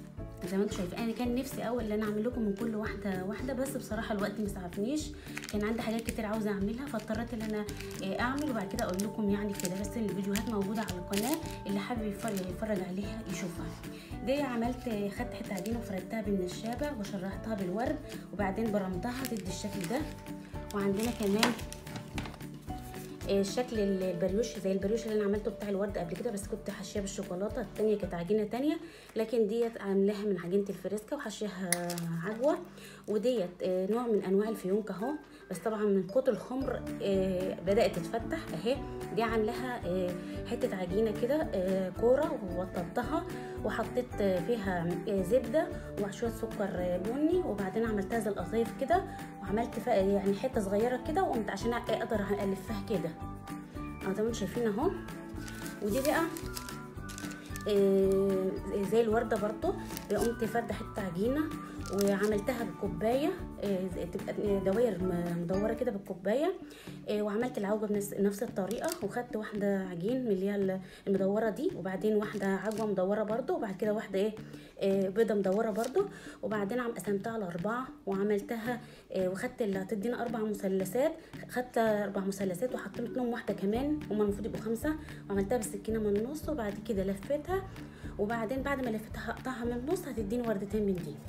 زي ما انتم شايفين انا كان نفسي اول ان انا اعمل لكم من كل واحده بس بصراحه الوقت مسعفنيش، كان عندي حاجات كتير عاوزه اعملها فاضطريت ان انا اعمل وبعد كده اقول لكم يعني كده. بس الفيديوهات موجوده على القناه اللي حابب يتفرج عليها يشوفها. دي عملت خدت حته عجينه وفردتها بالنشابه وشرحتها بالورد وبعدين برمتها تدي الشكل ده. وعندنا كمان الشكل البريوش زي البريوش اللي انا عملته بتاع الورد قبل كده، بس كنت حاشيه بالشوكولاته. التانيه كانت عجينه تانيه، لكن ديت عاملاها من عجينه الفريسكا وحاشيها عجوه. وديت نوع من انواع الفيونكه اهو، بس طبعا من كتر الخمر بدات تتفتح اهي. دي عاملاها حته عجينه كده كوره ووططتها وحطيت فيها زبده وشويه سكر بني، وبعدين عملتها زي القصايف كده وعملت يعني حته صغيره كده وقمت عشان اقدر الفها كده زي ما انتم شايفين اهو. ودي بقى زي الورده برضو قمت فردة حته عجينه وعملتها بكوبايه تبقى دواير مدوره كده بالكوبايه. وعملت العوجه بنفس الطريقه، وخدت واحده عجين من اللي هي المدوره دي، وبعدين واحده عجوه مدوره برده، وبعد كده واحده بيضه مدوره برده، وبعدين قسمتها على 4 وعملتها وخدت اللي هتدينا 4 مثلثات. خدت 4 مثلثات وحطيت لهم واحده كمان، هما المفروض يبقوا 5، وعملتها بالسكينه من النص، وبعد كده لفيتها، وبعدين بعد ما لفتها هقطعها من النص هتديني وردتين من دي.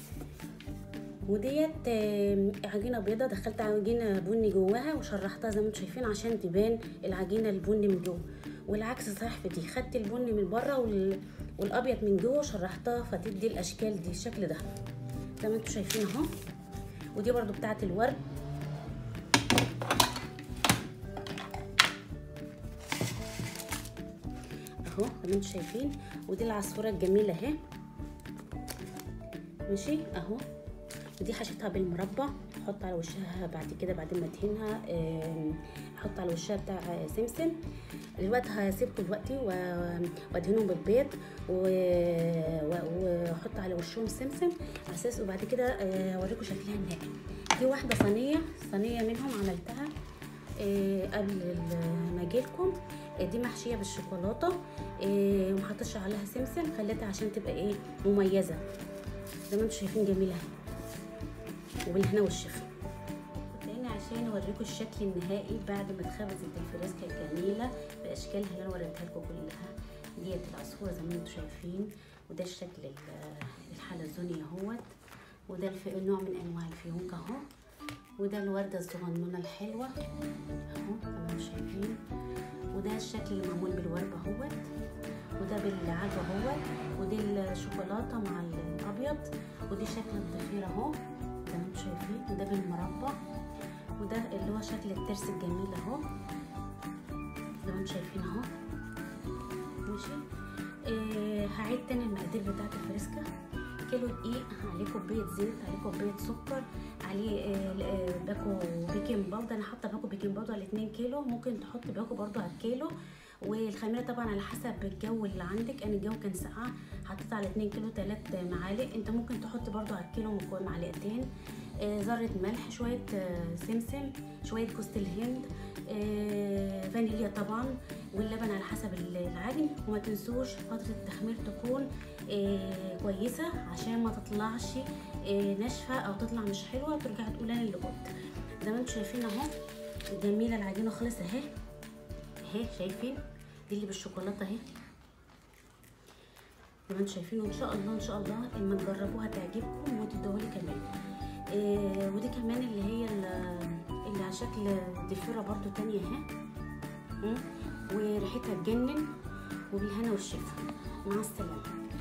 وديت عجينه بيضه، دخلت عجينه بني جواها وشرحتها زي ما انتم شايفين عشان تبان العجينه البني من جوه، والعكس صحيح في دي، خدت البني من بره والابيض من جوه وشرحتها فتدي الاشكال دي الشكل ده زي ما انتم شايفين اهو. ودي برضو بتاعه الورد، اهو زي ما انتم شايفين. ودي العصفوره الجميله اهي، ماشي اهو. ودي حشيتها بالمربى، احط على وشها بعد كده بعد ما ادهنها احط على وشها بتاع سمسم. دلوقتي هسيبكم دلوقتي وادهنهم بالبيض واحط على وشهم سمسم على اساس، وبعد كده اوريكم شكلها النهائي. دي واحده صينيه منهم عملتها قبل ما اجيلكم. دي محشيه بالشوكولاته ومحطش عليها سمسم، خليتها عشان تبقى مميزه زي ما انتم شايفين جميله وبالهنا والشفا. تاني عشان اوريكم الشكل النهائي بعد ما اتخبزت الفريسكا الجميله باشكالها اللي انا وريتها لكم كلها. ديت العصفوره زي ما انتم شايفين، وده الشكل الحلزوني اهوت، وده نوع من انواع الفيونكه اهو، وده الورده الصغنونه الحلوه اهو زي ما انتم شايفين، وده الشكل اللي معمول بالورد اهوت، وده بالعجوه اهوت، ودي الشوكولاته مع الابيض، ودي شكل الضفيره اهو زي ما انتم شايفين، وده بالمربى، وده اللي هو شكل الترس الجميل اهو زي ما انتم شايفين اهو، ماشي. هعيد تاني المقادير بتاعت الفريسكا. كيلو دقيق، عليه كوبايه زيت، عليه كوبايه سكر، عليه باكو بيكنج باودر، انا حاطه باكو بيكنج باودر على 2 كيلو، ممكن تحط باكو برضو على الكيلو. والخميره طبعا على حسب الجو اللي عندك، انا الجو كان ساقع حطيت على 2 كيلو 3 معالق، انت ممكن تحط برضو على الكيلو معلقتين. ذره ملح، شويه سمسم، شويه جوز الهند، فانيليا طبعا، واللبن على حسب العجن. وما تنسوش فتره التخمير تكون كويسه عشان ما تطلعش ناشفه او تطلع مش حلوه وترجع تقول انا اللي قلت. زي ما انتم شايفين اهو جميله العجينه خالص اهي شايفين، دي اللي بالشوكولاته اهي زي ما انتم شايفين. وان شاء الله اما تجربوها تعجبكم وتدوها لي كمان. ودي كمان اللي هي اللي على شكل ضفيره برضو تانية اهي، وريحتها تجنن، وبالهنا والشفا. مع السلامه.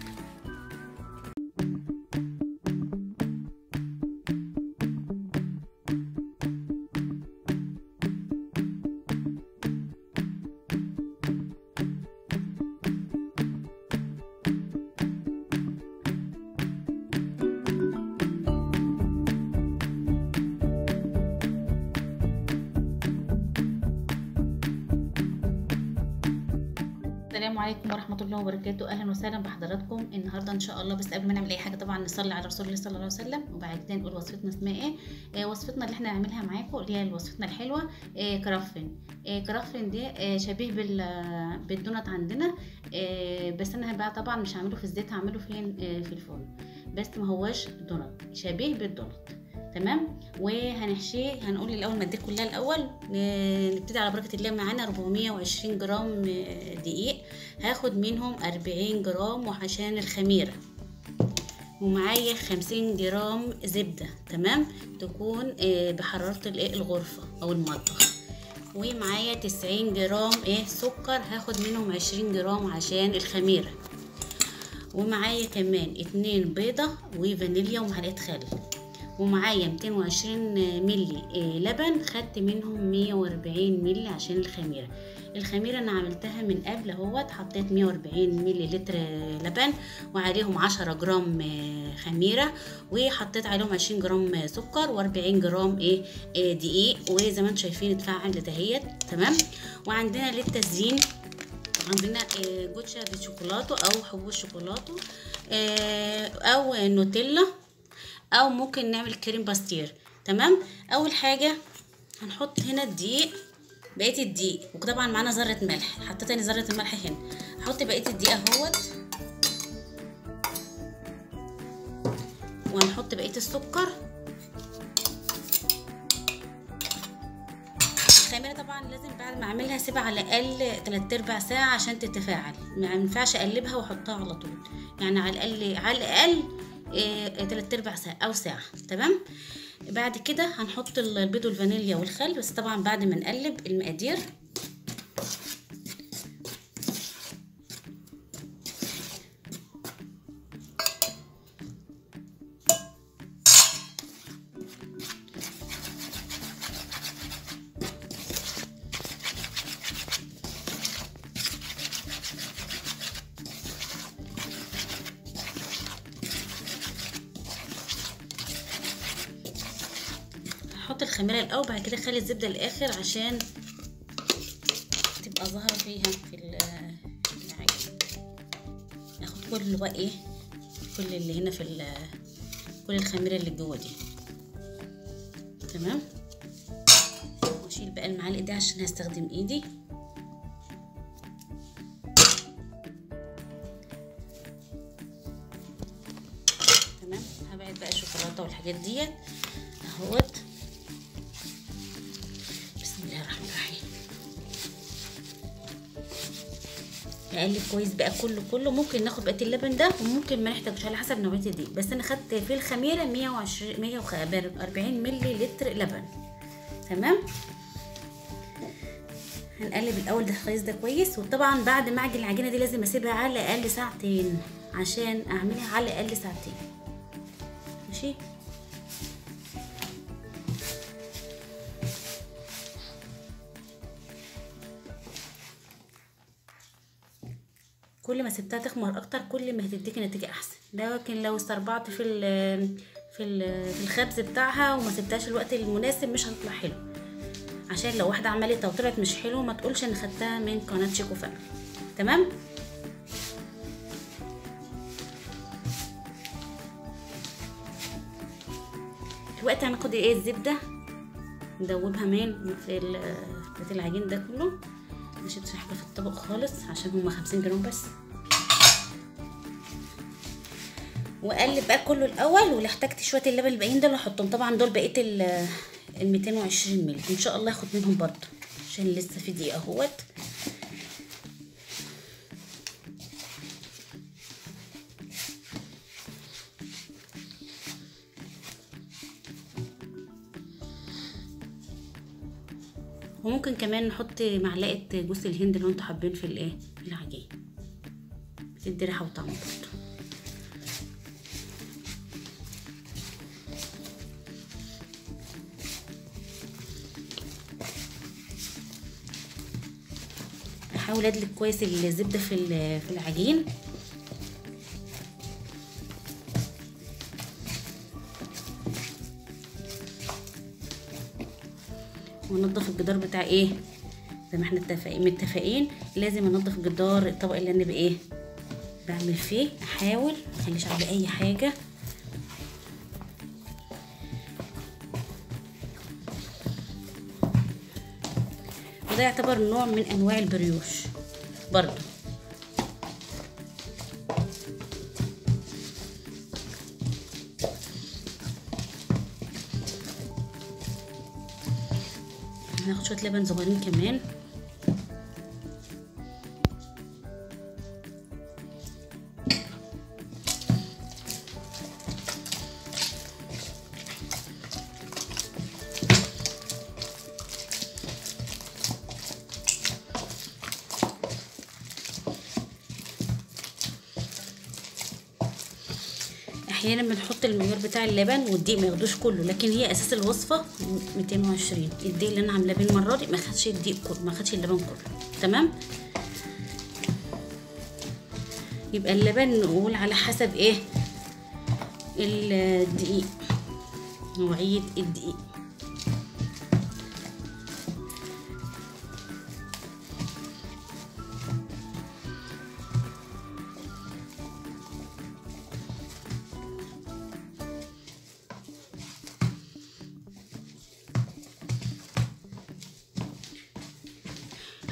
السلام عليكم ورحمه الله وبركاته، اهلا وسهلا بحضراتكم. النهارده ان شاء الله، بس قبل ما نعمل اي حاجه طبعا نصلي على رسول الله صلى الله عليه وسلم، وبعد كده نقول وصفتنا اسمها ايه. وصفتنا اللي احنا هنعملها معاكم اللي هي وصفتنا الحلوه كرافن. كرافن ده شبيه بالدونات عندنا، بس انا بقى طبعا مش هعمله في الزيت، هعمله فين في الفرن، بس ما هواش دونات، شبيه بالدونات تمام. وهنحشيه، هنقول الاول المقادير كلها الاول. نبتدي على بركه الله. معانا 420 جرام دقيق، هاخد منهم 40 جرام وعشان الخميره، ومعايا 50 جرام زبده تمام، تكون بحراره الغرفه او المطبخ، ومعايا 90 جرام سكر، هاخد منهم 20 جرام عشان الخميره، ومعايا كمان 2 بيضه وفانيليا ومعلقه خل، ومعايا 220 ملي لبن، خدت منهم 140 ملي عشان الخميره. الخميره انا عملتها من قبل اهوت، حطيت 140 ملي لتر لبن وعليهم 10 جرام خميره، وحطيت عليهم 20 جرام سكر و40 جرام دقيق، وزي ما انتم شايفين اتفعل دهيت تمام. وعندنا للتزيين عندنا جوتشا بالشوكولاته او حبوب الشوكولاته او نوتيلا او ممكن نعمل كريم باستير. تمام. اول حاجه هنحط هنا الدقيق، بقيه الدقيق، وطبعا معانا ذره ملح، حطيت انا ذره الملح هنا. هحط بقيه الدقيق اهوت، وهنحط بقيه السكر. الخميره طبعا لازم بعد ما اعملها اسيبها على الاقل 3/4 ساعه عشان تتفاعل، ما ينفعش اقلبها واحطها على طول، يعني على الاقل 3/4 ساعه او ساعه. تمام. بعد كده هنحط البيض والفانيليا والخل، بس طبعا بعد ما نقلب المقادير. هحط الخميره الاول، بعد كده اخلي الزبده للاخر عشان تبقى ظاهره فيها في العجين. اخد كل بقى ايه، كل اللي هنا في كل الخميره اللي جوه دي. تمام. واشيل بقى المعالق دي عشان هستخدم ايدي. تمام. هبعد بقى الشوكولاته والحاجات ديت اهوت. بسم الله الرحمن الرحيم. نقلب كويس بقى كله. ممكن ناخد بقيه اللبن ده وممكن ما نحتاجش على حسب نوعيه الدقيق، بس انا خدت في الخميره 140 مللي لتر لبن. تمام. هنقلب الاول ده كويس، ده كويس. وطبعا بعد ما اعجن العجينه دي لازم اسيبها على الاقل ساعتين عشان اعملها، على الاقل ساعتين. ماشي. كل ما سبتها تخمر اكتر كل ما هتديكي نتيجه احسن، لكن لو استربعت في الخبز بتاعها وما سبتهاش الوقت المناسب مش هتطلع حلو، عشان لو واحده عملتها وطلعت مش حلو ما تقولش ان خدتها من قناه شيكو فاميلي. تمام. دلوقتي هناخد ايه، الزبده ندوبها في العجين ده كله. مش حاجه في الطبق خالص عشان هما 50 جرام بس. واقلب بقى كله الاول، ولو احتجت شويه اللبن الباقيين دول هحطهم. طبعا دول بقيه ال 220 مللي ان شاء الله هاخد منهم برضه عشان لسه في دقيقه اهوت. وممكن كمان نحط معلقه جوز الهند لو انتوا حابين في العجين، بتدي ريحه وطعم برضه. احاول ادلك كويس الزبده في العجين. وننضف الجدار بتاع ايه زي ما احنا متفقين لازم انضف جدار الطبق اللي انا بعمل فيه. احاول ما اخليش عليه اي حاجه. وده يعتبر نوع من انواع البريوش برضو. هناخد شويه لبن صغيرين كمان. احيانا بنحط المعيار بتاع اللبن والدقيق ما ياخدوش كله، لكن هي اساس الوصفه 220. الدقيق اللي انا عاملاه بالمره دي ما خدش الدقيق كله، ما خدش اللبن كله. تمام. يبقى اللبن نقول على حسب ايه الدقيق، نوعيه الدقيق.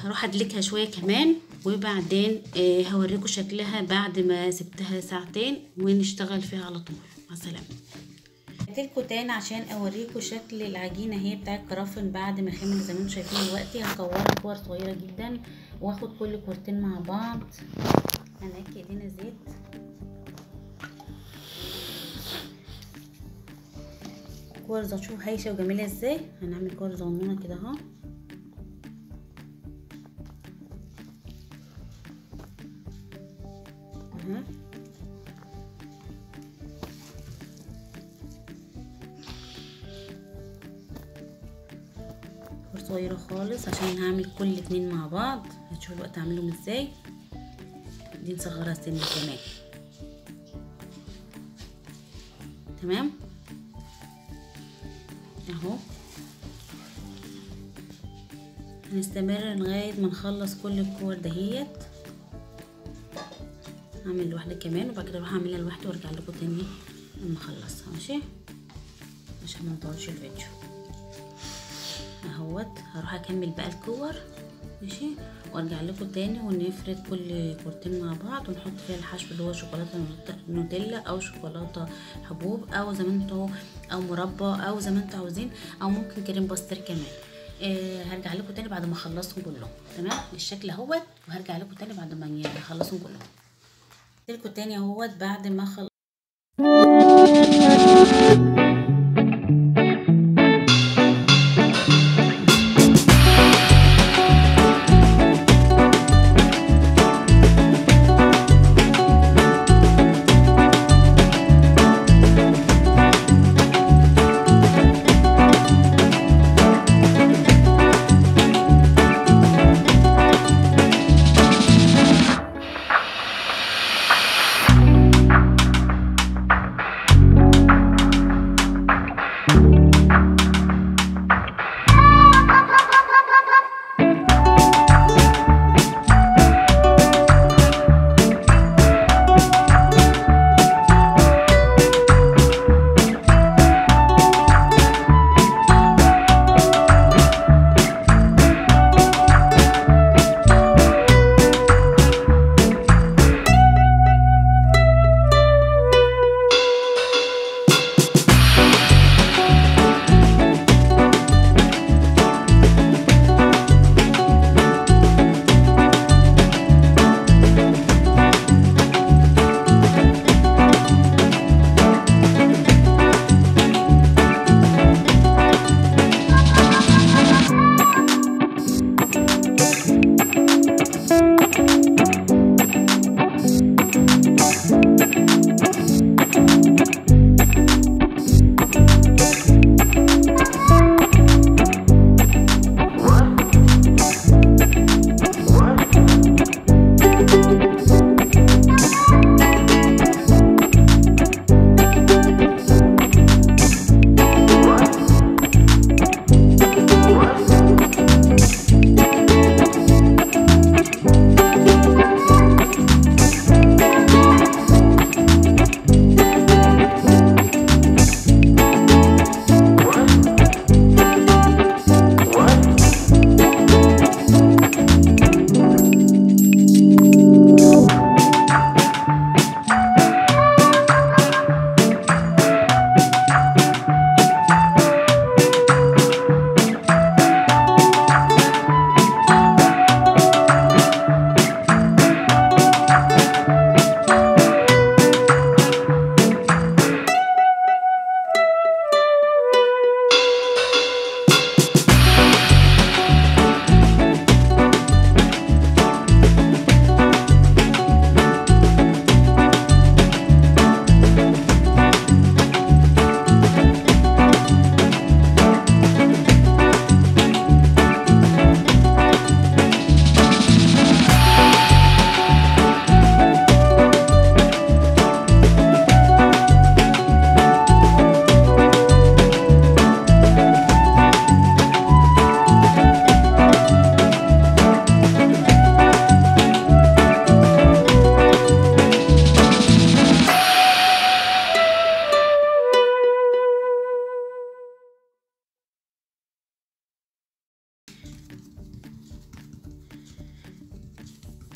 هروح ادلكها شويه كمان، وبعدين هوريكم شكلها بعد ما سبتها ساعتين ونشتغل فيها على طول. مع السلامه. جيتلكوا تاني عشان اوريكم شكل العجينه هي بتاع الكرافن بعد ما خمر زي ما انتم شايفين دلوقتي. هكورها كور صغيره جدا واخد كل كورتين مع بعض. هنأكد ايدينا زيت. كور شوف هايشه وجميله ازاي. هنعمل كور صغنونه كده اهو. صغيره خالص عشان هعمل كل اتنين مع بعض. هتشوفوا الوقت اعملهم ازاي. دي نصغرها سنه كمان. تمام اهو. هنستمر لغايه ما نخلص كل الكور دهيت. هعمل واحده كمان وبعد كده اروح اعملها لوحدي وارجع لكم تاني لما اخلصها. ماشي عشان ما نطولش الفيديو اهوت. هروح اكمل بقى الكور ماشي وارجع لكم تاني ونفرد كل كورتين مع بعض ونحط فيها الحشو اللي هو شوكولاته نوتيلا او شوكولاته حبوب او زي ما انتوا او مربى او زي ما انتوا عاوزين او ممكن كريم باستري كمان. هرجع لكم تاني بعد ما اخلصهم كلهم. تمام الشكل اهوت. وهرجع لكم تاني بعد ما اخلصهم كلهم. لكم تاني اهوت بعد ما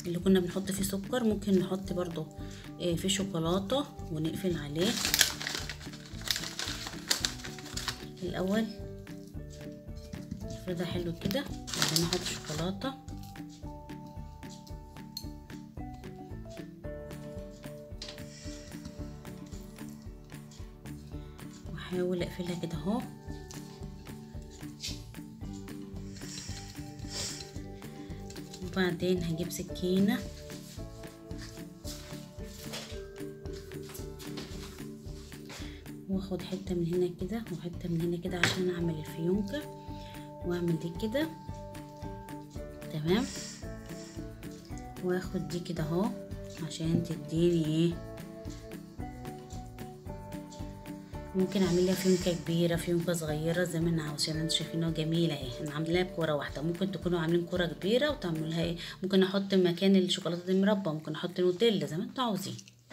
اللي كنا بنحط فيه سكر ممكن نحط برضو فيه شوكولاته ونقفل عليه الاول. نفردها حلو كده، بعدين نحط شوكولاته واحاول اقفلها كده اهو. وبعدين هجيب سكينه واخد حته من هنا كده وحته من هنا كده عشان اعمل الفيونكه، واعمل دي كده تمام، واخد دي كده اهو عشان تديني ايه. ممكن اعملها فيونكه كبيره فيونكه صغيره زي ما انا عاوزه، عشان انتوا شايفينها جميله اهي. انا عاملاها بكوره واحده، ممكن تكونوا عاملين كوره كبيره وتعملوها ايه. ممكن احط مكان الشوكولاته دي مربى، ممكن احط نوتيلا زي ما انتوا عاوزين.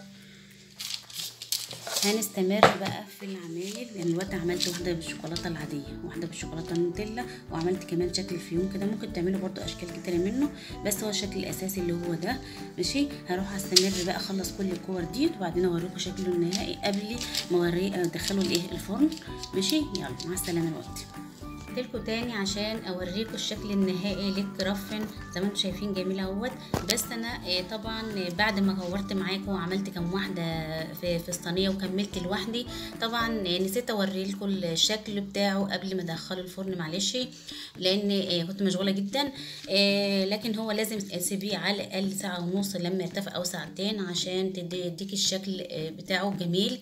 هنستمر بقى في العمايل، لان دلوقتي عملت واحده بالشوكولاته العاديه واحده بالشوكولاته النوتيلا، وعملت كمان شكل الفيون كده. ممكن تعملوا برضو اشكال كتيره منه، بس هو الشكل الاساسي اللي هو ده ماشي. هروح استمر بقى اخلص كل الكور دي وبعدين اوريكم شكله النهائي قبل ما ادخله الايه الفرن ماشي. يلا مع السلامه دلوقتي. لكم تاني عشان اوريكم الشكل النهائي للكرافن زي ما انتم شايفين جميل اهوت. بس انا طبعا بعد ما كورت معاكم وعملت كام واحده في الصينيه وكملت لوحدي، طبعا نسيت اوريلكم الشكل بتاعه قبل ما ادخله الفرن معلش، لان كنت مشغوله جدا. لكن هو لازم تسيبيه على الاقل ساعه ونص لما يرتفع او ساعتين عشان تديك الشكل بتاعه جميل.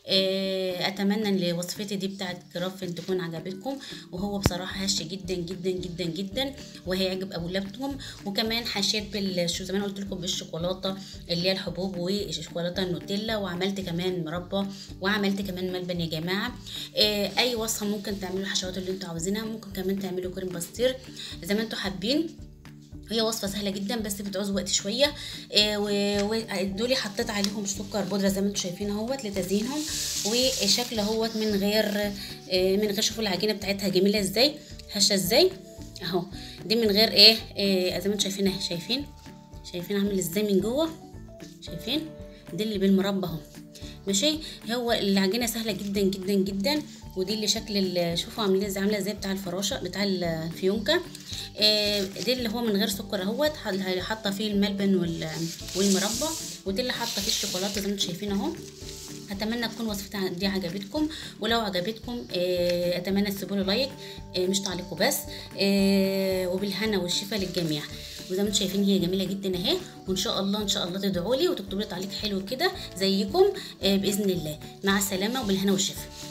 اتمنى ان وصفتي دي بتاعت كرافن تكون عجبتكم، وهو بصراحه هش جدا جدا جدا جدا وهيعجب اولادكم. وكمان حشيت زي ما انا قلت لكم بالشوكولاته اللي هي الحبوب والشوكولاته النوتيلا، وعملت كمان مربى وعملت كمان ملبن يا جماعه. اي وصفه ممكن تعملوا الحشوات اللي انتوا عاوزينها، ممكن كمان تعملوا كريم باستير زي ما انتوا حابين. هي وصفه سهله جدا بس بتعوز وقت شويه. ودول حطيت عليهم سكر بودره زي ما انتم شايفين اهوت لتزيينهم، وشكل اهوت من غير شوفوا العجينه بتاعتها جميله ازاي هشه ازاي اهو. دي من غير زي ما انتم شايفين اهي، شايفين عامل ازاي من جوه، شايفين دي اللي بالمربى اهو ماشي. هو العجينه سهله جدا جدا جدا. ودي اللي شكل شوفوا عامله ازاي بتاع الفراشه بتاع الفيونكه. دي اللي هو من غير سكر اهوت، حاطه فيه الملبن والمربى، ودي اللي حاطه فيه الشوكولاته زي ما انتم شايفين اهو. اتمنى تكون وصفتي دي عجبتكم، ولو عجبتكم اتمنى تسيبوا لي لايك مش تعليقوا بس. وبالهنا والشفا للجميع. وزي ما انتم شايفين هي جميله جدا اهي، وان شاء الله تدعوا لي وتكتبوا لي تعليق حلو كده زيكم باذن الله. مع السلامه وبالهنا والشفا.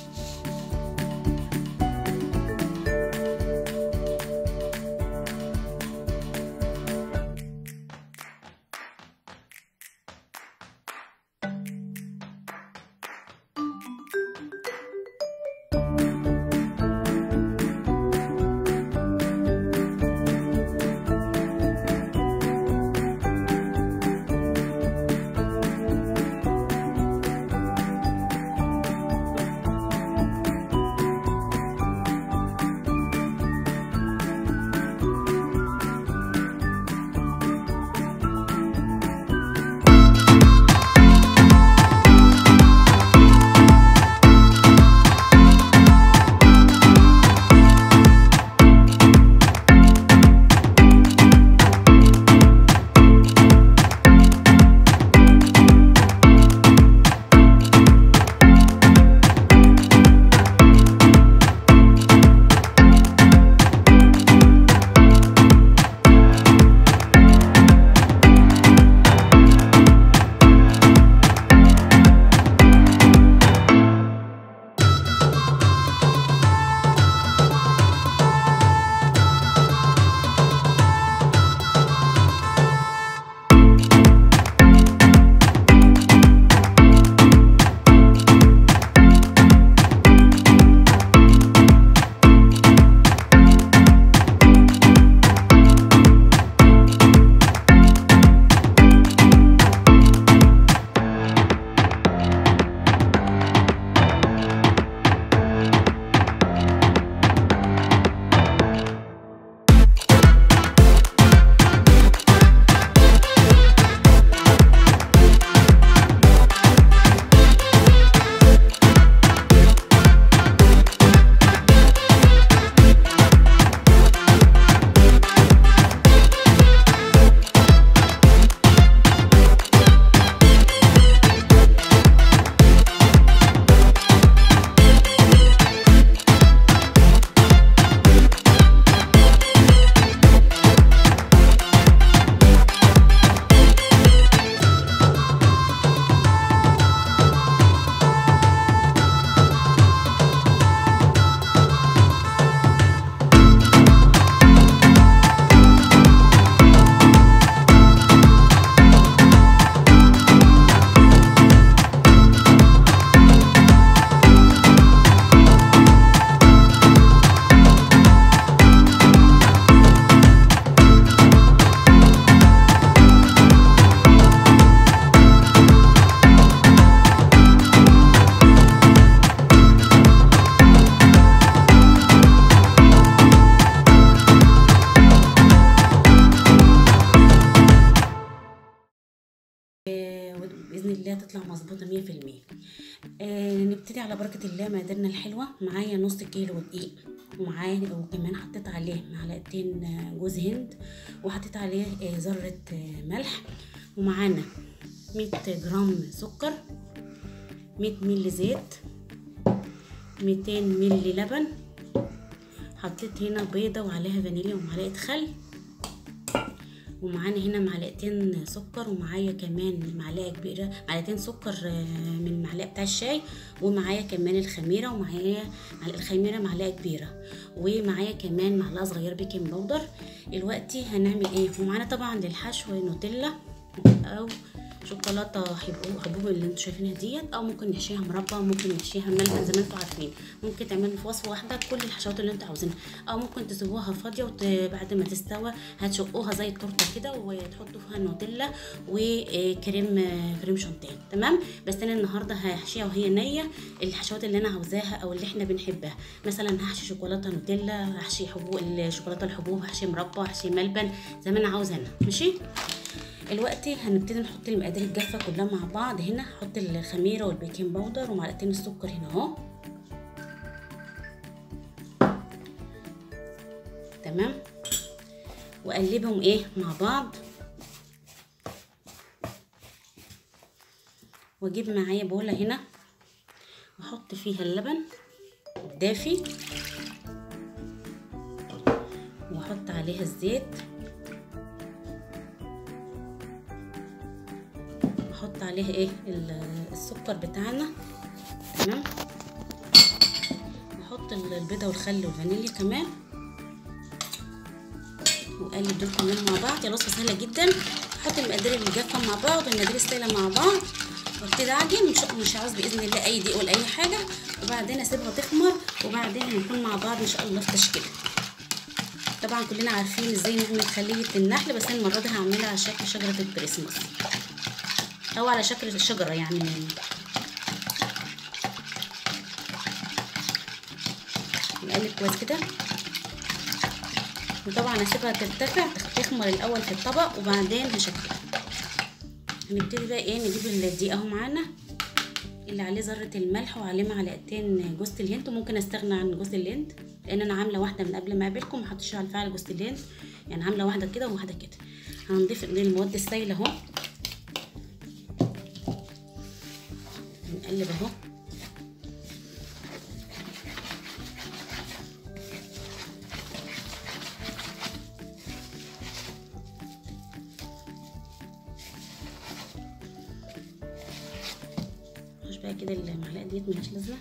الله تطلع مظبوطه 100%. نبتدي على بركه الله. مقاديرنا الحلوه: معايا نص كيلو دقيق، ومعايا وكمان حطيت عليه معلقتين جوز هند، وحطيت عليه ذره ملح، ومعانا 100 جرام سكر، 100 مللي زيت، 200 مللي لبن، حطيت هنا بيضه وعليها فانيليا ومعلقه خل، ومعانا هنا معلقتين سكر، ومعايا كمان معلقه كبيره معلقتين سكر من المعلقه بتاع الشاي، ومعايا كمان الخميره، ومعايا الخميره معلقه كبيره، ومعايا كمان معلقه صغيره بيكنج باودر. دلوقتي هنعمل ايه؟ ومعانا طبعا للحشو نوتيلا او شوكولاته حبوب اللي انتوا شايفينها ديت، او ممكن نحشيها مربى، ممكن نحشيها ملبن زي ما انتوا عارفين. ممكن تعملوا في وصفه واحده كل الحشوات اللي انتوا عاوزينها، او ممكن تسيبوها فاضيه بعد ما تستوى هتشقوها زي التورته كده وتحطوا فيها نوتيلا كريم شانتيه. تمام. بس انا النهارده هحشيها وهي نيه الحشوات اللي انا عاوزاها او اللي احنا بنحبها. مثلا هحشي شوكولاته نوتيلا، هحشي الشوكولاته الحبوب، هحشي مربى، هحشي ملبن زي ما انا عاوزه انا. ماشي. دلوقتي هنبتدي نحط المقادير الجافه كلها مع بعض. هنا هحط الخميره والبيكنج باودر ومعلقتين السكر هنا اهو. تمام. واقلبهم مع بعض، واجيب معايا بوله هنا واحط فيها اللبن الدافي، واحط عليها الزيت، احط عليها السكر بتاعنا. تمام. واحط البيضه والخل والفانيليا كمان، واقلب دول كلهم مع بعض. يا وصفه سهله جدا. احط المقادير الجافه مع بعض والمقادير السائله مع بعض، وابتدي اعجن. مش عاوز باذن الله اي دقيق ولا اي حاجه، وبعدين اسيبها تخمر، وبعدين هنكون مع بعض ان شاء الله في تشكيله. طبعا كلنا عارفين ازاي نعمل خليه النحل، بس انا المره دي هعملها على شكل شجره الكريسماس او على شكل الشجره يعني. نقلب كويس كده، وطبعا هسيبها ترتفع تخمر الاول في الطبق وبعدين هشكلها. هنبتدي بقى نجيب الدقيق اهو معانا اللي عليه ذره الملح وعليه معلقتين جوز الهند. وممكن استغنى عن جوز الهند لان انا عامله واحده من قبل ما اقابلكم، ما حطيتش على الفعل جوز الهند، يعني عامله واحده كده وواحده كده. هنضيف المواد السائله اهو، نقلب اهو. مش بقى كده المعلقه ديت ملهاش لازمه.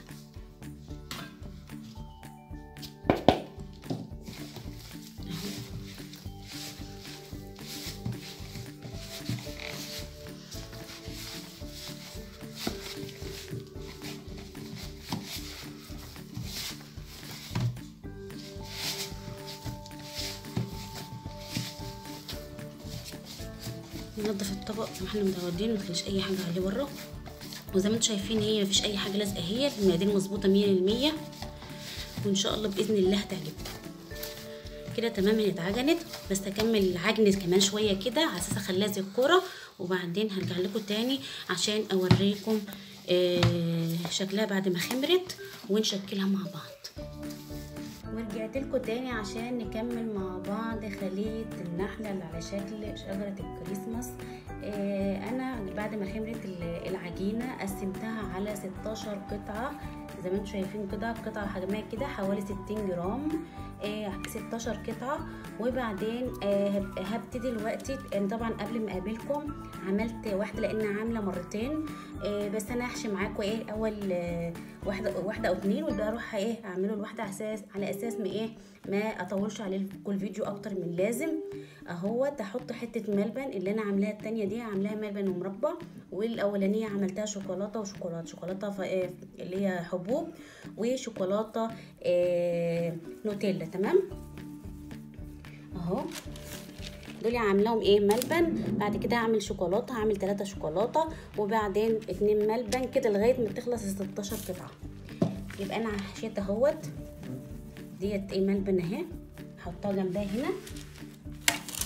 ننضف الطبق زي ما احنا متعودين، مفيش اي حاجه عليه بره، وزي ما انتم شايفين هي مفيش اي حاجه لازقه، هي المقادير مظبوطه 100%، وان شاء الله باذن الله هتعجبكم. كده تمام. هي اتعجنت، بس هكمل عجنت كمان شويه كده على اساس اخليها زي الكوره، وبعدين هرجع لكم تاني عشان اوريكم شكلها بعد ما خمرت ونشكلها مع بعض. ورجعت لكم تاني عشان نكمل مع بعض خلية النحلة اللي على شكل شجرة الكريسماس. انا بعد ما خمرت العجينة قسمتها على 16 قطعة زي ما انتم شايفين كده. قطعة حجمها كده حوالي 60 جرام، 16 قطعة. وبعدين هبتدي دلوقتي. طبعا قبل ما اقابلكم عملت واحدة لان عاملة مرتين، بس انا هحشي معاكم اول واحدة او اتنين، والباقي اروح اعمله الواحدة على اساس ما اطولش عليكم الفيديو اكتر من لازم. اهوت احط حتة ملبن اللي انا عاملاها. التانية دي عاملاها ملبن ومربى، والاولانية عملتها شوكولاتة شوكولاتة اللي هي حبوب، وشوكولاتة نوتيلا. تمام اهو. دول عاملاهم ملبن. بعد كده هعمل شوكولاته، هعمل 3 شوكولاته وبعدين 2 ملبن كده لغايه ما تخلص ال 16 قطعه. يبقى انا حشيت اهوت ديت ملبن اهي، هحطها جنبها هنا.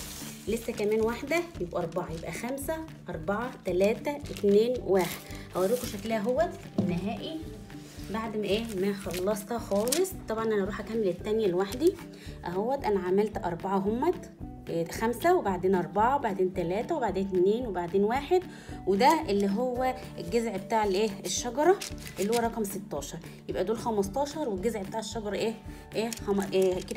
لسه كمان واحده يبقى 4، يبقى 5 4 3 2 1. هوريكم شكلها اهوت النهائي بعد ما ما خلصتها خالص. طبعا انا اروح اكمل التانية لوحدي اهوت. انا عملت 4 همت، 5 وبعدين 4 وبعدين 3 وبعدين 2 وبعدين 1. وده اللي هو الجذع بتاع الشجره اللي هو رقم 16. يبقى دول 15 والجذع بتاع الشجره كده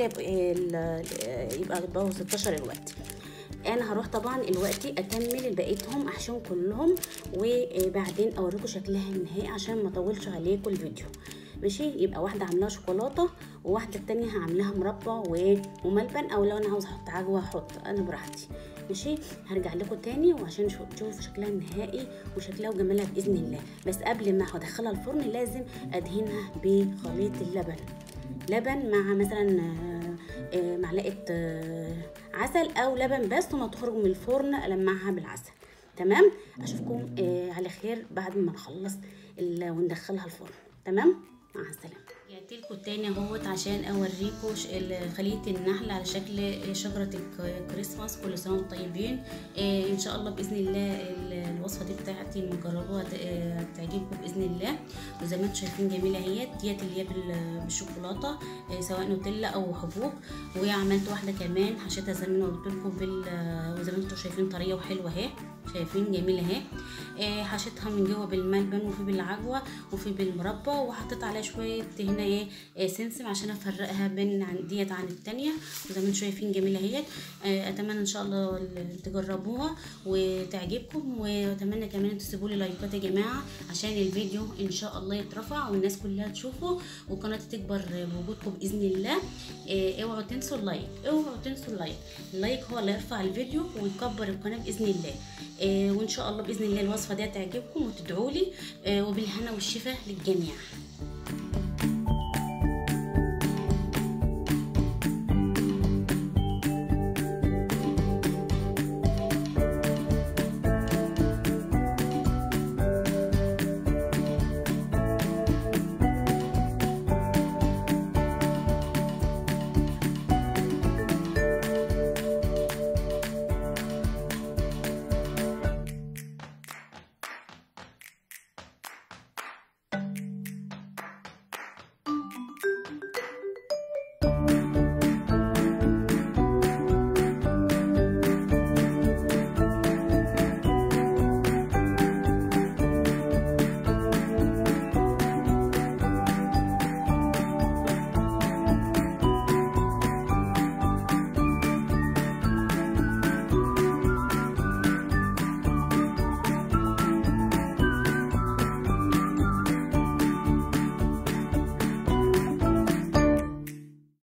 يبقى 16 الوقت. انا هروح طبعا دلوقتي اكمل بقيتهم احشيهم كلهم وبعدين اوريكم شكلها النهائي عشان ما اطولش عليكم الفيديو. ماشي. يبقى واحده عاملاها شوكولاته وواحده التانية هعملها مربى وملبن، او لو انا عاوزه احط عجوه احط، انا براحتي. ماشي. هرجع لكم تاني وعشان تشوفوا شكلها النهائي وشكلها وجمالها باذن الله. بس قبل ما هدخلها الفرن لازم ادهنها بخليط لبن مع مثلا معلقه عسل او لبن بس، وما تخرج من الفرن المعها بالعسل. تمام. اشوفكم على خير بعد ما نخلص وندخلها الفرن. تمام. مع السلامه. جيت لكم تاني اهوت عشان اوريكم خليه النحل على شكل شجره الكريسماس. كل سنه وانتم طيبين. ان شاء الله باذن الله الوصفه دي بتاعتي المجربه تعجبكم باذن الله. وزي ما انتم شايفين جميله اهيت، ديت اللي هي بالشوكولاته سواء نوتيلا او حبوب. وعملت واحده كمان حشيتها زي ما قلت لكم وزي ما انتم شايفين طريه وحلوه اهي، شايفين جميله اهي. حشيتها من جوه بالملبن وفي بالعجوه وفي بالمربى، وحطيت عليها شويه هنا سمسم عشان افرقها بين ديت عن التانية. وزي ما انتم شايفين جميله اهي. اتمنى ان شاء الله تجربوها وتعجبكم، واتمنى كمان تسيبوا لي لايكات يا جماعه عشان الفيديو ان شاء الله يترفع والناس كلها تشوفه والقناه تكبر بوجودكم باذن الله. اوعوا تنسوا اللايك، اوعوا تنسوا اللايك. اللايك هو اللي يرفع الفيديو ويكبر القناه باذن الله. وان شاء الله باذن الله الوصفه دي تعجبكم وتدعوا لي، وبالهنا والشفاء للجميع.